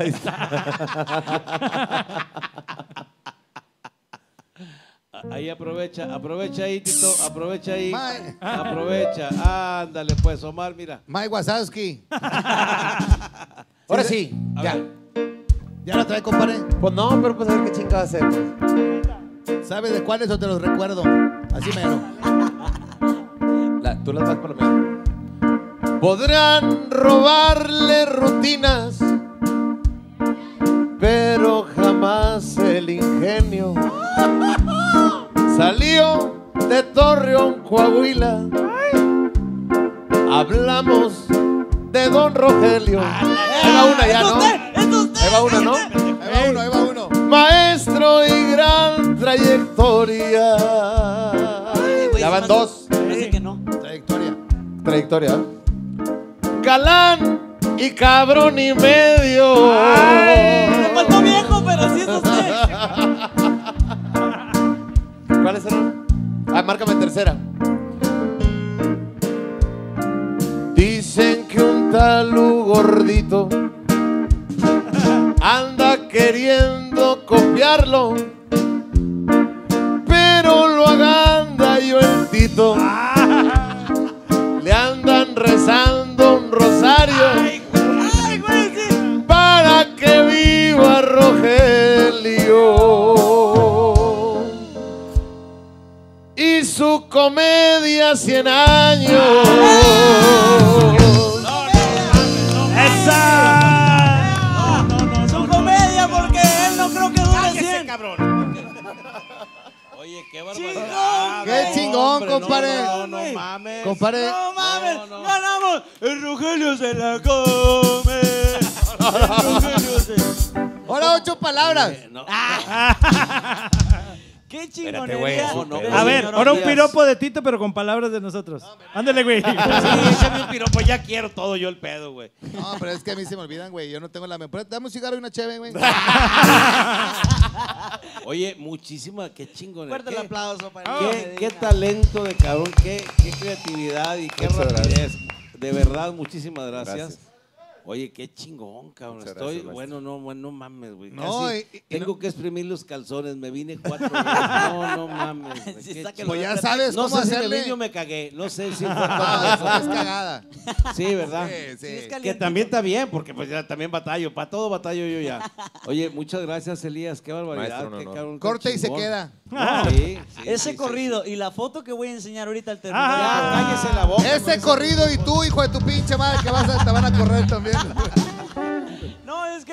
Ahí aprovecha, aprovecha ahí, Tito, aprovecha ahí. Mae. Aprovecha, ándale pues, Omar, mira. Mike Wazowski. Ahora sí, A ya. ver. ¿Ya lo trae, compadre? Pues no, pero pues a ver qué chingada hacemos. ¿Sabes de cuáles o te los recuerdo? Así mero. La- tú las vas por lo menos. Podrán robarle rutinas, pero jamás el ingenio. Salió de Torreón, Coahuila. Hablamos de Don Rogelio. Ahí va una ya, ¿no? Ahí va una, ¿no? Ahí va uno, ahí va uno. Maestro y gran trayectoria. Ya van dos. Parece que no. Trayectoria. Trayectoria. Galán y cabrón y medio. Me faltó viejo, pero sí es usted. ¿Cuáles eran? Ah, márcame tercera. Dicen que un tal gordito anda queriendo copiarlo, pero lo aganda yo el Tito. Le andan rezando un rosario para que viva Rogelio y su comedia cien años. Su comedia, porque él no creo que dure cien. Oye, qué Chingón, barbaridad. Qué No, chingón, hombre, no, compadre. No, no, no mames. Compadre. No mames, No, no. ganamos. El Rogelio se la come. El Rogelio se... Ahora ocho palabras. Eh, no. Qué güey, chingonería. no, no, del A ver, señor ahora un Díaz. piropo de Tito, pero con palabras de nosotros. Ándale, güey. Sí, échame un piropo, ya quiero todo yo el pedo, güey. No, pero es que a mí se me olvidan, güey. Yo no tengo la memoria. Dame un cigarro y una cheve, güey. Oye, muchísima, qué chingón. Fuerte el qué, aplauso para qué, Elías qué Medina. talento de cabrón, qué, qué creatividad y qué Muchas rapidez. De verdad, muchísimas gracias. Gracias. Oye, qué chingón, cabrón. Muchas Estoy, gracias, maestro. bueno, no, bueno, no mames, güey. No, Casi y- y- y tengo no- que exprimir los calzones. Me vine cuatro veces. No, no mames. güey, Sí, qué sáquelo. Pues chingón. ya sabes No cómo sé si en el hacerle. niño me cagué. No sé si fue Ah, todo es cagada. eso. Sí, ¿verdad? Sí, Sí, es sí. caliente. Que también está bien, porque pues ya también batallo. Para todo batallo yo ya. Oye, muchas gracias, Elías. Qué barbaridad. Maestro, un qué honor. cabrón, qué Corte y se chingón. queda. No, sí, sí, Ese sí, corrido sí, y la foto que voy a enseñar ahorita al terminar. sí. el Ya, programa. cállese la boca. Ese Este corrido y tú, hijo de tu pinche madre, que vas a, te van a correr también. No, es que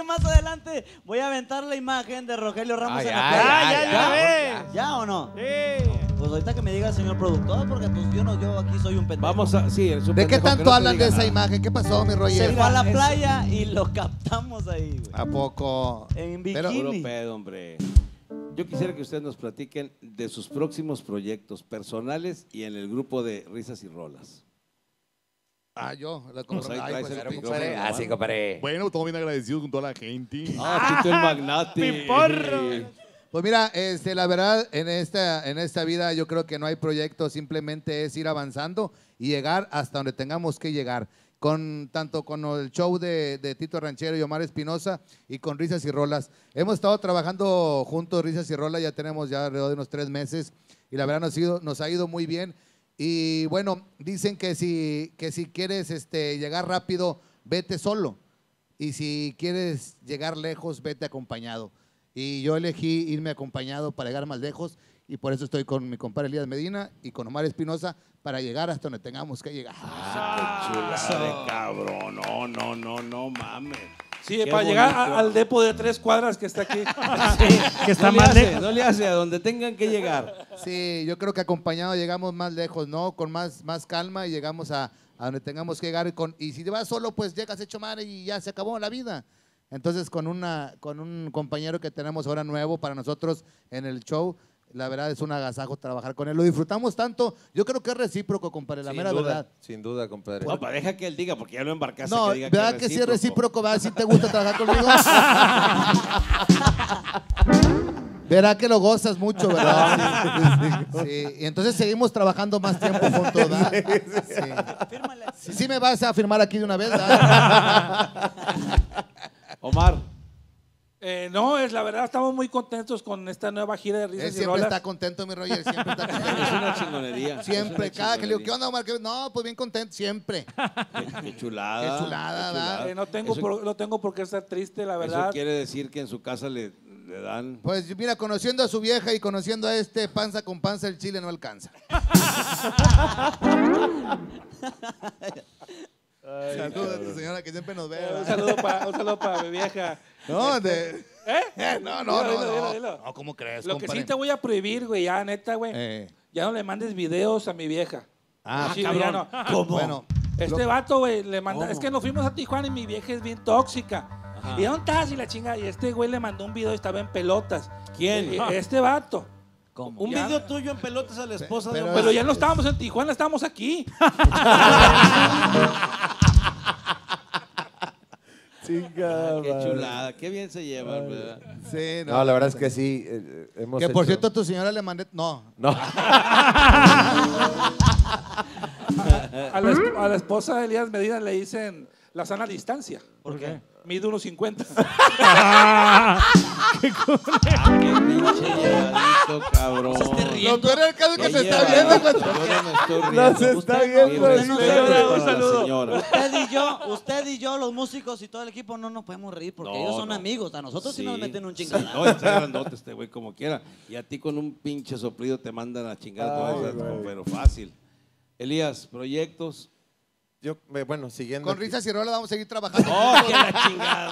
más adelante voy a aventar la imagen de Rogelio Ramos Ah, en ya, la playa. ya, ya, ya ves. ¿Ya o no? Sí. Pues ahorita que me diga el señor productor, porque pues yo no, yo aquí soy un pendejo. Vamos a. Sí, es un ¿De qué pendejo que tanto no te hablan diga de esa nada. imagen? ¿Qué pasó, mi Se Roger? fue a la es- playa y lo captamos ahí, güey. ¿A poco? En Pero- bikini. Puro pedo, hombre. Yo quisiera que ustedes nos platiquen de sus próximos proyectos personales y en el grupo de Risas y Rolas. Ah, yo. La Pues ahí Ay, traes pues, el el micrófono, pinche- ¿no? Ah, sí, compadre. Bueno, estamos bien agradecidos con toda la gente. Ah, Tito el Magnate. Piporro. Pues mira, este, la verdad, en esta, en esta vida yo creo que no hay proyecto, simplemente es ir avanzando y llegar hasta donde tengamos que llegar. Con, tanto con el show de, de Tito Ranchero y Omar Espinosa y con Risas y Rolas. Hemos estado trabajando juntos, Risas y Rolas, ya tenemos ya alrededor de unos tres meses y la verdad nos ha ido, nos ha ido muy bien. Y bueno, dicen que si, que si quieres este, llegar rápido, vete solo. Y si quieres llegar lejos, vete acompañado. Y yo elegí irme acompañado para llegar más lejos y por eso estoy con mi compadre Elías Medina y con Omar Espinosa para llegar hasta donde tengamos que llegar. Ah, qué chulada de cabrón. No, no, no, no mames. Sí, Qué para llegar bonito. a- al depo de tres cuadras que está aquí. Que está no le más hace, lejos. no le hace a donde tengan que llegar. Sí, yo creo que acompañado llegamos más lejos, ¿no? Con más, más calma y llegamos a, a donde tengamos que llegar. Con, y si te vas solo, pues llegas hecho madre y ya se acabó la vida. Entonces, con, una, con un compañero que tenemos ahora nuevo para nosotros en el show, la verdad es un agasajo trabajar con él. Lo disfrutamos tanto. Yo creo que es recíproco, compadre, la Sin mera duda, verdad. sin duda, compadre. No, para deja que él diga, porque ya lo embarcaste. No, que diga ¿verdad que, que sí es recíproco? ¿Verdad? ¿Sí te gusta trabajar conmigo? Verá que lo gozas mucho, ¿verdad? Sí, sí. Y entonces seguimos trabajando más tiempo juntos, ¿verdad? Sí. Sí, sí me vas a firmar aquí de una vez, ¿verdad? Omar. Eh, no, es la verdad, estamos muy contentos con esta nueva gira de Él Risas y siempre Rolas. está contento, mi Roger, siempre está Es contento. una chingonería. Siempre, Es una cada que le digo, ¿qué chingonería. onda, Omar? ¿Qué- No, pues bien contento, siempre. Qué, qué chulada. Qué chulada, ¿verdad? Eh, no, tengo Eso- por, no tengo por qué estar triste, la Eso verdad. quiere decir que en su casa le, le dan. Pues mira, conociendo a su vieja y conociendo a este, panza con panza, el chile no alcanza. Saludos a tu señora que siempre nos ve. Eh, un ¿verdad? saludo para un saludo para mi vieja. No, de... ¿Eh? No, no, Dilo, no, dilo, no. dilo. No, ¿cómo crees, Lo que compadre? sí te voy a prohibir, güey, ya, neta, güey. Eh. Ya no le mandes videos a mi vieja. Ah, Sí, güey, ya no. ¿Cómo? Bueno, Este vato, güey, le manda. Es que nos fuimos a Tijuana y mi vieja es bien tóxica. ¿Y dónde estás? Y la chinga. Y este güey le mandó un video y estaba en pelotas. ¿Quién? Y este vato. ¿Cómo? Un Ya. video tuyo en pelotas a la esposa de Pero- Omar. Pero ya no estábamos en Tijuana, estábamos aquí. Ah, qué chulada, qué bien se llevan, ¿verdad? sí, No, la verdad es que sí. eh, hemos Que por hecho- cierto, a tu señora le mandé... No. No. A la, esp- a la esposa de Elías Medina le dicen la sana distancia. ¿Por qué? Mide unos cincuenta. Ah, qué pinche llevadito, cabrón. Lo peor del caso es que Qué se está llevadito. viendo. cuando- Yo no me estoy riendo. No se está Usted- viendo, Mi sí, respeto señora, para un la saludo. señora. Usted y yo, usted y yo, los músicos y todo el equipo, no nos podemos reír porque No, ellos son no. amigos. A nosotros sí, nos meten un Sí, chingadazo. no, está grandote este güey como quiera. Y a ti con un pinche soplido te mandan a chingar todas esas, pero fácil. Elías, proyectos. Yo, eh, bueno, siguiendo. Con aquí- risas y rolas vamos a seguir trabajando. ¡Oh, que la chingada!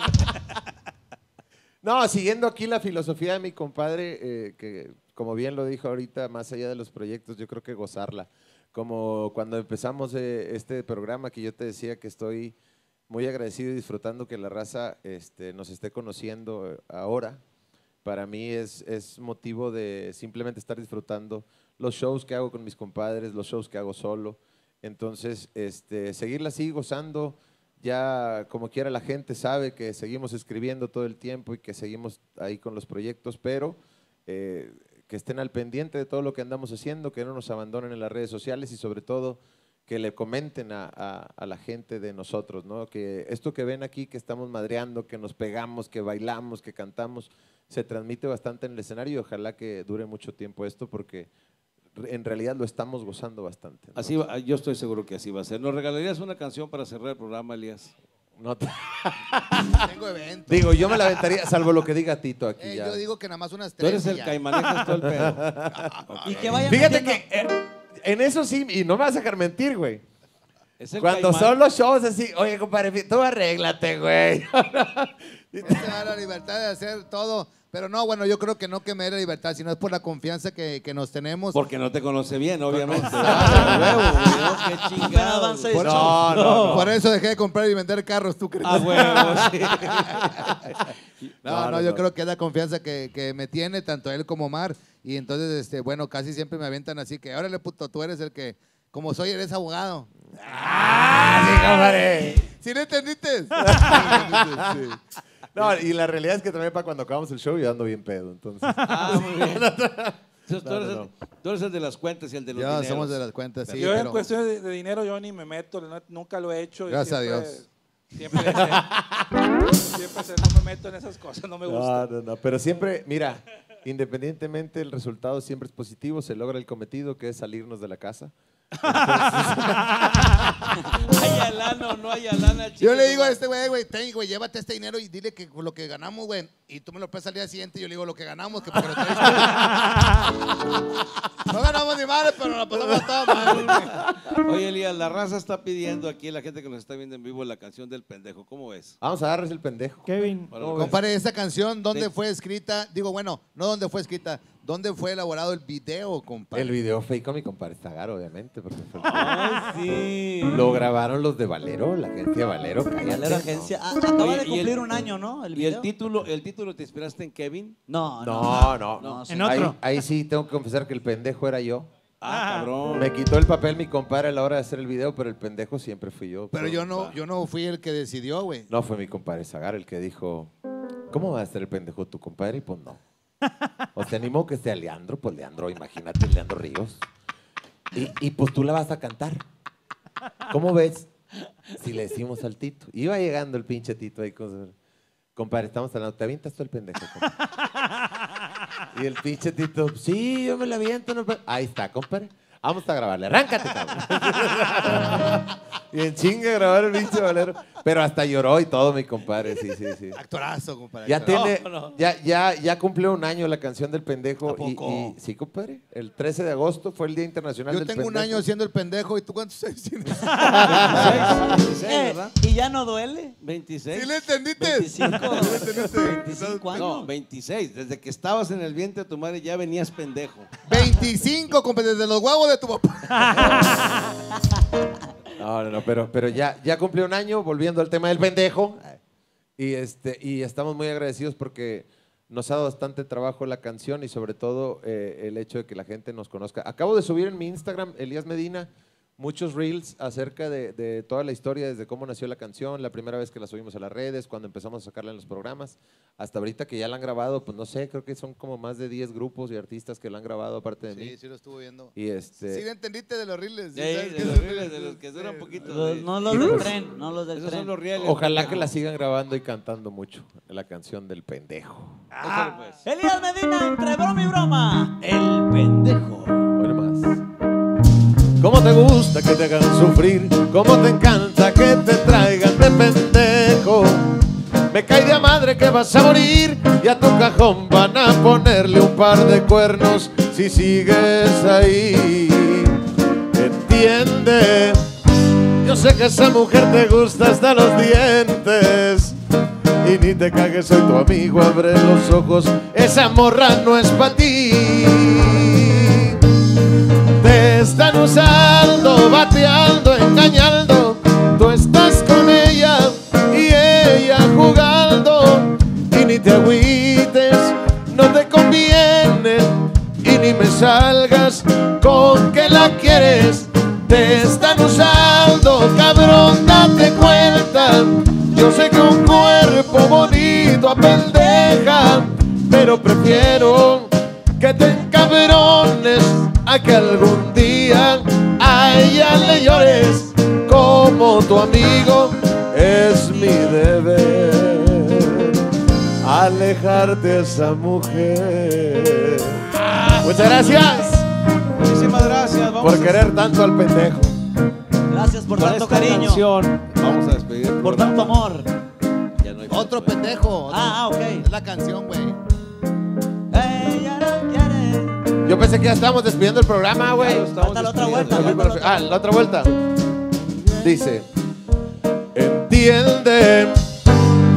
No, siguiendo aquí la filosofía de mi compadre, eh, que como bien lo dijo ahorita, más allá de los proyectos, yo creo que gozarla. Como cuando empezamos eh, este programa, que yo te decía que estoy muy agradecido y disfrutando que la raza este, nos esté conociendo eh, ahora. Para mí es, es motivo de simplemente estar disfrutando los shows que hago con mis compadres, los shows que hago solo. Entonces, este, seguirla así, gozando. Ya como quiera la gente sabe que seguimos escribiendo todo el tiempo y que seguimos ahí con los proyectos, pero eh, que estén al pendiente de todo lo que andamos haciendo, que no nos abandonen en las redes sociales y sobre todo que le comenten a, a- a la gente de nosotros, ¿no? Que esto que ven aquí, que estamos madreando, que nos pegamos, que bailamos, que cantamos, se transmite bastante en el escenario y ojalá que dure mucho tiempo esto porque en realidad lo estamos gozando bastante, ¿no? Así va- yo estoy seguro que así va a ser. ¿Nos regalarías una canción para cerrar el programa, Elías? No te- Tengo evento. Digo, yo me la aventaría, salvo lo que diga Tito aquí. Eh, ya. yo digo que nada más unas Tú tres. eres y el ya. que manejas todo el pedo. Y que vayan Fíjate metiendo- que eh, en eso sí, y no me vas a dejar mentir, güey. Es el Cuando caimán. son los shows así, oye, compadre, tú arréglate, güey. Él te da la libertad de hacer todo. Pero no, bueno, yo creo que no que me dé la libertad, sino es por la confianza que, que nos tenemos. Porque no te conoce bien, obviamente. Ah, huevo, huevo, qué chingado. Por, no, no, no. Por eso dejé de comprar y vender carros, ¿tú crees? Ah, huevo, sí. no, no, no, no, yo no. creo que es la confianza que, que me tiene tanto él como Omar. Y entonces, este, bueno, casi siempre me avientan así que, órale, puto, tú eres el que, como soy, eres abogado. ¡Ah, sí, compadre! ¿Sí lo entendiste? Sí, sí. No, y la realidad es que también para cuando acabamos el show yo ando bien pedo, entonces. Ah, muy bien. Entonces, tú, eres no, no. El, tú eres el de las cuentas y el de los ya, dineros. somos de las cuentas, sí. Yo pero... en cuestiones de, de dinero yo ni me meto, no, nunca lo he hecho. Gracias siempre, a Dios. Siempre, siempre, siempre se, no me meto en esas cosas, no me gusta. No, no, no, pero siempre, mira, independientemente el resultado siempre es positivo, se logra el cometido que es salirnos de la casa. Hay alana o no hay alana, chico. Yo le digo a este güey, güey, ten, güey, llévate este dinero y dile que lo que ganamos, güey, y tú me lo prestas al día siguiente y yo le digo lo que ganamos, que porque lo traes. No ganamos ni madre, pero nos pasamos todo mal. Oye, Elías, la raza está pidiendo aquí, la gente que nos está viendo en vivo, la canción del pendejo. ¿Cómo ves? Vamos a darles el pendejo. Kevin. Compadre, esa canción, ¿dónde sí. fue escrita? Digo, bueno, no dónde fue escrita, ¿dónde fue elaborado el video, compadre? El video fue con mi compadre Zagar, obviamente. Porque fue Ay, sí. Lo grabaron los de Valero, la agencia Valero. Valero Agencia. Ah, acaba Oye, de cumplir el, un año, ¿no? El ¿Y el título, el título te inspiraste en Kevin? No, no. No, no. no. no ¿En otro? Ahí, ahí sí tengo que confesar que el pendejo era yo. Ah, cabrón. Me quitó el papel mi compadre a la hora de hacer el video, pero el pendejo siempre fui yo. Pero yo no, yo no fui el que decidió, güey. No, fue mi compadre Zagar el que dijo, ¿cómo va a ser el pendejo tu compadre? Y pues no. O sea, animó que sea Leandro, pues Leandro, imagínate, Leandro Ríos. Y, y pues tú la vas a cantar. ¿Cómo ves? Si le decimos al Tito. Iba llegando el pinche Tito ahí con... Compadre, estamos hablando, ¿te avientas tú el pendejo? Compadre? Y el pinche Tito, sí, yo me la aviento. No, ahí está, compadre. Vamos a grabarle, arráncate, cabrón. Y en chinga grabar el pinche Valero. Pero hasta lloró y todo, mi compadre, sí, sí, sí. Actorazo, compadre. Ya tiene, no, no. Ya, ya, ya cumplió un año la canción del pendejo. ¿A poco? Y, y, sí, compadre. El trece de agosto fue el Día Internacional yo del Pendejo. Yo tengo un año siendo el pendejo, ¿y tú cuántos años tienes? veintiséis, eh, ¿verdad? ¿Y ya no duele? veintiséis. ¿Sí le entendiste? veinticinco. ¿Sí le entendiste? veinticinco años. No, veintiséis. Desde que estabas en el vientre de tu madre ya venías pendejo. veinticinco, compadre, desde los huevos de tu papá. No, no, no, pero, pero ya, ya cumplió un año, volviendo al tema del pendejo. Y, este, y estamos muy agradecidos porque nos ha dado bastante trabajo la canción y sobre todo eh, el hecho de que la gente nos conozca. Acabo de subir en mi Instagram, Elías Medina, muchos reels acerca de, de toda la historia, desde cómo nació la canción, la primera vez que la subimos a las redes, cuando empezamos a sacarla en los programas, hasta ahorita que ya la han grabado, pues no sé, creo que son como más de diez grupos y artistas que la han grabado aparte de sí, mí. Sí, sí lo estuvo viendo. Y este... ¿Sí le entendiste de los reels? Sí, de, de los reels, de los que duran poquito. Los, no los del tren, no los del Esos tren. son los reales. Ojalá que la sigan grabando y cantando mucho, la canción del pendejo. Ah, pues. Elías Medina, entre broma y broma, el pendejo. Bueno, más. ¿Cómo te gusta que te hagan sufrir? ¿Cómo te encanta que te traigan de pendejo? Me cae de a madre que vas a morir y a tu cajón van a ponerle un par de cuernos si sigues ahí. Entiende, yo sé que esa mujer te gusta hasta los dientes. Y ni te cagues, soy tu amigo, abre los ojos, esa morra no es para ti. Te están usando, bateando, engañando, tú estás con ella y ella jugando. Y ni te agüites, no te conviene, y ni me salgas con que la quieres. Te están usando, cabrón, date cuenta. Yo sé que un cuerpo bonito apendeja, pero prefiero que te encabrones a que algún día a ella le llores. Como tu amigo es mi deber alejarte de esa mujer. Muchas gracias. Muchísimas gracias. Vamos por querer tanto al pendejo. Gracias por Con tanto esta cariño. Canción, vamos a despedir. Por tanto amor. Ya no hay Otro pendejo. Ah, ah, ok. Es la canción, güey. Ella no quiere. Yo pensé que ya estábamos despidiendo el programa, güey. Falta la otra vuelta. falta la otra Ah, la otra vuelta. Dice, entiende,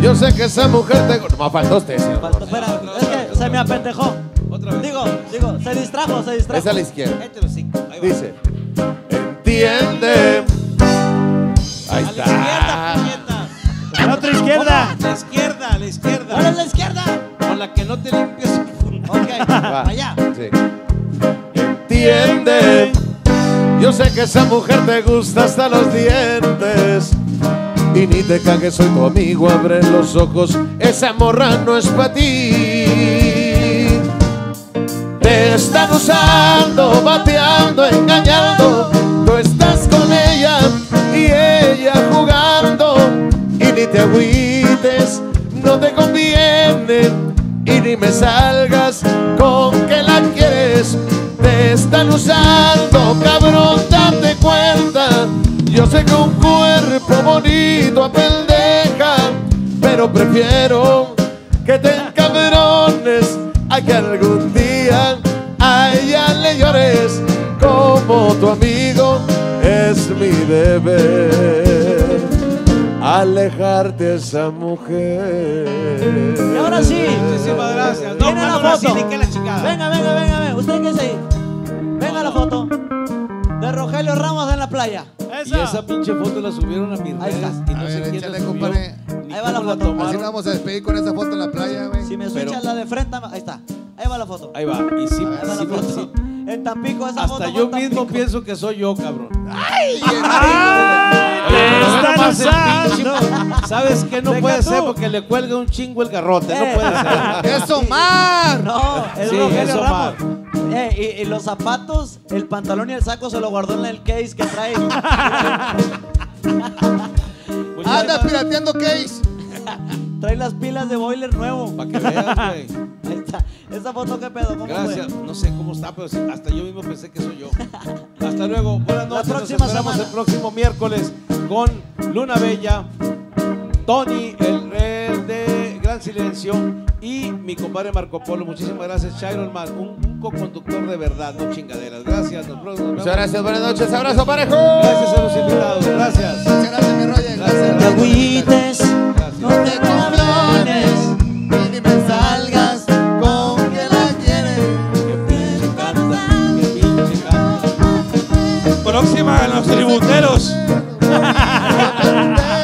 Yo sé que esa mujer te... No, faltó usted, señor. Faltó, espera, es que se me apendejó. Otra vez. Digo, digo, se distrajo, se distrajo. Es a la izquierda. Cállate los cinco. Ahí va. Dice, entiende. Ahí A la izquierda, está. puñetas. A la otra izquierda. La izquierda, a la izquierda. ¿Cuál es la izquierda? Con la que no te limpias. Ok, Va. allá. Sí. Entiende. Yo sé que esa mujer te gusta hasta los dientes. Y ni te cagues, soy tu amigo, abre los ojos. Esa morra no es para ti. Te están usando, bateando, engañando. Tú estás con ella y ella jugando. Y ni te agüites, no te conviene. Y ni me salgas con que la quieres. Te están usando, cabrón, date cuenta. Yo sé que un cuerpo bonito apeldeja, pero prefiero que te encabrones a que algún día a ella le llores. Como tu amigo es mi deber alejarte de esa mujer. Y ahora sí. Muchísimas gracias. No, Viene la ahora sí, foto. ni que la chingada. Venga, venga, venga, venga. ¿Usted qué es ahí? Venga la foto de Rogelio Ramos en la playa. Y esa pinche foto la subieron a mis Ahí redes está. y no A sé ver, quién la échale, subió, compadre. ni Ahí va la cómo foto. tomaron. Así nos vamos a despedir con esa foto en la playa, güey. Si me Pero- switchan la de frente, ahí está. Ahí va la foto. Ahí va. Y sí, Ahí va la sí, foto. sí. En Tampico, esa foto Hasta fue yo en Tampico. mismo pienso que soy yo, cabrón. ¡Ay! Oye, pero ve están nomás el usando. pinche- ¿Sabes qué? No Deja puede tú. ser porque le cuelga un chingo el garrote. Eh. No puede ser. ¡Es Omar! No, es Sí, Rogelio eso, Ramos. Eh, y, y los zapatos, el pantalón y el saco se lo guardó en el case que trae. Anda pirateando case. Trae las pilas de boiler nuevo. Para que veas, güey. Ahí está. ¿Esa foto qué pedo? ¿Cómo Gracias. fue? No sé cómo está, pero sí, hasta yo mismo pensé que soy yo. Hasta luego. Buenas noches. Nos próxima esperamos semana. el próximo miércoles con Luna Bella, Tony, el rey de Gran Silencio y mi compadre Marco Polo. Muchísimas gracias, Chiron Man, un, un co-conductor de verdad, no chingaderas. Gracias. Nos vemos. Muchas gracias, buenas noches, abrazo parejo. Gracias a los invitados. Gracias. Muchas gracias, mi Roger. Gracias. No te agüites, Gracias. no te cabrones. Y ni me salgas con que la quieres. Qué pinche canta. Qué pinche canta. Próxima a los tributeros. Pendeja.